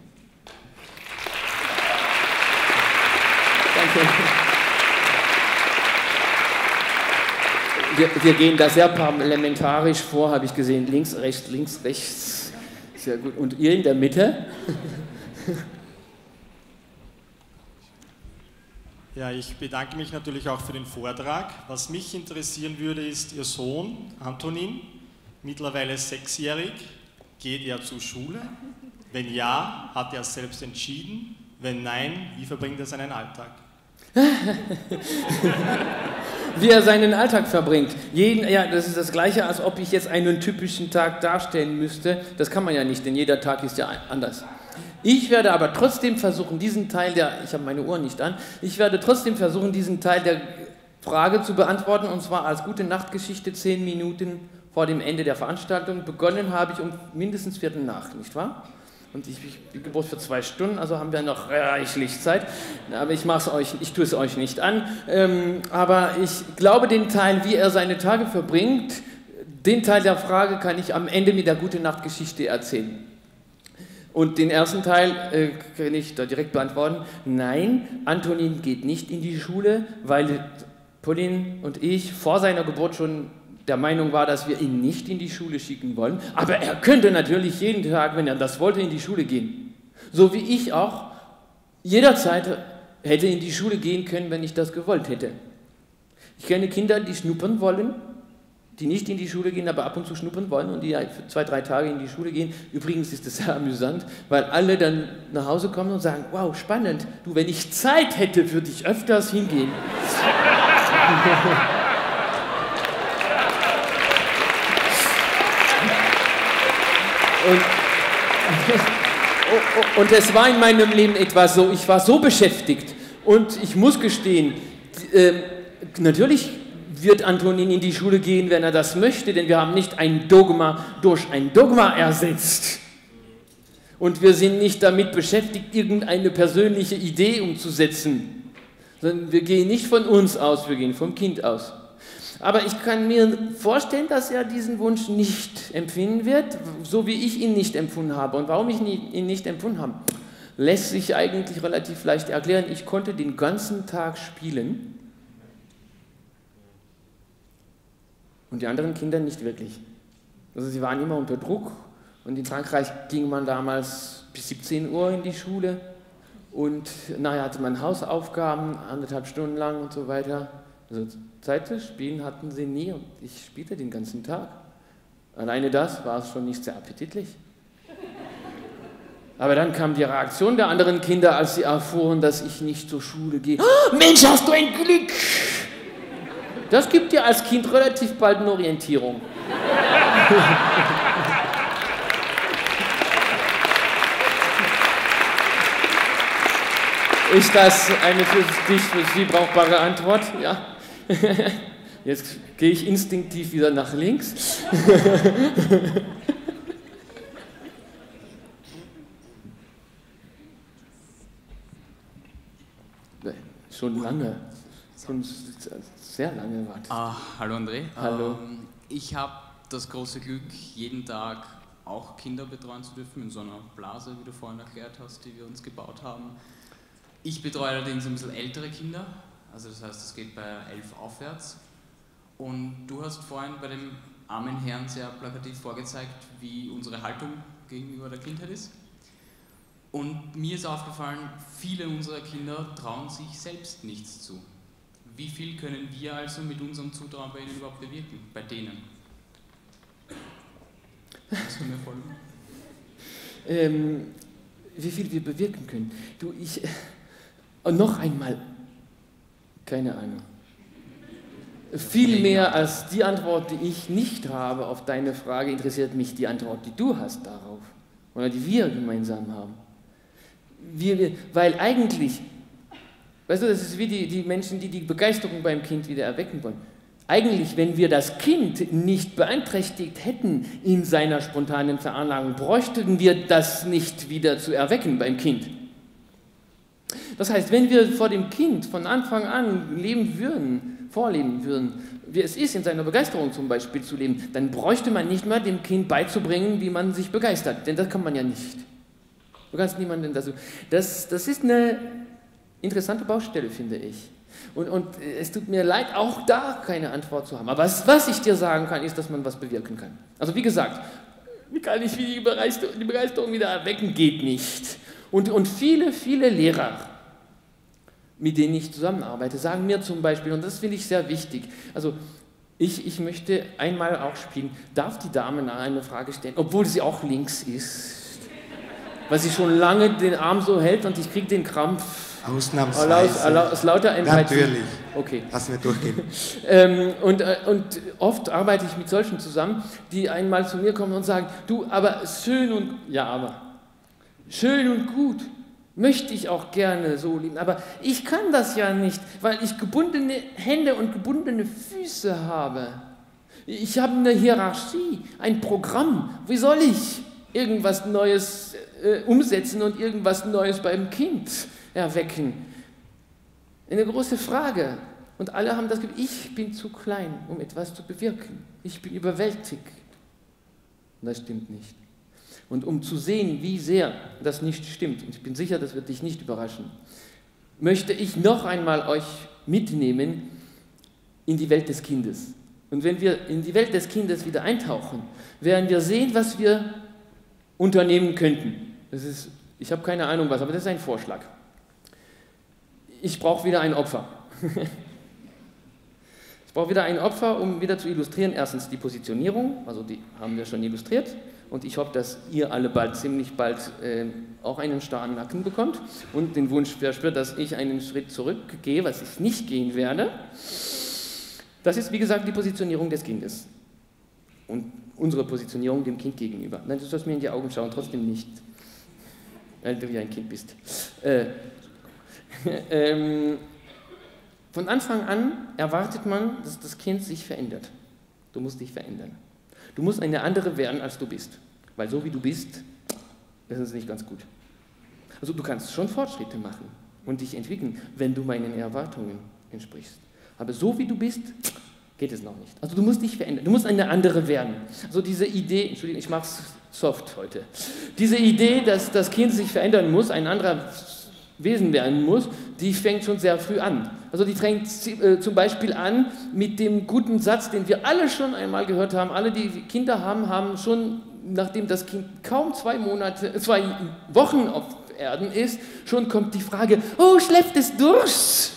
Wir gehen da sehr parlamentarisch vor, habe ich gesehen. Links, rechts, links, rechts. Sehr gut. Und ihr in der Mitte? Ja, ich bedanke mich natürlich auch für den Vortrag. Was mich interessieren würde, ist Ihr Sohn Antonin, mittlerweile 6-jährig. Geht er zur Schule? Wenn ja, hat er es selbst entschieden? Wenn nein, wie verbringt er seinen Alltag? Wie er seinen Alltag verbringt. Ja, das ist das Gleiche, als ob ich jetzt einen typischen Tag darstellen müsste. Das kann man ja nicht, denn jeder Tag ist ja anders. Ich werde aber trotzdem versuchen, diesen Teil ich habe meine Uhr nicht an, ich werde trotzdem versuchen, diesen Teil der Frage zu beantworten, und zwar als gute Nachtgeschichte 10 Minuten vor dem Ende der Veranstaltung. Begonnen habe ich um mindestens 4 nach, nicht wahr? Und ich bin gebucht für 2 Stunden, also haben wir noch reichlich Zeit. Aber ich tue es euch nicht an. Aber ich glaube, den Teil, wie er seine Tage verbringt, den Teil der Frage kann ich am Ende mit der Gute-Nacht-Geschichte erzählen. Und den ersten Teil kann ich da direkt beantworten. Nein, Antonin geht nicht in die Schule, weil Pauline und ich vor seiner Geburt schon der Meinung war, dass wir ihn nicht in die Schule schicken wollen. Aber er könnte natürlich jeden Tag, wenn er das wollte, in die Schule gehen. So wie ich auch jederzeit hätte in die Schule gehen können, wenn ich das gewollt hätte. Ich kenne Kinder, die schnuppern wollen, die nicht in die Schule gehen, aber ab und zu schnuppern wollen und die für 2, 3 Tage in die Schule gehen. Übrigens ist es sehr amüsant, weil alle dann nach Hause kommen und sagen, wow, spannend, du, wenn ich Zeit hätte, würde ich öfters hingehen. Und es war in meinem Leben etwas so, ich war so beschäftigt und ich muss gestehen, natürlich wird Antonin in die Schule gehen, wenn er das möchte, denn wir haben nicht ein Dogma durch ein Dogma ersetzt. Und wir sind nicht damit beschäftigt, irgendeine persönliche Idee umzusetzen, sondern wir gehen nicht von uns aus, wir gehen vom Kind aus. Aber ich kann mir vorstellen, dass er diesen Wunsch nicht empfinden wird, so wie ich ihn nicht empfunden habe. Und warum ich ihn nicht empfunden habe, lässt sich eigentlich relativ leicht erklären. Ich konnte den ganzen Tag spielen und die anderen Kinder nicht wirklich. Also sie waren immer unter Druck und in Frankreich ging man damals bis 17 Uhr in die Schule und nachher hatte man Hausaufgaben, 1,5 Stunden lang und so weiter. Also Zeit zu spielen hatten sie nie und ich spielte den ganzen Tag. Alleine das war es schon nicht sehr appetitlich. Aber dann kam die Reaktion der anderen Kinder, als sie erfuhren, dass ich nicht zur Schule gehe. Oh, Mensch, hast du ein Glück! Das gibt dir als Kind relativ bald eine Orientierung. Ist das eine für Sie brauchbare Antwort? Ja. Jetzt gehe ich instinktiv wieder nach links. Schon lange. Schon sehr lange wartet. Hallo André. Hallo. Ich habe das große Glück, jeden Tag auch Kinder betreuen zu dürfen, in so einer Blase, wie du vorhin erklärt hast, die wir uns gebaut haben. Ich betreue allerdings ein bisschen ältere Kinder, also das heißt, es geht bei 11 aufwärts. Und du hast vorhin bei dem armen Herrn sehr plakativ vorgezeigt, wie unsere Haltung gegenüber der Kindheit ist. Und mir ist aufgefallen, viele unserer Kinder trauen sich selbst nichts zu. Wie viel können wir also mit unserem Zutrauen bei ihnen überhaupt bewirken, bei denen? Kannst du mir folgen? Wie viel wir bewirken können? Du, und noch einmal, keine Ahnung. Viel mehr als die Antwort, die ich nicht habe auf deine Frage, interessiert mich die Antwort, die du hast darauf. Oder die wir gemeinsam haben. Weil eigentlich, weißt du, das ist wie die Menschen, die die Begeisterung beim Kind wieder erwecken wollen. Eigentlich, wenn wir das Kind nicht beeinträchtigt hätten in seiner spontanen Veranlagung, bräuchten wir das nicht wieder zu erwecken beim Kind. Das heißt, wenn wir vor dem Kind von Anfang an vorleben würden, wie es ist, in seiner Begeisterung zum Beispiel zu leben, dann bräuchte man nicht mehr dem Kind beizubringen, wie man sich begeistert, denn das kann man ja nicht. Du kannst niemanden dazu. Das ist eine interessante Baustelle, finde ich. Und es tut mir leid, auch da keine Antwort zu haben. Aber was ich dir sagen kann, ist, dass man was bewirken kann. Also wie gesagt, wie kann ich die Begeisterung wieder erwecken? Geht nicht. Und viele, viele Lehrer, mit denen ich zusammenarbeite, sagen mir zum Beispiel, und das finde ich sehr wichtig, also ich möchte einmal auch spielen, darf die Dame eine Frage stellen, obwohl sie auch links ist, weil sie schon lange den Arm so hält und ich kriege den Krampf. Ausnahmsweise. Aus lauter Empathie. Natürlich. Okay. Lass mir durchgehen. Und oft arbeite ich mit solchen zusammen, die einmal zu mir kommen und sagen, du, aber schön und gut möchte ich auch gerne so lieben, aber ich kann das ja nicht, weil ich gebundene Hände und gebundene Füße habe. Ich habe eine Hierarchie, ein Programm. Wie soll ich irgendwas Neues umsetzen und irgendwas Neues beim Kind erwecken? Eine große Frage. Und alle haben das Gefühl, ich bin zu klein, um etwas zu bewirken. Ich bin überwältigt. Und das stimmt nicht. Und um zu sehen, wie sehr das nicht stimmt, und ich bin sicher, das wird dich nicht überraschen, möchte ich noch einmal euch mitnehmen in die Welt des Kindes. Und wenn wir in die Welt des Kindes wieder eintauchen, werden wir sehen, was wir unternehmen könnten. Ich habe keine Ahnung was, aber das ist ein Vorschlag. Ich brauche wieder ein Opfer. Ich brauche wieder ein Opfer, um wieder zu illustrieren. Erstens die Positionierung, also die haben wir schon illustriert. Und ich hoffe, dass ihr alle ziemlich bald auch einen starren Nacken bekommt und den Wunsch verspürt, dass ich einen Schritt zurückgehe, was ich nicht gehen werde. Das ist, wie gesagt, die Positionierung des Kindes. Und unsere Positionierung dem Kind gegenüber. Nein, du sollst mir in die Augen schauen, trotzdem nicht, weil du ja ein Kind bist. Von Anfang an erwartet man, dass das Kind sich verändert. Du musst dich verändern. Du musst eine andere werden, als du bist. Weil so wie du bist, ist es nicht ganz gut. Also du kannst schon Fortschritte machen und dich entwickeln, wenn du meinen Erwartungen entsprichst. Aber so wie du bist, geht es noch nicht. Also du musst dich verändern. Du musst eine andere werden. Also diese Idee, Entschuldigung, ich mache es soft heute. Diese Idee, dass das Kind sich verändern muss, ein anderer Wesen werden muss, die fängt schon sehr früh an. Also die fängt zum Beispiel an mit dem guten Satz, den wir alle schon einmal gehört haben. Alle, die Kinder haben, haben schon, nachdem das Kind kaum 2 Wochen auf Erden ist, schon kommt die Frage, oh, schläft es durch?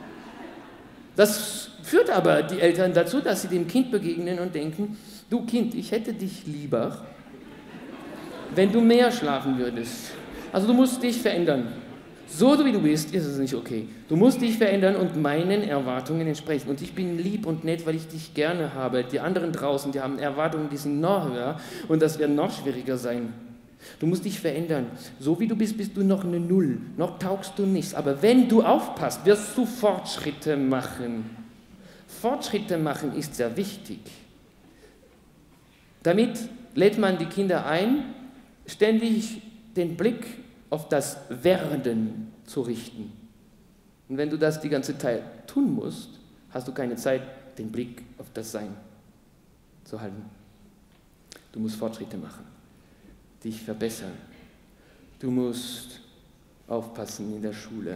Das führt aber die Eltern dazu, dass sie dem Kind begegnen und denken, du Kind, ich hätte dich lieber, wenn du mehr schlafen würdest. Also du musst dich verändern. So wie du bist, ist es nicht okay. Du musst dich verändern und meinen Erwartungen entsprechen. Und ich bin lieb und nett, weil ich dich gerne habe. Die anderen draußen, die haben Erwartungen, die sind noch höher und das wird noch schwieriger sein. Du musst dich verändern. So wie du bist, bist du noch eine Null. Noch taugst du nichts. Aber wenn du aufpasst, wirst du Fortschritte machen. Fortschritte machen ist sehr wichtig. Damit lädt man die Kinder ein, ständig den Blick auf das Werden zu richten. Und wenn du das die ganze Zeit tun musst, hast du keine Zeit, den Blick auf das Sein zu halten. Du musst Fortschritte machen, dich verbessern. Du musst aufpassen in der Schule.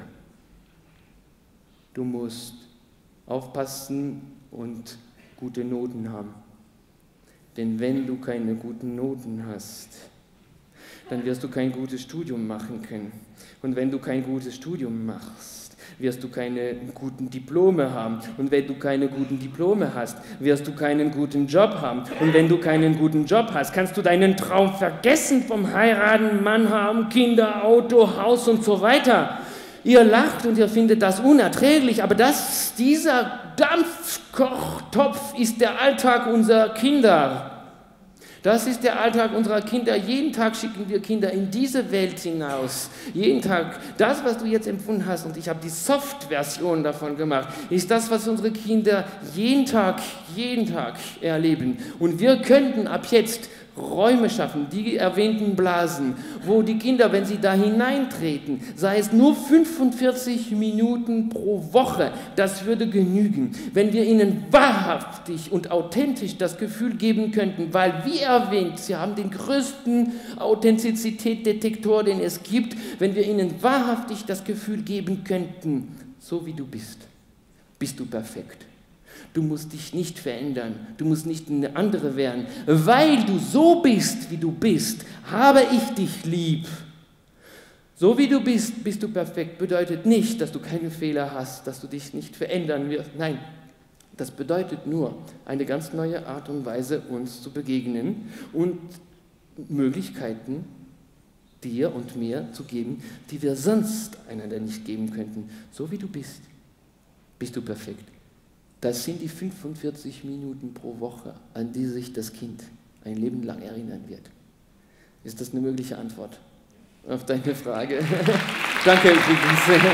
Du musst aufpassen und gute Noten haben. Denn wenn du keine guten Noten hast, dann wirst du kein gutes Studium machen können. Und wenn du kein gutes Studium machst, wirst du keine guten Diplome haben. Und wenn du keine guten Diplome hast, wirst du keinen guten Job haben. Und wenn du keinen guten Job hast, kannst du deinen Traum vergessen vom Heiraten, Mann haben, Kinder, Auto, Haus und so weiter. Ihr lacht und ihr findet das unerträglich, aber dieser Dampfkochtopf ist der Alltag unserer Kinder. Das ist der Alltag unserer Kinder. Jeden Tag schicken wir Kinder in diese Welt hinaus. Jeden Tag. Das, was du jetzt empfunden hast, und ich habe die Soft-Version davon gemacht, ist das, was unsere Kinder jeden Tag erleben. Und wir könnten ab jetzt Räume schaffen, die erwähnten Blasen, wo die Kinder, wenn sie da hineintreten, sei es nur 45 Minuten pro Woche, das würde genügen, wenn wir ihnen wahrhaftig und authentisch das Gefühl geben könnten, weil, wie erwähnt, sie haben den größten Authentizitätsdetektor, den es gibt, wenn wir ihnen wahrhaftig das Gefühl geben könnten, so wie du bist du perfekt. Du musst dich nicht verändern, du musst nicht eine andere werden. Weil du so bist, wie du bist, habe ich dich lieb. So wie du bist, bist du perfekt, bedeutet nicht, dass du keine Fehler hast, dass du dich nicht verändern wirst. Nein, das bedeutet nur eine ganz neue Art und Weise, uns zu begegnen und Möglichkeiten dir und mir zu geben, die wir sonst einander nicht geben könnten. So wie du bist, bist du perfekt. Das sind die 45 Minuten pro Woche, an die sich das Kind ein Leben lang erinnern wird. Ist das eine mögliche Antwort auf deine Frage? Danke übrigens.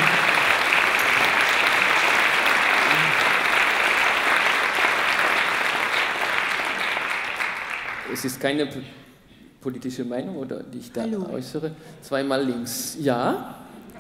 Es ist keine politische Meinung, oder die ich da äußere. Zweimal links. Ja?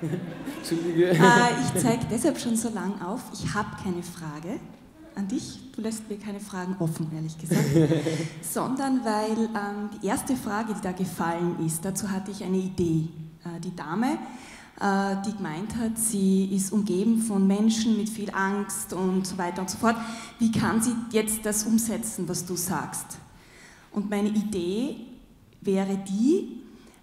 Ich zeige deshalb schon so lang auf. Ich habe keine Frage an dich. Du lässt mir keine Fragen offen, ehrlich gesagt. Sondern weil die erste Frage, die da gefallen ist, dazu hatte ich eine Idee. Die Dame, die gemeint hat, sie ist umgeben von Menschen mit viel Angst und so weiter und so fort. Wie kann sie jetzt das umsetzen, was du sagst? Und meine Idee wäre die,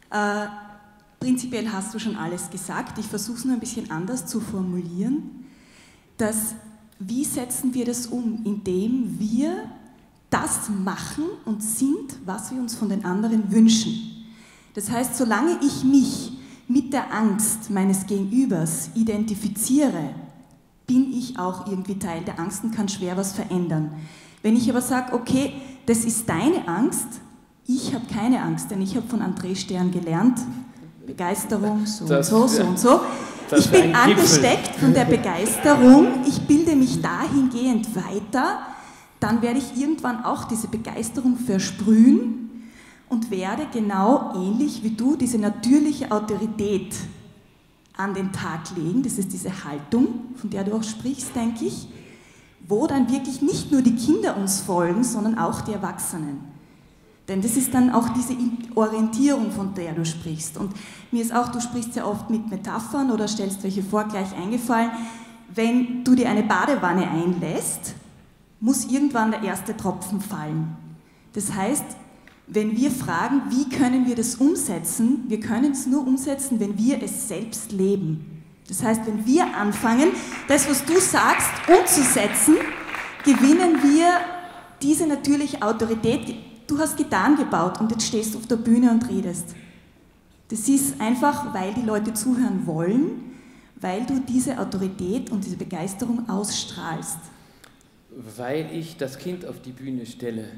prinzipiell hast du schon alles gesagt, ich versuche es nur ein bisschen anders zu formulieren, dass, wie setzen wir das um, indem wir das machen und sind, was wir uns von den anderen wünschen. Das heißt, solange ich mich mit der Angst meines Gegenübers identifiziere, bin ich auch irgendwie Teil der Angst und kann schwer was verändern. Wenn ich aber sage, okay, das ist deine Angst, ich habe keine Angst, denn ich habe von André Stern gelernt, Begeisterung, so und so, so und so. Ich bin angesteckt von der Begeisterung, ich bilde mich dahingehend weiter, dann werde ich irgendwann auch diese Begeisterung versprühen und werde genau ähnlich wie du diese natürliche Autorität an den Tag legen, das ist diese Haltung, von der du auch sprichst, denke ich, wo dann wirklich nicht nur die Kinder uns folgen, sondern auch die Erwachsenen. Denn das ist dann auch diese Orientierung, von der du sprichst. Und mir ist auch, du sprichst ja oft mit Metaphern oder stellst welche vor, gleich eingefallen, wenn du dir eine Badewanne einlässt, muss irgendwann der erste Tropfen fallen. Das heißt, wenn wir fragen, wie können wir das umsetzen, wir können es nur umsetzen, wenn wir es selbst leben. Das heißt, wenn wir anfangen, das, was du sagst, umzusetzen, gewinnen wir diese natürliche Autorität. Du hast Gitarren gebaut und jetzt stehst du auf der Bühne und redest. Das ist einfach, weil die Leute zuhören wollen, weil du diese Autorität und diese Begeisterung ausstrahlst. Weil ich das Kind auf die Bühne stelle.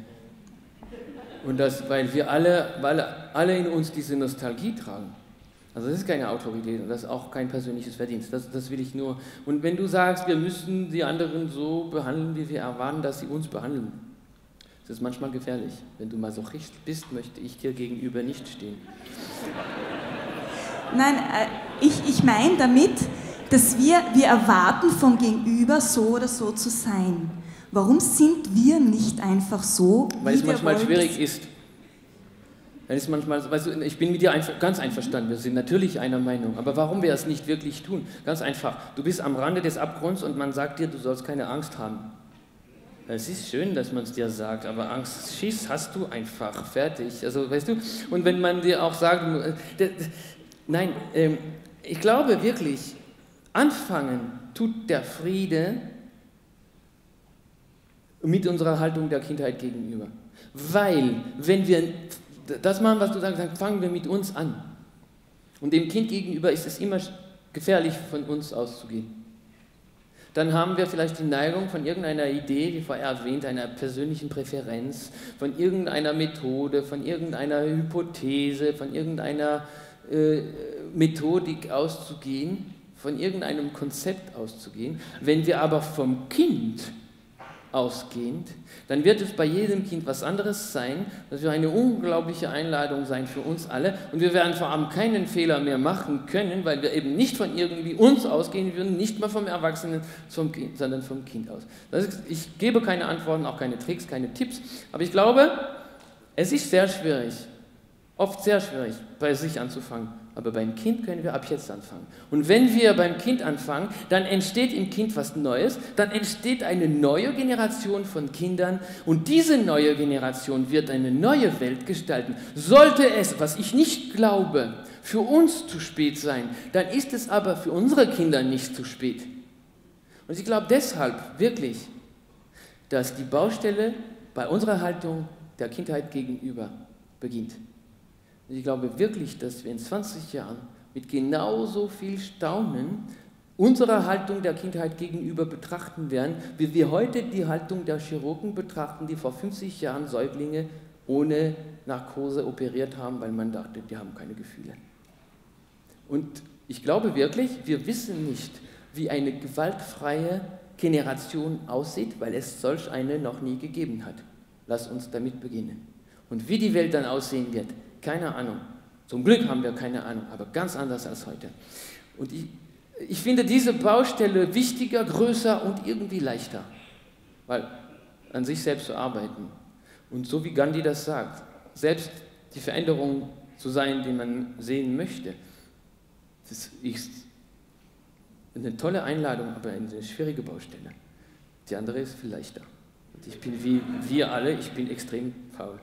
Und weil wir alle in uns diese Nostalgie tragen. Also das ist keine Autorität und das ist auch kein persönliches Verdienst. Das will ich nur. Und wenn du sagst, wir müssen die anderen so behandeln, wie wir erwarten, dass sie uns behandeln, das ist manchmal gefährlich. Wenn du Masochist bist, möchte ich dir gegenüber nicht stehen. Nein, ich meine damit, dass wir erwarten vom Gegenüber, so oder so zu sein. Warum sind wir nicht einfach so, weil es manchmal schwierig ist. Weil es manchmal, weißt du, ich bin mit dir ganz einverstanden, wir sind natürlich einer Meinung, aber warum wir es nicht wirklich tun? Ganz einfach, du bist am Rande des Abgrunds und man sagt dir, du sollst keine Angst haben. Es ist schön, dass man es dir sagt, aber Angst, Schiss hast du einfach, fertig. Also, weißt du, und wenn man dir auch sagt, nein, ich glaube wirklich, anfangen tut der Friede mit unserer Haltung der Kindheit gegenüber. Weil, wenn wir das machen, was du sagst, dann fangen wir mit uns an. Und dem Kind gegenüber ist es immer gefährlich, von uns auszugehen. Dann haben wir vielleicht die Neigung von irgendeiner Idee, wie vorher erwähnt, einer persönlichen Präferenz, von irgendeiner Methode, von irgendeiner Hypothese, von irgendeiner Methodik auszugehen, von irgendeinem Konzept auszugehen. Wenn wir aber vom Kind ausgehend, dann wird es bei jedem Kind was anderes sein. Das wird eine unglaubliche Einladung sein für uns alle und wir werden vor allem keinen Fehler mehr machen können, weil wir eben nicht von irgendwie uns ausgehen würden, nicht mal vom Erwachsenen, sondern vom Kind aus. Ich gebe keine Antworten, auch keine Tricks, keine Tipps, aber ich glaube, es ist sehr schwierig, oft sehr schwierig, bei sich anzufangen. Aber beim Kind können wir ab jetzt anfangen. Und wenn wir beim Kind anfangen, dann entsteht im Kind was Neues, dann entsteht eine neue Generation von Kindern und diese neue Generation wird eine neue Welt gestalten. Sollte es, was ich nicht glaube, für uns zu spät sein, dann ist es aber für unsere Kinder nicht zu spät. Und ich glaube deshalb wirklich, dass die Baustelle bei unserer Haltung der Kindheit gegenüber beginnt. Und ich glaube wirklich, dass wir in 20 Jahren mit genauso viel Staunen unsere Haltung der Kindheit gegenüber betrachten werden, wie wir heute die Haltung der Chirurgen betrachten, die vor 50 Jahren Säuglinge ohne Narkose operiert haben, weil man dachte, die haben keine Gefühle. Und ich glaube wirklich, wir wissen nicht, wie eine gewaltfreie Generation aussieht, weil es solch eine noch nie gegeben hat. Lass uns damit beginnen. Und wie die Welt dann aussehen wird, keine Ahnung. Zum Glück haben wir keine Ahnung, aber ganz anders als heute. Und ich finde diese Baustelle wichtiger, größer und irgendwie leichter, weil an sich selbst zu arbeiten und so wie Gandhi das sagt, selbst die Veränderung zu sein, die man sehen möchte, das ist eine tolle Einladung, aber eine schwierige Baustelle. Die andere ist viel leichter. Und ich bin wie wir alle, ich bin extrem faul.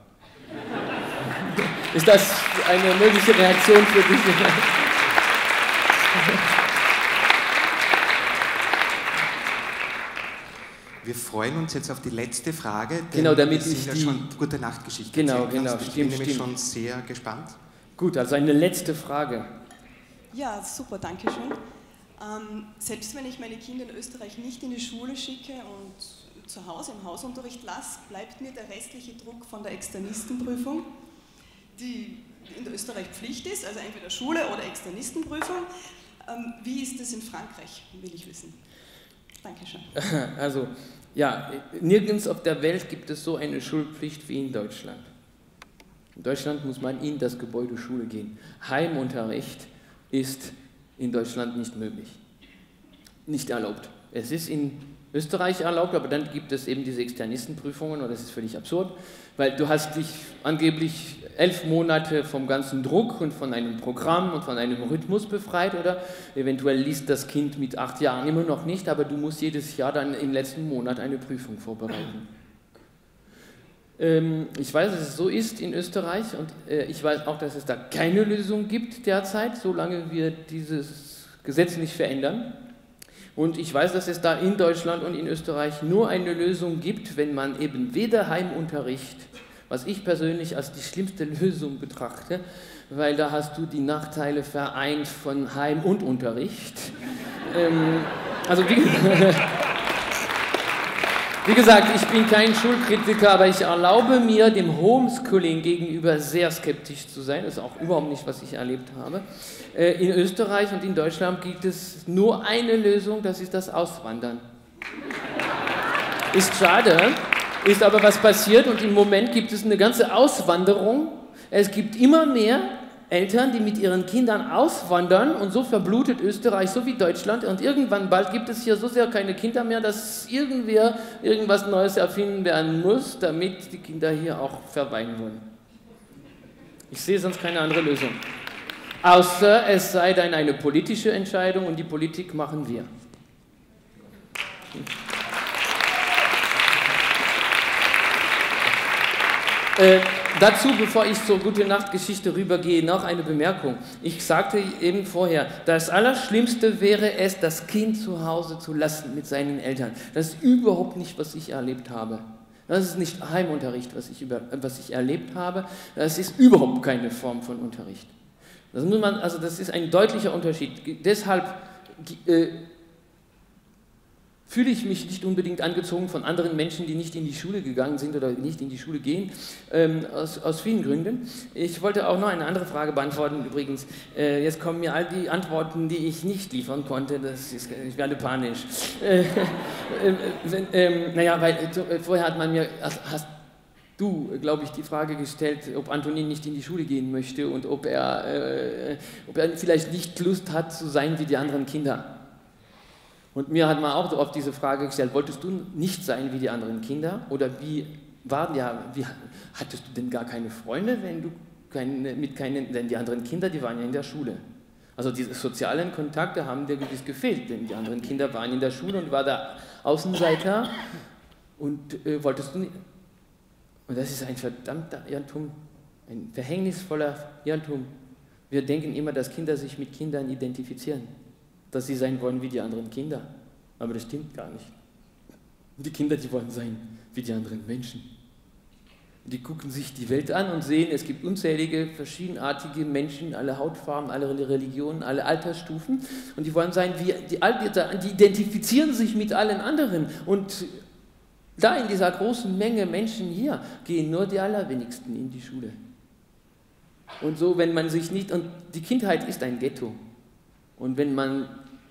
Ist das eine mögliche Reaktion für dich? Wir freuen uns jetzt auf die letzte Frage, denn genau, damit wir sind ja schon gute Nachtgeschichte. Genau, ich bin nämlich schon sehr gespannt. Gut, also eine letzte Frage. Ja, super, danke schön. Selbst wenn ich meine Kinder in Österreich nicht in die Schule schicke und zu Hause im Hausunterricht lasse, bleibt mir der restliche Druck von der Externistenprüfung, die in Österreich Pflicht ist, also entweder Schule oder Externistenprüfung. Wie ist das in Frankreich, will ich wissen. Dankeschön. Also, ja, nirgends auf der Welt gibt es so eine Schulpflicht wie in Deutschland. In Deutschland muss man in das Gebäude Schule gehen. Heimunterricht ist in Deutschland nicht möglich, nicht erlaubt. Es ist in Österreich erlaubt, aber dann gibt es eben diese Externistenprüfungen und das ist völlig absurd, weil du hast dich angeblich 11 Monate vom ganzen Druck und von einem Programm und von einem Rhythmus befreit oder eventuell liest das Kind mit 8 Jahren immer noch nicht, aber du musst jedes Jahr dann im letzten Monat eine Prüfung vorbereiten. Ich weiß, dass es so ist in Österreich und ich weiß auch, dass es da keine Lösung gibt derzeit, solange wir dieses Gesetz nicht verändern. Und ich weiß, dass es da in Deutschland und in Österreich nur eine Lösung gibt, wenn man eben weder Heimunterricht, was ich persönlich als die schlimmste Lösung betrachte, weil da hast du die Nachteile vereint von Heim- und Unterricht. Also wie gesagt, ich bin kein Schulkritiker, aber ich erlaube mir, dem Homeschooling gegenüber sehr skeptisch zu sein. Das ist auch überhaupt nicht, was ich erlebt habe. In Österreich und in Deutschland gibt es nur eine Lösung, das ist das Auswandern. Ist schade, ist aber was passiert und im Moment gibt es eine ganze Auswanderung. Es gibt immer mehr Eltern, die mit ihren Kindern auswandern und so verblutet Österreich, so wie Deutschland und irgendwann bald gibt es hier so sehr keine Kinder mehr, dass irgendwer irgendwas Neues erfinden werden muss, damit die Kinder hier auch verweilen wollen. Ich sehe sonst keine andere Lösung. Außer es sei dann eine politische Entscheidung und die Politik machen wir. Dazu, bevor ich zur Gute-Nacht-Geschichte rübergehe, noch eine Bemerkung. Ich sagte eben vorher, das Allerschlimmste wäre es, das Kind zu Hause zu lassen mit seinen Eltern. Das ist überhaupt nicht, was ich erlebt habe. Das ist nicht Heimunterricht, was ich erlebt habe. Das ist überhaupt keine Form von Unterricht. Das ist ein deutlicher Unterschied. Deshalb fühle ich mich nicht unbedingt angezogen von anderen Menschen, die nicht in die Schule gegangen sind oder nicht in die Schule gehen, aus vielen Gründen. Ich wollte auch noch eine andere Frage beantworten übrigens. Jetzt kommen mir all die Antworten, die ich nicht liefern konnte, ich werde panisch. Vorher hat man mir, hast du, glaube ich, die Frage gestellt, ob Antonin nicht in die Schule gehen möchte und ob er vielleicht nicht Lust hat zu sein wie die anderen Kinder. Und mir hat man auch so oft diese Frage gestellt, wolltest du nicht sein wie die anderen Kinder? Oder hattest du denn gar keine Freunde, denn die anderen Kinder, die waren ja in der Schule. Also diese sozialen Kontakte haben dir gewiss gefehlt, denn die anderen Kinder waren in der Schule und war der Außenseiter und wolltest du nicht. Und das ist ein verdammter Irrtum, ein verhängnisvoller Irrtum, Wir denken immer, dass Kinder sich mit Kindern identifizieren, dass sie sein wollen wie die anderen Kinder. Aber das stimmt gar nicht. Die Kinder, die wollen sein wie die anderen Menschen. Die gucken sich die Welt an und sehen, es gibt unzählige, verschiedenartige Menschen, alle Hautfarben, alle Religionen, alle Altersstufen. Und die wollen sein wie die identifizieren sich mit allen anderen. Und da in dieser großen Menge Menschen hier gehen nur die allerwenigsten in die Schule. Und so, wenn man sich nicht, und die Kindheit ist ein Ghetto. Und wenn man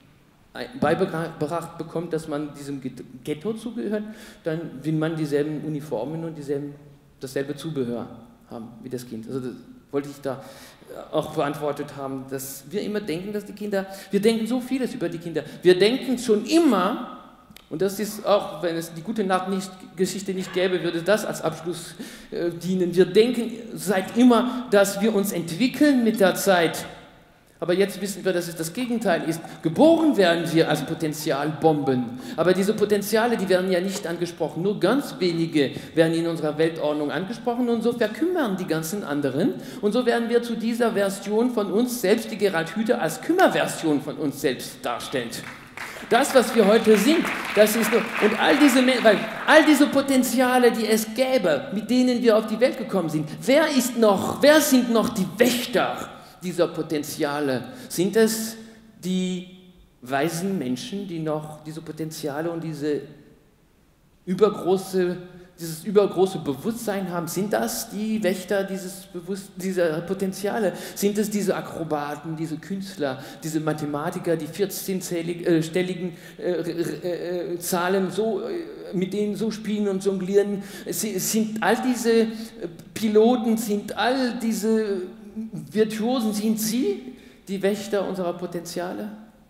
beigebracht bekommt, dass man diesem Ghetto zugehört, dann will man dieselben Uniformen und dasselbe Zubehör haben wie das Kind. Also das wollte ich da auch beantwortet haben, dass wir immer denken, dass die Kinder, wir denken so vieles über die Kinder. Wir denken schon immer, und das ist auch, wenn es die gute Nacht-Geschichte nicht gäbe, würde das als Abschluss dienen. Wir denken seit immer, dass wir uns entwickeln mit der Zeit. Aber jetzt wissen wir, dass es das Gegenteil ist. Geboren werden wir als Potenzialbomben. Aber diese Potenziale, die werden ja nicht angesprochen. Nur ganz wenige werden in unserer Weltordnung angesprochen und so verkümmern die ganzen anderen. Und so werden wir zu dieser Version von uns selbst, die Gerald Hüther als Kümmerversion von uns selbst darstellt. Das, was wir heute sind, das ist nur, und all diese Potenziale, die es gäbe, mit denen wir auf die Welt gekommen sind, wer sind noch die Wächter dieser Potenziale? Sind es die weisen Menschen, die noch diese Potenziale und dieses übergroße Bewusstsein haben? Sind das die Wächter dieser Potenziale? Sind es diese Akrobaten, diese Künstler, diese Mathematiker, die 14-stelligen Zahlen mit denen so spielen und jonglieren? Sind all diese Piloten, sind all diese Virtuosen, sind sie die Wächter unserer Potenziale?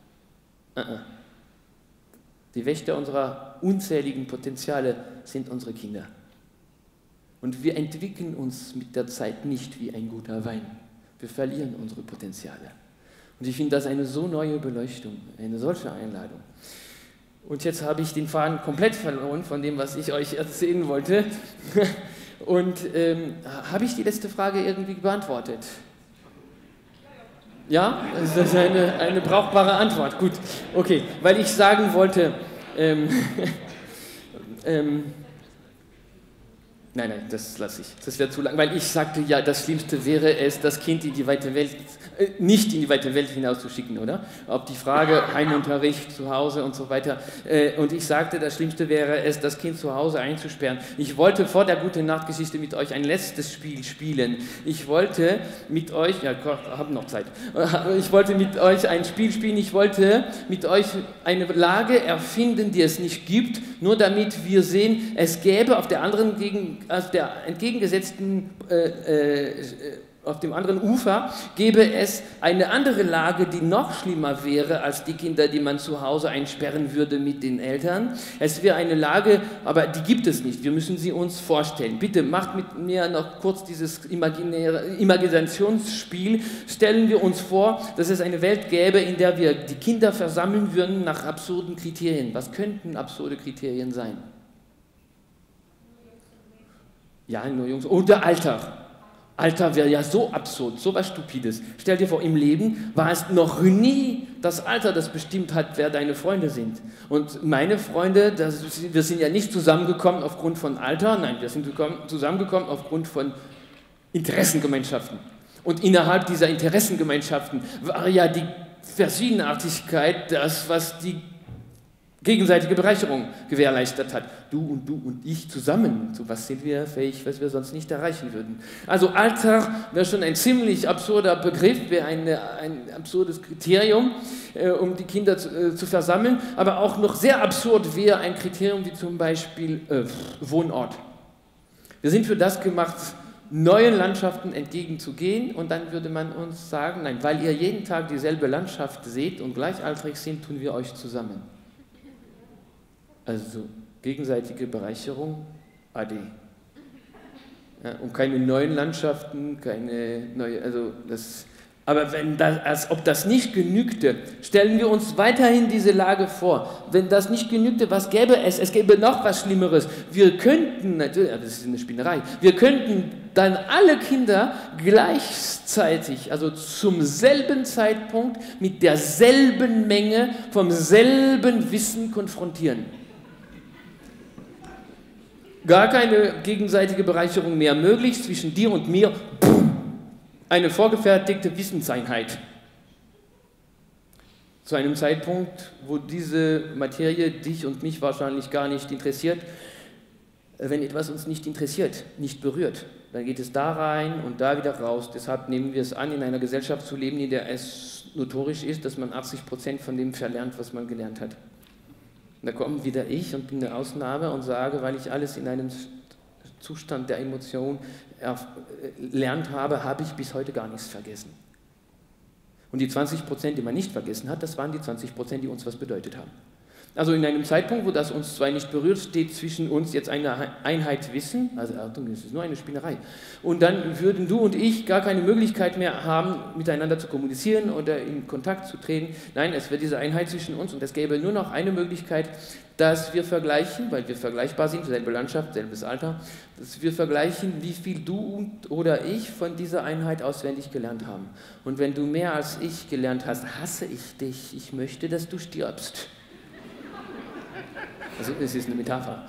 Die Wächter unserer unzähligen Potenziale sind unsere Kinder. Und wir entwickeln uns mit der Zeit nicht wie ein guter Wein. Wir verlieren unsere Potenziale. Und ich finde das eine so neue Beleuchtung, eine solche Einladung. Und jetzt habe ich den Faden komplett verloren von dem, was ich euch erzählen wollte. Und habe ich die letzte Frage irgendwie beantwortet? Ja? Das ist eine brauchbare Antwort. Gut, okay. Weil ich sagen wollte, nein, das lasse ich. Das wäre zu lang, weil ich sagte, ja, das Schlimmste wäre es, das Kind in die weite Welt, nicht in die weite Welt hinauszuschicken, oder? Ob die Frage Heimunterricht zu Hause und so weiter. Und ich sagte, das Schlimmste wäre es, das Kind zu Hause einzusperren. Ich wollte vor der Gute-Nacht-Geschichte mit euch ein letztes Spiel spielen. Ich wollte mit euch, ja, habe noch Zeit. Ich wollte mit euch ein Spiel spielen. Ich wollte mit euch eine Lage erfinden, die es nicht gibt, nur damit wir sehen, es gäbe auf der entgegengesetzten auf dem anderen Ufer gäbe es eine andere Lage, die noch schlimmer wäre als die Kinder, die man zu Hause einsperren würde mit den Eltern. Es wäre eine Lage, aber die gibt es nicht. Wir müssen sie uns vorstellen. Bitte macht mit mir noch kurz dieses Imaginationsspiel. Stellen wir uns vor, dass es eine Welt gäbe, in der wir die Kinder versammeln würden nach absurden Kriterien. Was könnten absurde Kriterien sein? Ja, nur Jungs. Oder Alter. Alter wäre ja so absurd, so was Stupides. Stell dir vor, im Leben war es noch nie das Alter, das bestimmt hat, wer deine Freunde sind. Und meine Freunde, wir sind ja nicht zusammengekommen aufgrund von Alter, nein, wir sind zusammengekommen aufgrund von Interessengemeinschaften. Und innerhalb dieser Interessengemeinschaften war ja die Verschiedenartigkeit das, was die gegenseitige Bereicherung gewährleistet hat. Du und ich zusammen, zu was sind wir fähig, was wir sonst nicht erreichen würden. Also Alter wäre schon ein ziemlich absurder Begriff, wäre ein absurdes Kriterium, um die Kinder zu versammeln, aber auch noch sehr absurd wäre ein Kriterium wie zum Beispiel Wohnort. Wir sind für das gemacht, neuen Landschaften entgegenzugehen und dann würde man uns sagen, nein, weil ihr jeden Tag dieselbe Landschaft seht und gleichaltrig sind, tun wir euch zusammen. Also gegenseitige Bereicherung, AD. Ja, und keine neuen Landschaften, keine neue, also das Aber als ob das nicht genügte, stellen wir uns weiterhin diese Lage vor. Wenn das nicht genügte, was gäbe es? Es gäbe noch was Schlimmeres. Wir könnten, natürlich, das ist eine Spinnerei, wir könnten dann alle Kinder gleichzeitig, also zum selben Zeitpunkt, mit derselben Menge vom selben Wissen konfrontieren. Gar keine gegenseitige Bereicherung mehr möglich zwischen dir und mir. Eine vorgefertigte Wissenseinheit. Zu einem Zeitpunkt, wo diese Materie dich und mich wahrscheinlich gar nicht interessiert. Wenn etwas uns nicht interessiert, nicht berührt, dann geht es da rein und da wieder raus. Deshalb nehmen wir es an, in einer Gesellschaft zu leben, in der es notorisch ist, dass man 80% von dem verlernt, was man gelernt hat. Und da komme wieder ich und bin eine Ausnahme und sage, weil ich alles in einem Zustand der Emotion erlernt habe, habe ich bis heute gar nichts vergessen. Und die 20%, die man nicht vergessen hat, das waren die 20%, die uns was bedeutet haben. Also in einem Zeitpunkt, wo das uns zwei nicht berührt, steht zwischen uns jetzt eine Einheit Wissen, also Achtung, das ist nur eine Spinnerei, und dann würden du und ich gar keine Möglichkeit mehr haben, miteinander zu kommunizieren oder in Kontakt zu treten. Nein, es wird diese Einheit zwischen uns und es gäbe nur noch eine Möglichkeit, dass wir vergleichen, weil wir vergleichbar sind, selbe Landschaft, selbes Alter, dass wir vergleichen, wie viel du oder ich von dieser Einheit auswendig gelernt haben. Und wenn du mehr als ich gelernt hast, hasse ich dich, ich möchte, dass du stirbst. Also es ist eine Metapher.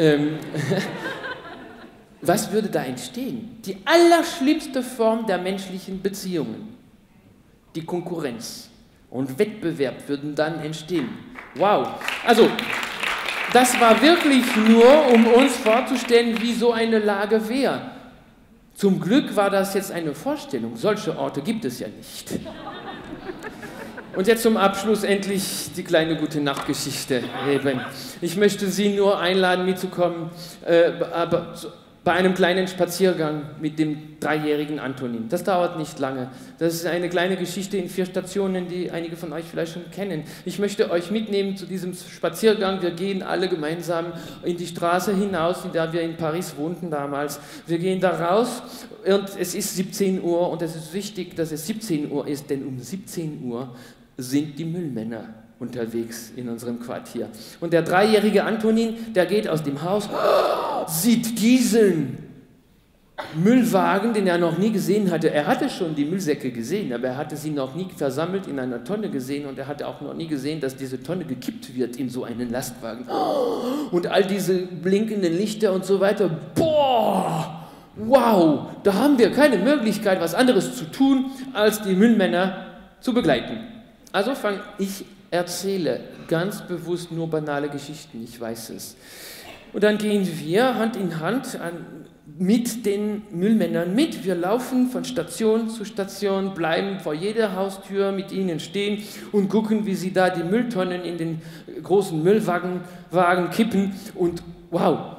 Was würde da entstehen? Die allerschlimmste Form der menschlichen Beziehungen. Die Konkurrenz und Wettbewerb würden dann entstehen. Wow. Also das war wirklich nur, um uns vorzustellen, wie so eine Lage wäre. Zum Glück war das jetzt eine Vorstellung. Solche Orte gibt es ja nicht. Und jetzt zum Abschluss endlich die kleine Gute-Nacht-Geschichte. Ich möchte Sie nur einladen, mitzukommen, aber bei einem kleinen Spaziergang mit dem 3-jährigen Antonin. Das dauert nicht lange. Das ist eine kleine Geschichte in 4 Stationen, die einige von euch vielleicht schon kennen. Ich möchte euch mitnehmen zu diesem Spaziergang. Wir gehen alle gemeinsam in die Straße hinaus, in der wir in Paris wohnten damals. Wir gehen da raus und es ist 17 Uhr und es ist wichtig, dass es 17 Uhr ist, denn um 17 Uhr sind die Müllmänner unterwegs in unserem Quartier. Und der 3-jährige Antonin, der geht aus dem Haus, sieht diesen Müllwagen, den er noch nie gesehen hatte. Er hatte schon die Müllsäcke gesehen, aber er hatte sie noch nie versammelt in einer Tonne gesehen und er hatte auch noch nie gesehen, dass diese Tonne gekippt wird in so einen Lastwagen. Und all diese blinkenden Lichter und so weiter. Boah! Wow! Da haben wir keine Möglichkeit, was anderes zu tun, als die Müllmänner zu begleiten. Also ich erzähle ganz bewusst nur banale Geschichten, ich weiß es. Und dann gehen wir Hand in Hand mit den Müllmännern mit. Wir laufen von Station zu Station, bleiben vor jeder Haustür mit ihnen stehen und gucken, wie sie da die Mülltonnen in den großen Müllwagen kippen. Und wow,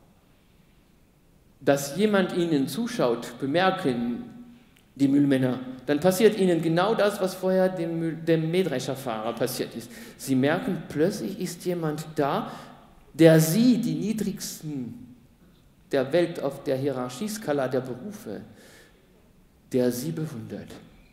dass jemand ihnen zuschaut, bemerken die Müllmänner, dann passiert ihnen genau das, was vorher dem Mähdrescherfahrer passiert ist. Sie merken, plötzlich ist jemand da, der sie, die Niedrigsten der Welt auf der Hierarchieskala der Berufe, der sie bewundert.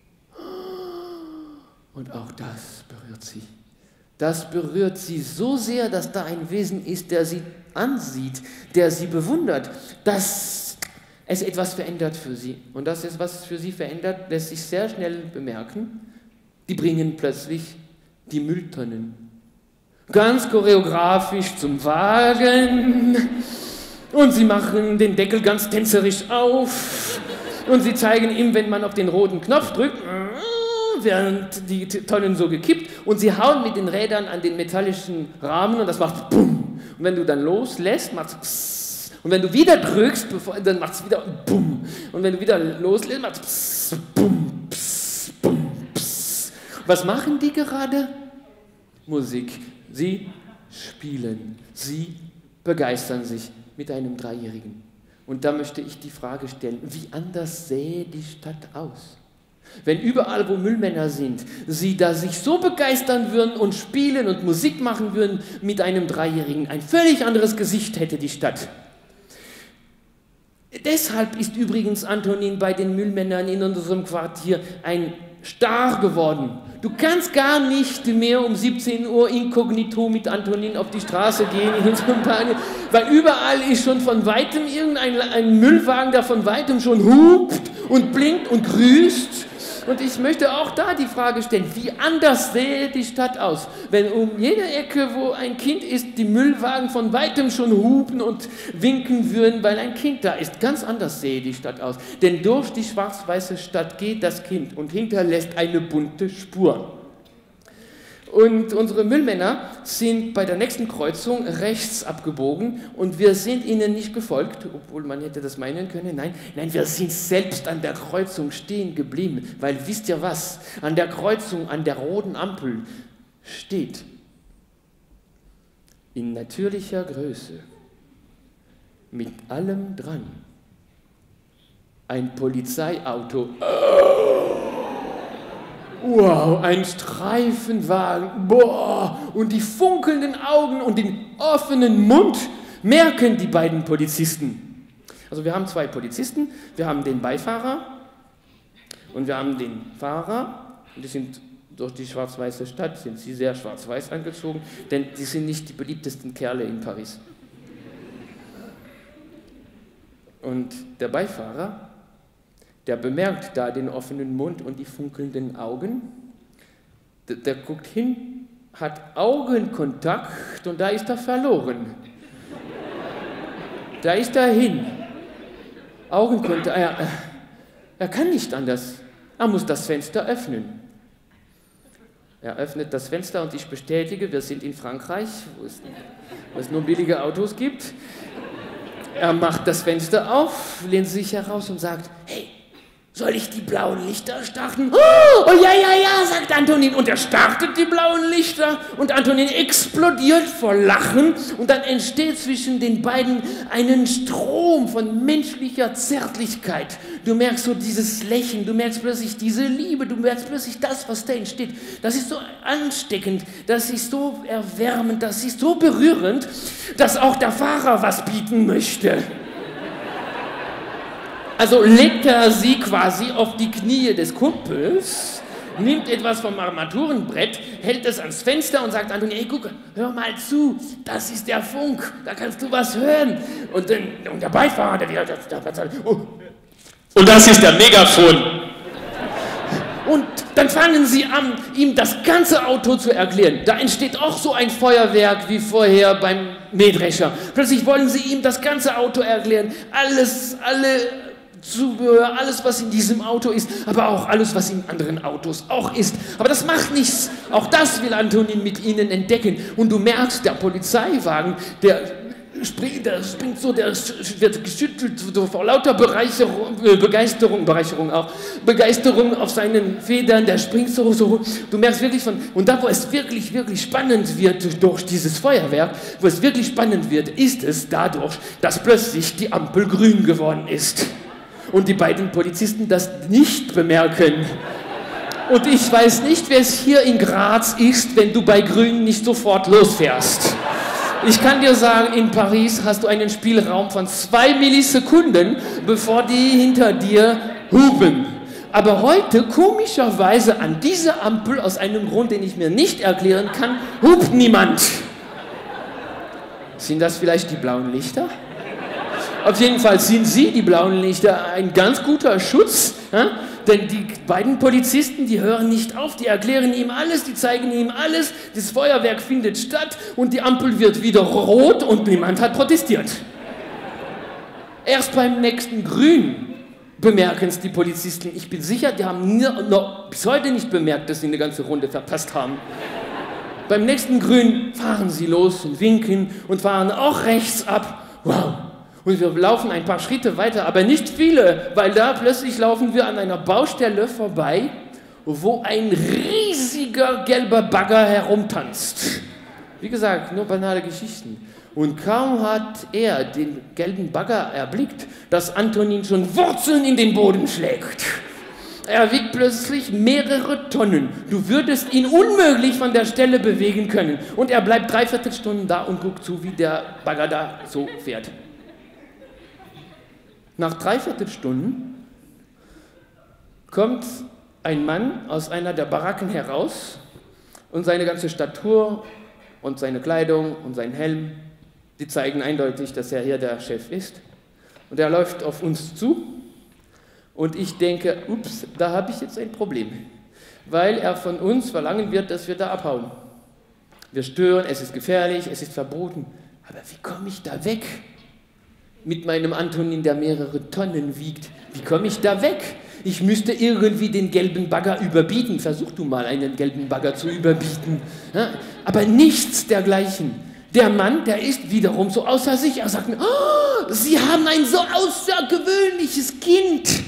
Und auch das berührt sie. Das berührt sie so sehr, dass da ein Wesen ist, der sie ansieht, der sie bewundert, dass es etwas verändert für sie. Und das ist, was für sie verändert, lässt sich sehr schnell bemerken. Die bringen plötzlich die Mülltonnen ganz choreografisch zum Wagen und sie machen den Deckel ganz tänzerisch auf und sie zeigen ihm, wenn man auf den roten Knopf drückt, während die Tonnen so gekippt und sie hauen mit den Rädern an den metallischen Rahmen und das macht BUM. Und wenn du dann loslässt, macht es und wenn du wieder drückst, dann macht es wieder BUM. Und wenn du wieder loslässt, macht es BUM, pss, BUM, pss. Was machen die gerade? Musik. Sie spielen. Sie begeistern sich mit einem 3-Jährigen. Und da möchte ich die Frage stellen, wie anders sähe die Stadt aus? Wenn überall, wo Müllmänner sind, sie da sich so begeistern würden und spielen und Musik machen würden mit einem 3-Jährigen, ein völlig anderes Gesicht hätte die Stadt. Deshalb ist übrigens Antonin bei den Müllmännern in unserem Quartier ein Star geworden. Du kannst gar nicht mehr um 17 Uhr inkognito mit Antonin auf die Straße gehen, in unserem Bahnhof, weil überall ist schon von Weitem ein Müllwagen, der von Weitem schon hupt und blinkt und grüßt. Und ich möchte auch da die Frage stellen, wie anders sähe die Stadt aus, wenn um jede Ecke, wo ein Kind ist, die Müllwagen von Weitem schon hupen und winken würden, weil ein Kind da ist. Ganz anders sähe die Stadt aus. Denn durch die schwarz-weiße Stadt geht das Kind und hinterlässt eine bunte Spur. Und unsere Müllmänner sind bei der nächsten Kreuzung rechts abgebogen und wir sind ihnen nicht gefolgt, obwohl man hätte das meinen können. Nein, wir sind selbst an der Kreuzung stehen geblieben, weil wisst ihr was? An der Kreuzung, an der roten Ampel steht in natürlicher Größe, mit allem dran, ein Polizeiauto. Wow, ein Streifenwagen, boah, und die funkelnden Augen und den offenen Mund merken die beiden Polizisten. Also wir haben zwei Polizisten, wir haben den Beifahrer und wir haben den Fahrer. Und die sind durch die schwarz-weiße Stadt, sind sie sehr schwarz-weiß angezogen, denn die sind nicht die beliebtesten Kerle in Paris. Und der Beifahrer, der bemerkt da den offenen Mund und die funkelnden Augen. Der guckt hin, hat Augenkontakt und da ist er verloren. Da ist er hin. Augenkontakt. Er kann nicht anders. Er muss das Fenster öffnen. Er öffnet das Fenster und ich bestätige, wir sind in Frankreich, wo es nur billige Autos gibt. Er macht das Fenster auf, lehnt sich heraus und sagt, hey, soll ich die blauen Lichter starten? Oh, ja, sagt Antonin. Und er startet die blauen Lichter und Antonin explodiert vor Lachen und dann entsteht zwischen den beiden einen Strom von menschlicher Zärtlichkeit. Du merkst so dieses Lächeln, du merkst plötzlich diese Liebe, du merkst plötzlich das, was da entsteht. Das ist so ansteckend, das ist so erwärmend, das ist so berührend, dass auch der Fahrer was bieten möchte. Also legt er sie quasi auf die Knie des Kumpels, nimmt etwas vom Armaturenbrett, hält es ans Fenster und sagt Antonin, hey, guck, hör mal zu, das ist der Funk, da kannst du was hören. Und der Beifahrer, der wieder oh. Und das ist der Megafon. Und dann fangen sie an, ihm das ganze Auto zu erklären. Da entsteht auch so ein Feuerwerk wie vorher beim Mähdrescher. Plötzlich wollen sie ihm das ganze Auto erklären, alle Zubehör, alles, was in diesem Auto ist, aber auch alles, was in anderen Autos auch ist. Aber das macht nichts. Auch das will Antonin mit ihnen entdecken. Und du merkst, der Polizeiwagen, der wird geschüttelt vor lauter Begeisterung auf seinen Federn, der springt so. Du merkst wirklich und da, wo es wirklich, wirklich spannend wird durch dieses Feuerwerk, wo es wirklich spannend wird, ist es dadurch, dass plötzlich die Ampel grün geworden ist. Und die beiden Polizisten das nicht bemerken. Und ich weiß nicht, wer es hier in Graz ist, wenn du bei Grün nicht sofort losfährst. Ich kann dir sagen, in Paris hast du einen Spielraum von 2 Millisekunden, bevor die hinter dir hupen. Aber heute, komischerweise, an dieser Ampel, aus einem Grund, den ich mir nicht erklären kann, hupt niemand. Sind das vielleicht die blauen Lichter? Auf jeden Fall sind sie, die blauen Lichter, ein ganz guter Schutz, ja? Denn die beiden Polizisten, die hören nicht auf, die erklären ihm alles, die zeigen ihm alles, das Feuerwerk findet statt und die Ampel wird wieder rot und niemand hat protestiert. Erst beim nächsten Grün bemerken es die Polizisten. Ich bin sicher, die haben noch bis heute nicht bemerkt, dass sie eine ganze Runde verpasst haben. Beim nächsten Grün fahren sie los und winken und fahren auch rechts ab. Wow! Und wir laufen ein paar Schritte weiter, aber nicht viele, weil da plötzlich laufen wir an einer Baustelle vorbei, wo ein riesiger gelber Bagger herumtanzt. Wie gesagt, nur banale Geschichten. Und kaum hat er den gelben Bagger erblickt, dass Antonin schon Wurzeln in den Boden schlägt. Er wiegt plötzlich mehrere Tonnen. Du würdest ihn unmöglich von der Stelle bewegen können. Und er bleibt 3/4 Stunden da und guckt zu, wie der Bagger da so fährt. Nach 3/4 Stunden kommt ein Mann aus einer der Baracken heraus und seine ganze Statur und seine Kleidung und sein Helm, die zeigen eindeutig, dass er hier der Chef ist. Und er läuft auf uns zu und ich denke, ups, da habe ich jetzt ein Problem, weil er von uns verlangen wird, dass wir da abhauen. Wir stören, es ist gefährlich, es ist verboten. Aber wie komme ich da weg? Mit meinem Antonin, der mehrere Tonnen wiegt. Wie komme ich da weg? Ich müsste irgendwie den gelben Bagger überbieten. Versuch du mal, einen gelben Bagger zu überbieten. Ja? Aber nichts dergleichen. Der Mann, der ist wiederum so außer sich. Er sagt mir, oh, Sie haben ein so außergewöhnliches Kind.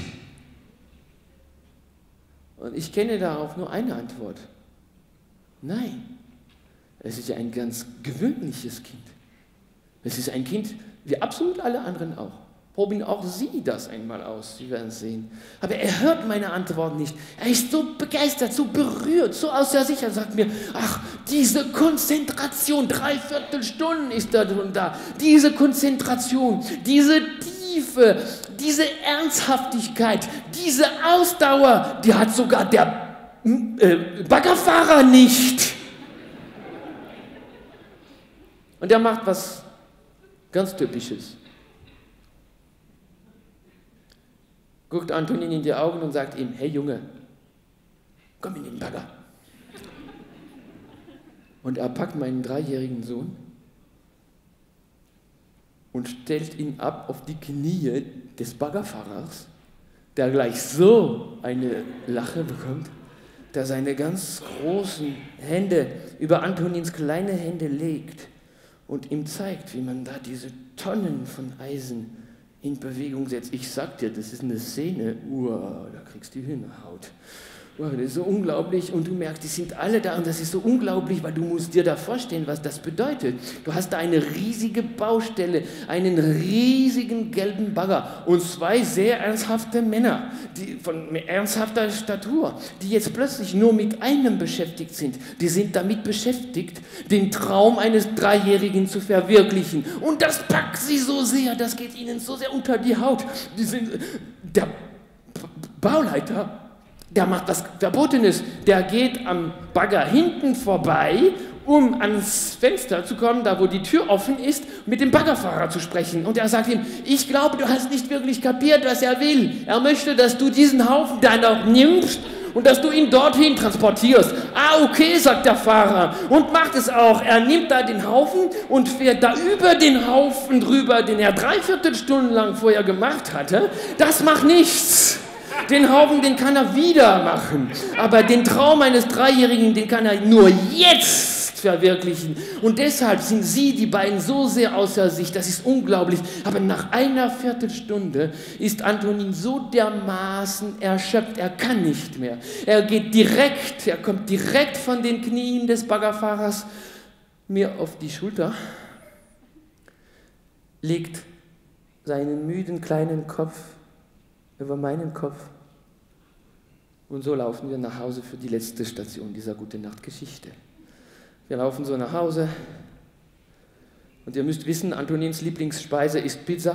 Und ich kenne darauf nur eine Antwort. Nein, es ist ja ein ganz gewöhnliches Kind. Es ist ein Kind, wie absolut alle anderen auch. Probieren auch Sie das einmal aus, Sie werden sehen. Aber er hört meine Antwort nicht. Er ist so begeistert, so berührt, so außer sich. Er sagt mir, ach, diese Konzentration, 3/4 Stunden ist da drin da. Diese Konzentration, diese Tiefe, diese Ernsthaftigkeit, diese Ausdauer, die hat sogar der Baggerfahrer nicht. Und er macht was ganz Typisches. Guckt Antonin in die Augen und sagt ihm, hey Junge, komm in den Bagger. Und er packt meinen 3-jährigen Sohn und stellt ihn ab auf die Knie des Baggerfahrers, der gleich so eine Lache bekommt, der seine ganz großen Hände über Antonins kleine Hände legt und ihm zeigt, wie man da diese Tonnen von Eisen in Bewegung setzt. Ich sag dir, das ist eine Szene, da kriegst du die Hühnerhaut. Das ist so unglaublich und du merkst, die sind alle da und das ist so unglaublich, weil du musst dir da vorstellen, was das bedeutet. Du hast da eine riesige Baustelle, einen riesigen gelben Bagger und 2 sehr ernsthafte Männer, die von ernsthafter Statur, die jetzt plötzlich nur mit einem beschäftigt sind. Die sind damit beschäftigt, den Traum eines 3-Jährigen zu verwirklichen. Und das packt sie so sehr, das geht ihnen so sehr unter die Haut. Der Bauleiter, der macht was Verbotenes, der geht am Bagger hinten vorbei, um ans Fenster zu kommen, da wo die Tür offen ist, mit dem Baggerfahrer zu sprechen. Und er sagt ihm, ich glaube, du hast nicht wirklich kapiert, was er will. Er möchte, dass du diesen Haufen da noch nimmst und dass du ihn dorthin transportierst. Ah, okay, sagt der Fahrer und macht es auch. Er nimmt da den Haufen und fährt da über den Haufen drüber, den er 3/4 Stunden lang vorher gemacht hatte. Das macht nichts. Den Haufen, den kann er wieder machen. Aber den Traum eines 3-Jährigen, den kann er nur jetzt verwirklichen. Und deshalb sind sie, die beiden, so sehr außer sich. Das ist unglaublich. Aber nach einer Viertelstunde ist Antonin so dermaßen erschöpft, er kann nicht mehr. Er kommt direkt von den Knien des Baggerfahrers mir auf die Schulter, legt seinen müden kleinen Kopf über meinen Kopf. Und so laufen wir nach Hause für die letzte Station dieser Gute-Nacht-Geschichte. Wir laufen so nach Hause und ihr müsst wissen, Antonins Lieblingsspeise ist Pizza.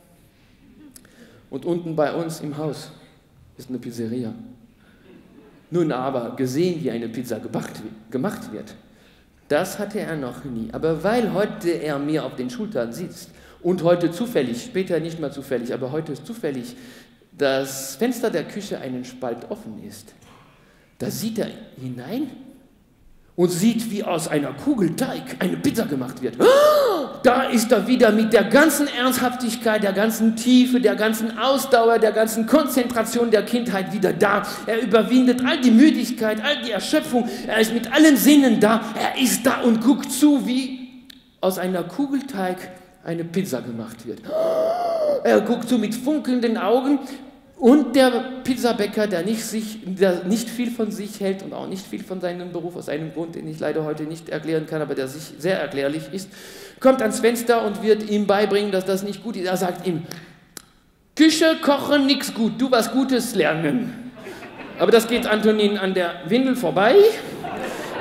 Und unten bei uns im Haus ist eine Pizzeria. Nun aber, gesehen, wie eine Pizza gemacht wird, das hatte er noch nie. Aber weil heute er mir auf den Schultern sitzt und heute zufällig, später nicht mehr zufällig, aber heute ist zufällig, das Fenster der Küche einen Spalt offen ist, da sieht er hinein und sieht, wie aus einer Kugel Teig eine Pizza gemacht wird. Da ist er wieder mit der ganzen Ernsthaftigkeit, der ganzen Tiefe, der ganzen Ausdauer, der ganzen Konzentration der Kindheit wieder da. Er überwindet all die Müdigkeit, all die Erschöpfung. Er ist mit allen Sinnen da. Er ist da und guckt zu, wie aus einer Kugel Teig eine Pizza gemacht wird. Er guckt so mit funkelnden Augen und der Pizzabäcker, der nicht viel von sich hält und auch nicht viel von seinem Beruf, aus einem Grund, den ich leider heute nicht erklären kann, aber der sich sehr erklärlich ist, kommt ans Fenster und wird ihm beibringen, dass das nicht gut ist. Er sagt ihm, Küche, Kochen, nix gut, du was Gutes lernen. Aber das geht Antonin an der Windel vorbei.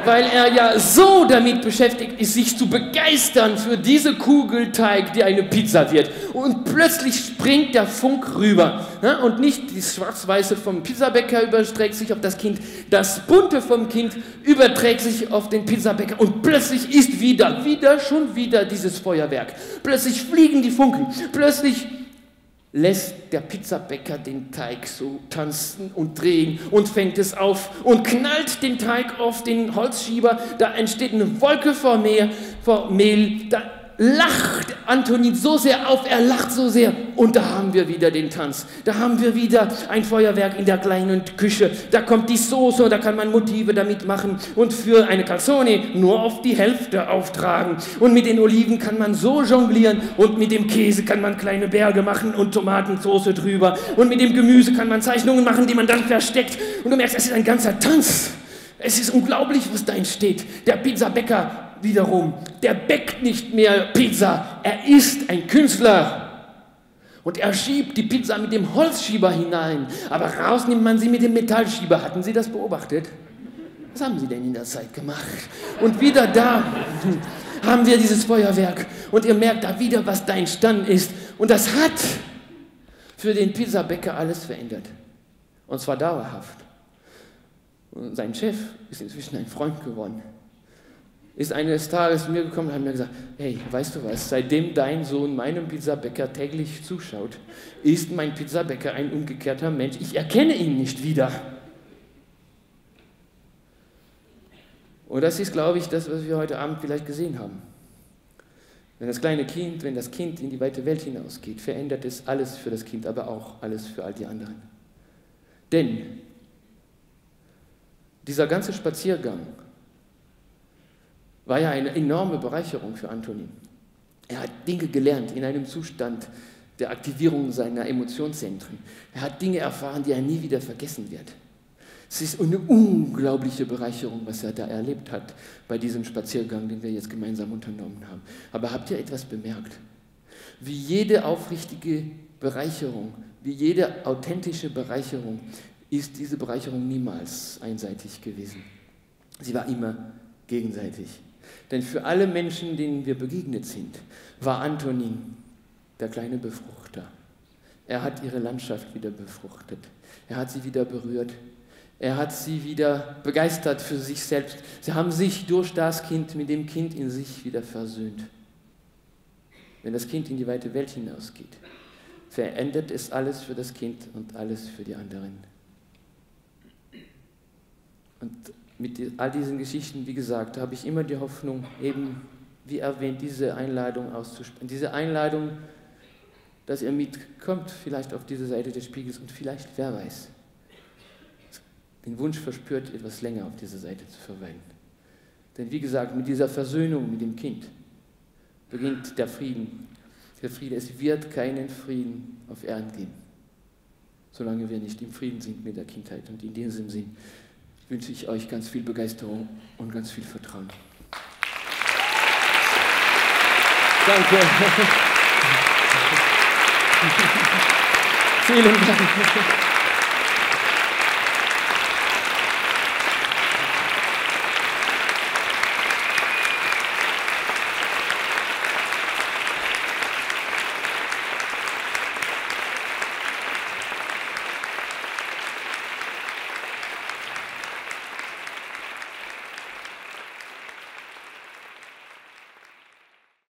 weil er ja so damit beschäftigt ist, sich zu begeistern für diese Kugel Teig, die eine Pizza wird. Und plötzlich springt der Funk rüber. Ja, und nicht das Schwarz-Weiße vom Pizzabäcker überträgt sich auf das Kind, das Bunte vom Kind überträgt sich auf den Pizzabäcker und plötzlich ist schon wieder dieses Feuerwerk. Plötzlich fliegen die Funken, plötzlich lässt der Pizzabäcker den Teig so tanzen und drehen und fängt es auf und knallt den Teig auf den Holzschieber. Da entsteht eine Wolke vor Mehl. Da lacht Antonin so sehr auf, er lacht so sehr. Und da haben wir wieder den Tanz. Da haben wir wieder ein Feuerwerk in der kleinen Küche. Da kommt die Soße, da kann man Motive damit machen und für eine Calzone nur auf die Hälfte auftragen. Und mit den Oliven kann man so jonglieren und mit dem Käse kann man kleine Berge machen und Tomatensauce drüber. Und mit dem Gemüse kann man Zeichnungen machen, die man dann versteckt. Und du merkst, es ist ein ganzer Tanz. Es ist unglaublich, was da entsteht. Der Pizzabäcker wiederum, der bäckt nicht mehr Pizza, er ist ein Künstler. Und er schiebt die Pizza mit dem Holzschieber hinein, aber raus nimmt man sie mit dem Metallschieber. Hatten Sie das beobachtet? Was haben Sie denn in der Zeit gemacht? Und wieder da haben wir dieses Feuerwerk und ihr merkt da wieder, was da entstanden ist. Und das hat für den Pizzabäcker alles verändert. Und zwar dauerhaft. Und sein Chef ist inzwischen ein Freund geworden. Ist eines Tages zu mir gekommen und hat mir gesagt, hey, weißt du was, seitdem dein Sohn meinem Pizzabäcker täglich zuschaut, ist mein Pizzabäcker ein umgekehrter Mensch. Ich erkenne ihn nicht wieder. Und das ist, glaube ich, das, was wir heute Abend vielleicht gesehen haben. Wenn das Kind in die weite Welt hinausgeht, verändert es alles für das Kind, aber auch alles für all die anderen. Denn dieser ganze Spaziergang war ja eine enorme Bereicherung für Antonin. Er hat Dinge gelernt in einem Zustand der Aktivierung seiner Emotionszentren. Er hat Dinge erfahren, die er nie wieder vergessen wird. Es ist eine unglaubliche Bereicherung, was er da erlebt hat bei diesem Spaziergang, den wir jetzt gemeinsam unternommen haben. Aber habt ihr etwas bemerkt? Wie jede aufrichtige Bereicherung, wie jede authentische Bereicherung, ist diese Bereicherung niemals einseitig gewesen. Sie war immer gegenseitig. Denn für alle Menschen, denen wir begegnet sind, war Antonin der kleine Befruchter. Er hat ihre Landschaft wieder befruchtet. Er hat sie wieder berührt. Er hat sie wieder begeistert für sich selbst. Sie haben sich durch das Kind mit dem Kind in sich wieder versöhnt. Wenn das Kind in die weite Welt hinausgeht, verändert es alles für das Kind und alles für die anderen. Und mit all diesen Geschichten, wie gesagt, habe ich immer die Hoffnung, eben, wie erwähnt, diese Einladung auszusprechen. Diese Einladung, dass ihr mitkommt, vielleicht auf diese Seite des Spiegels und vielleicht, wer weiß, den Wunsch verspürt, etwas länger auf dieser Seite zu verweilen. Denn wie gesagt, mit dieser Versöhnung mit dem Kind beginnt der Frieden. Der Friede, es wird keinen Frieden auf Erden geben, solange wir nicht im Frieden sind mit der Kindheit. Und in diesem Sinn wünsche ich euch ganz viel Begeisterung und ganz viel Vertrauen. Danke. Vielen Dank.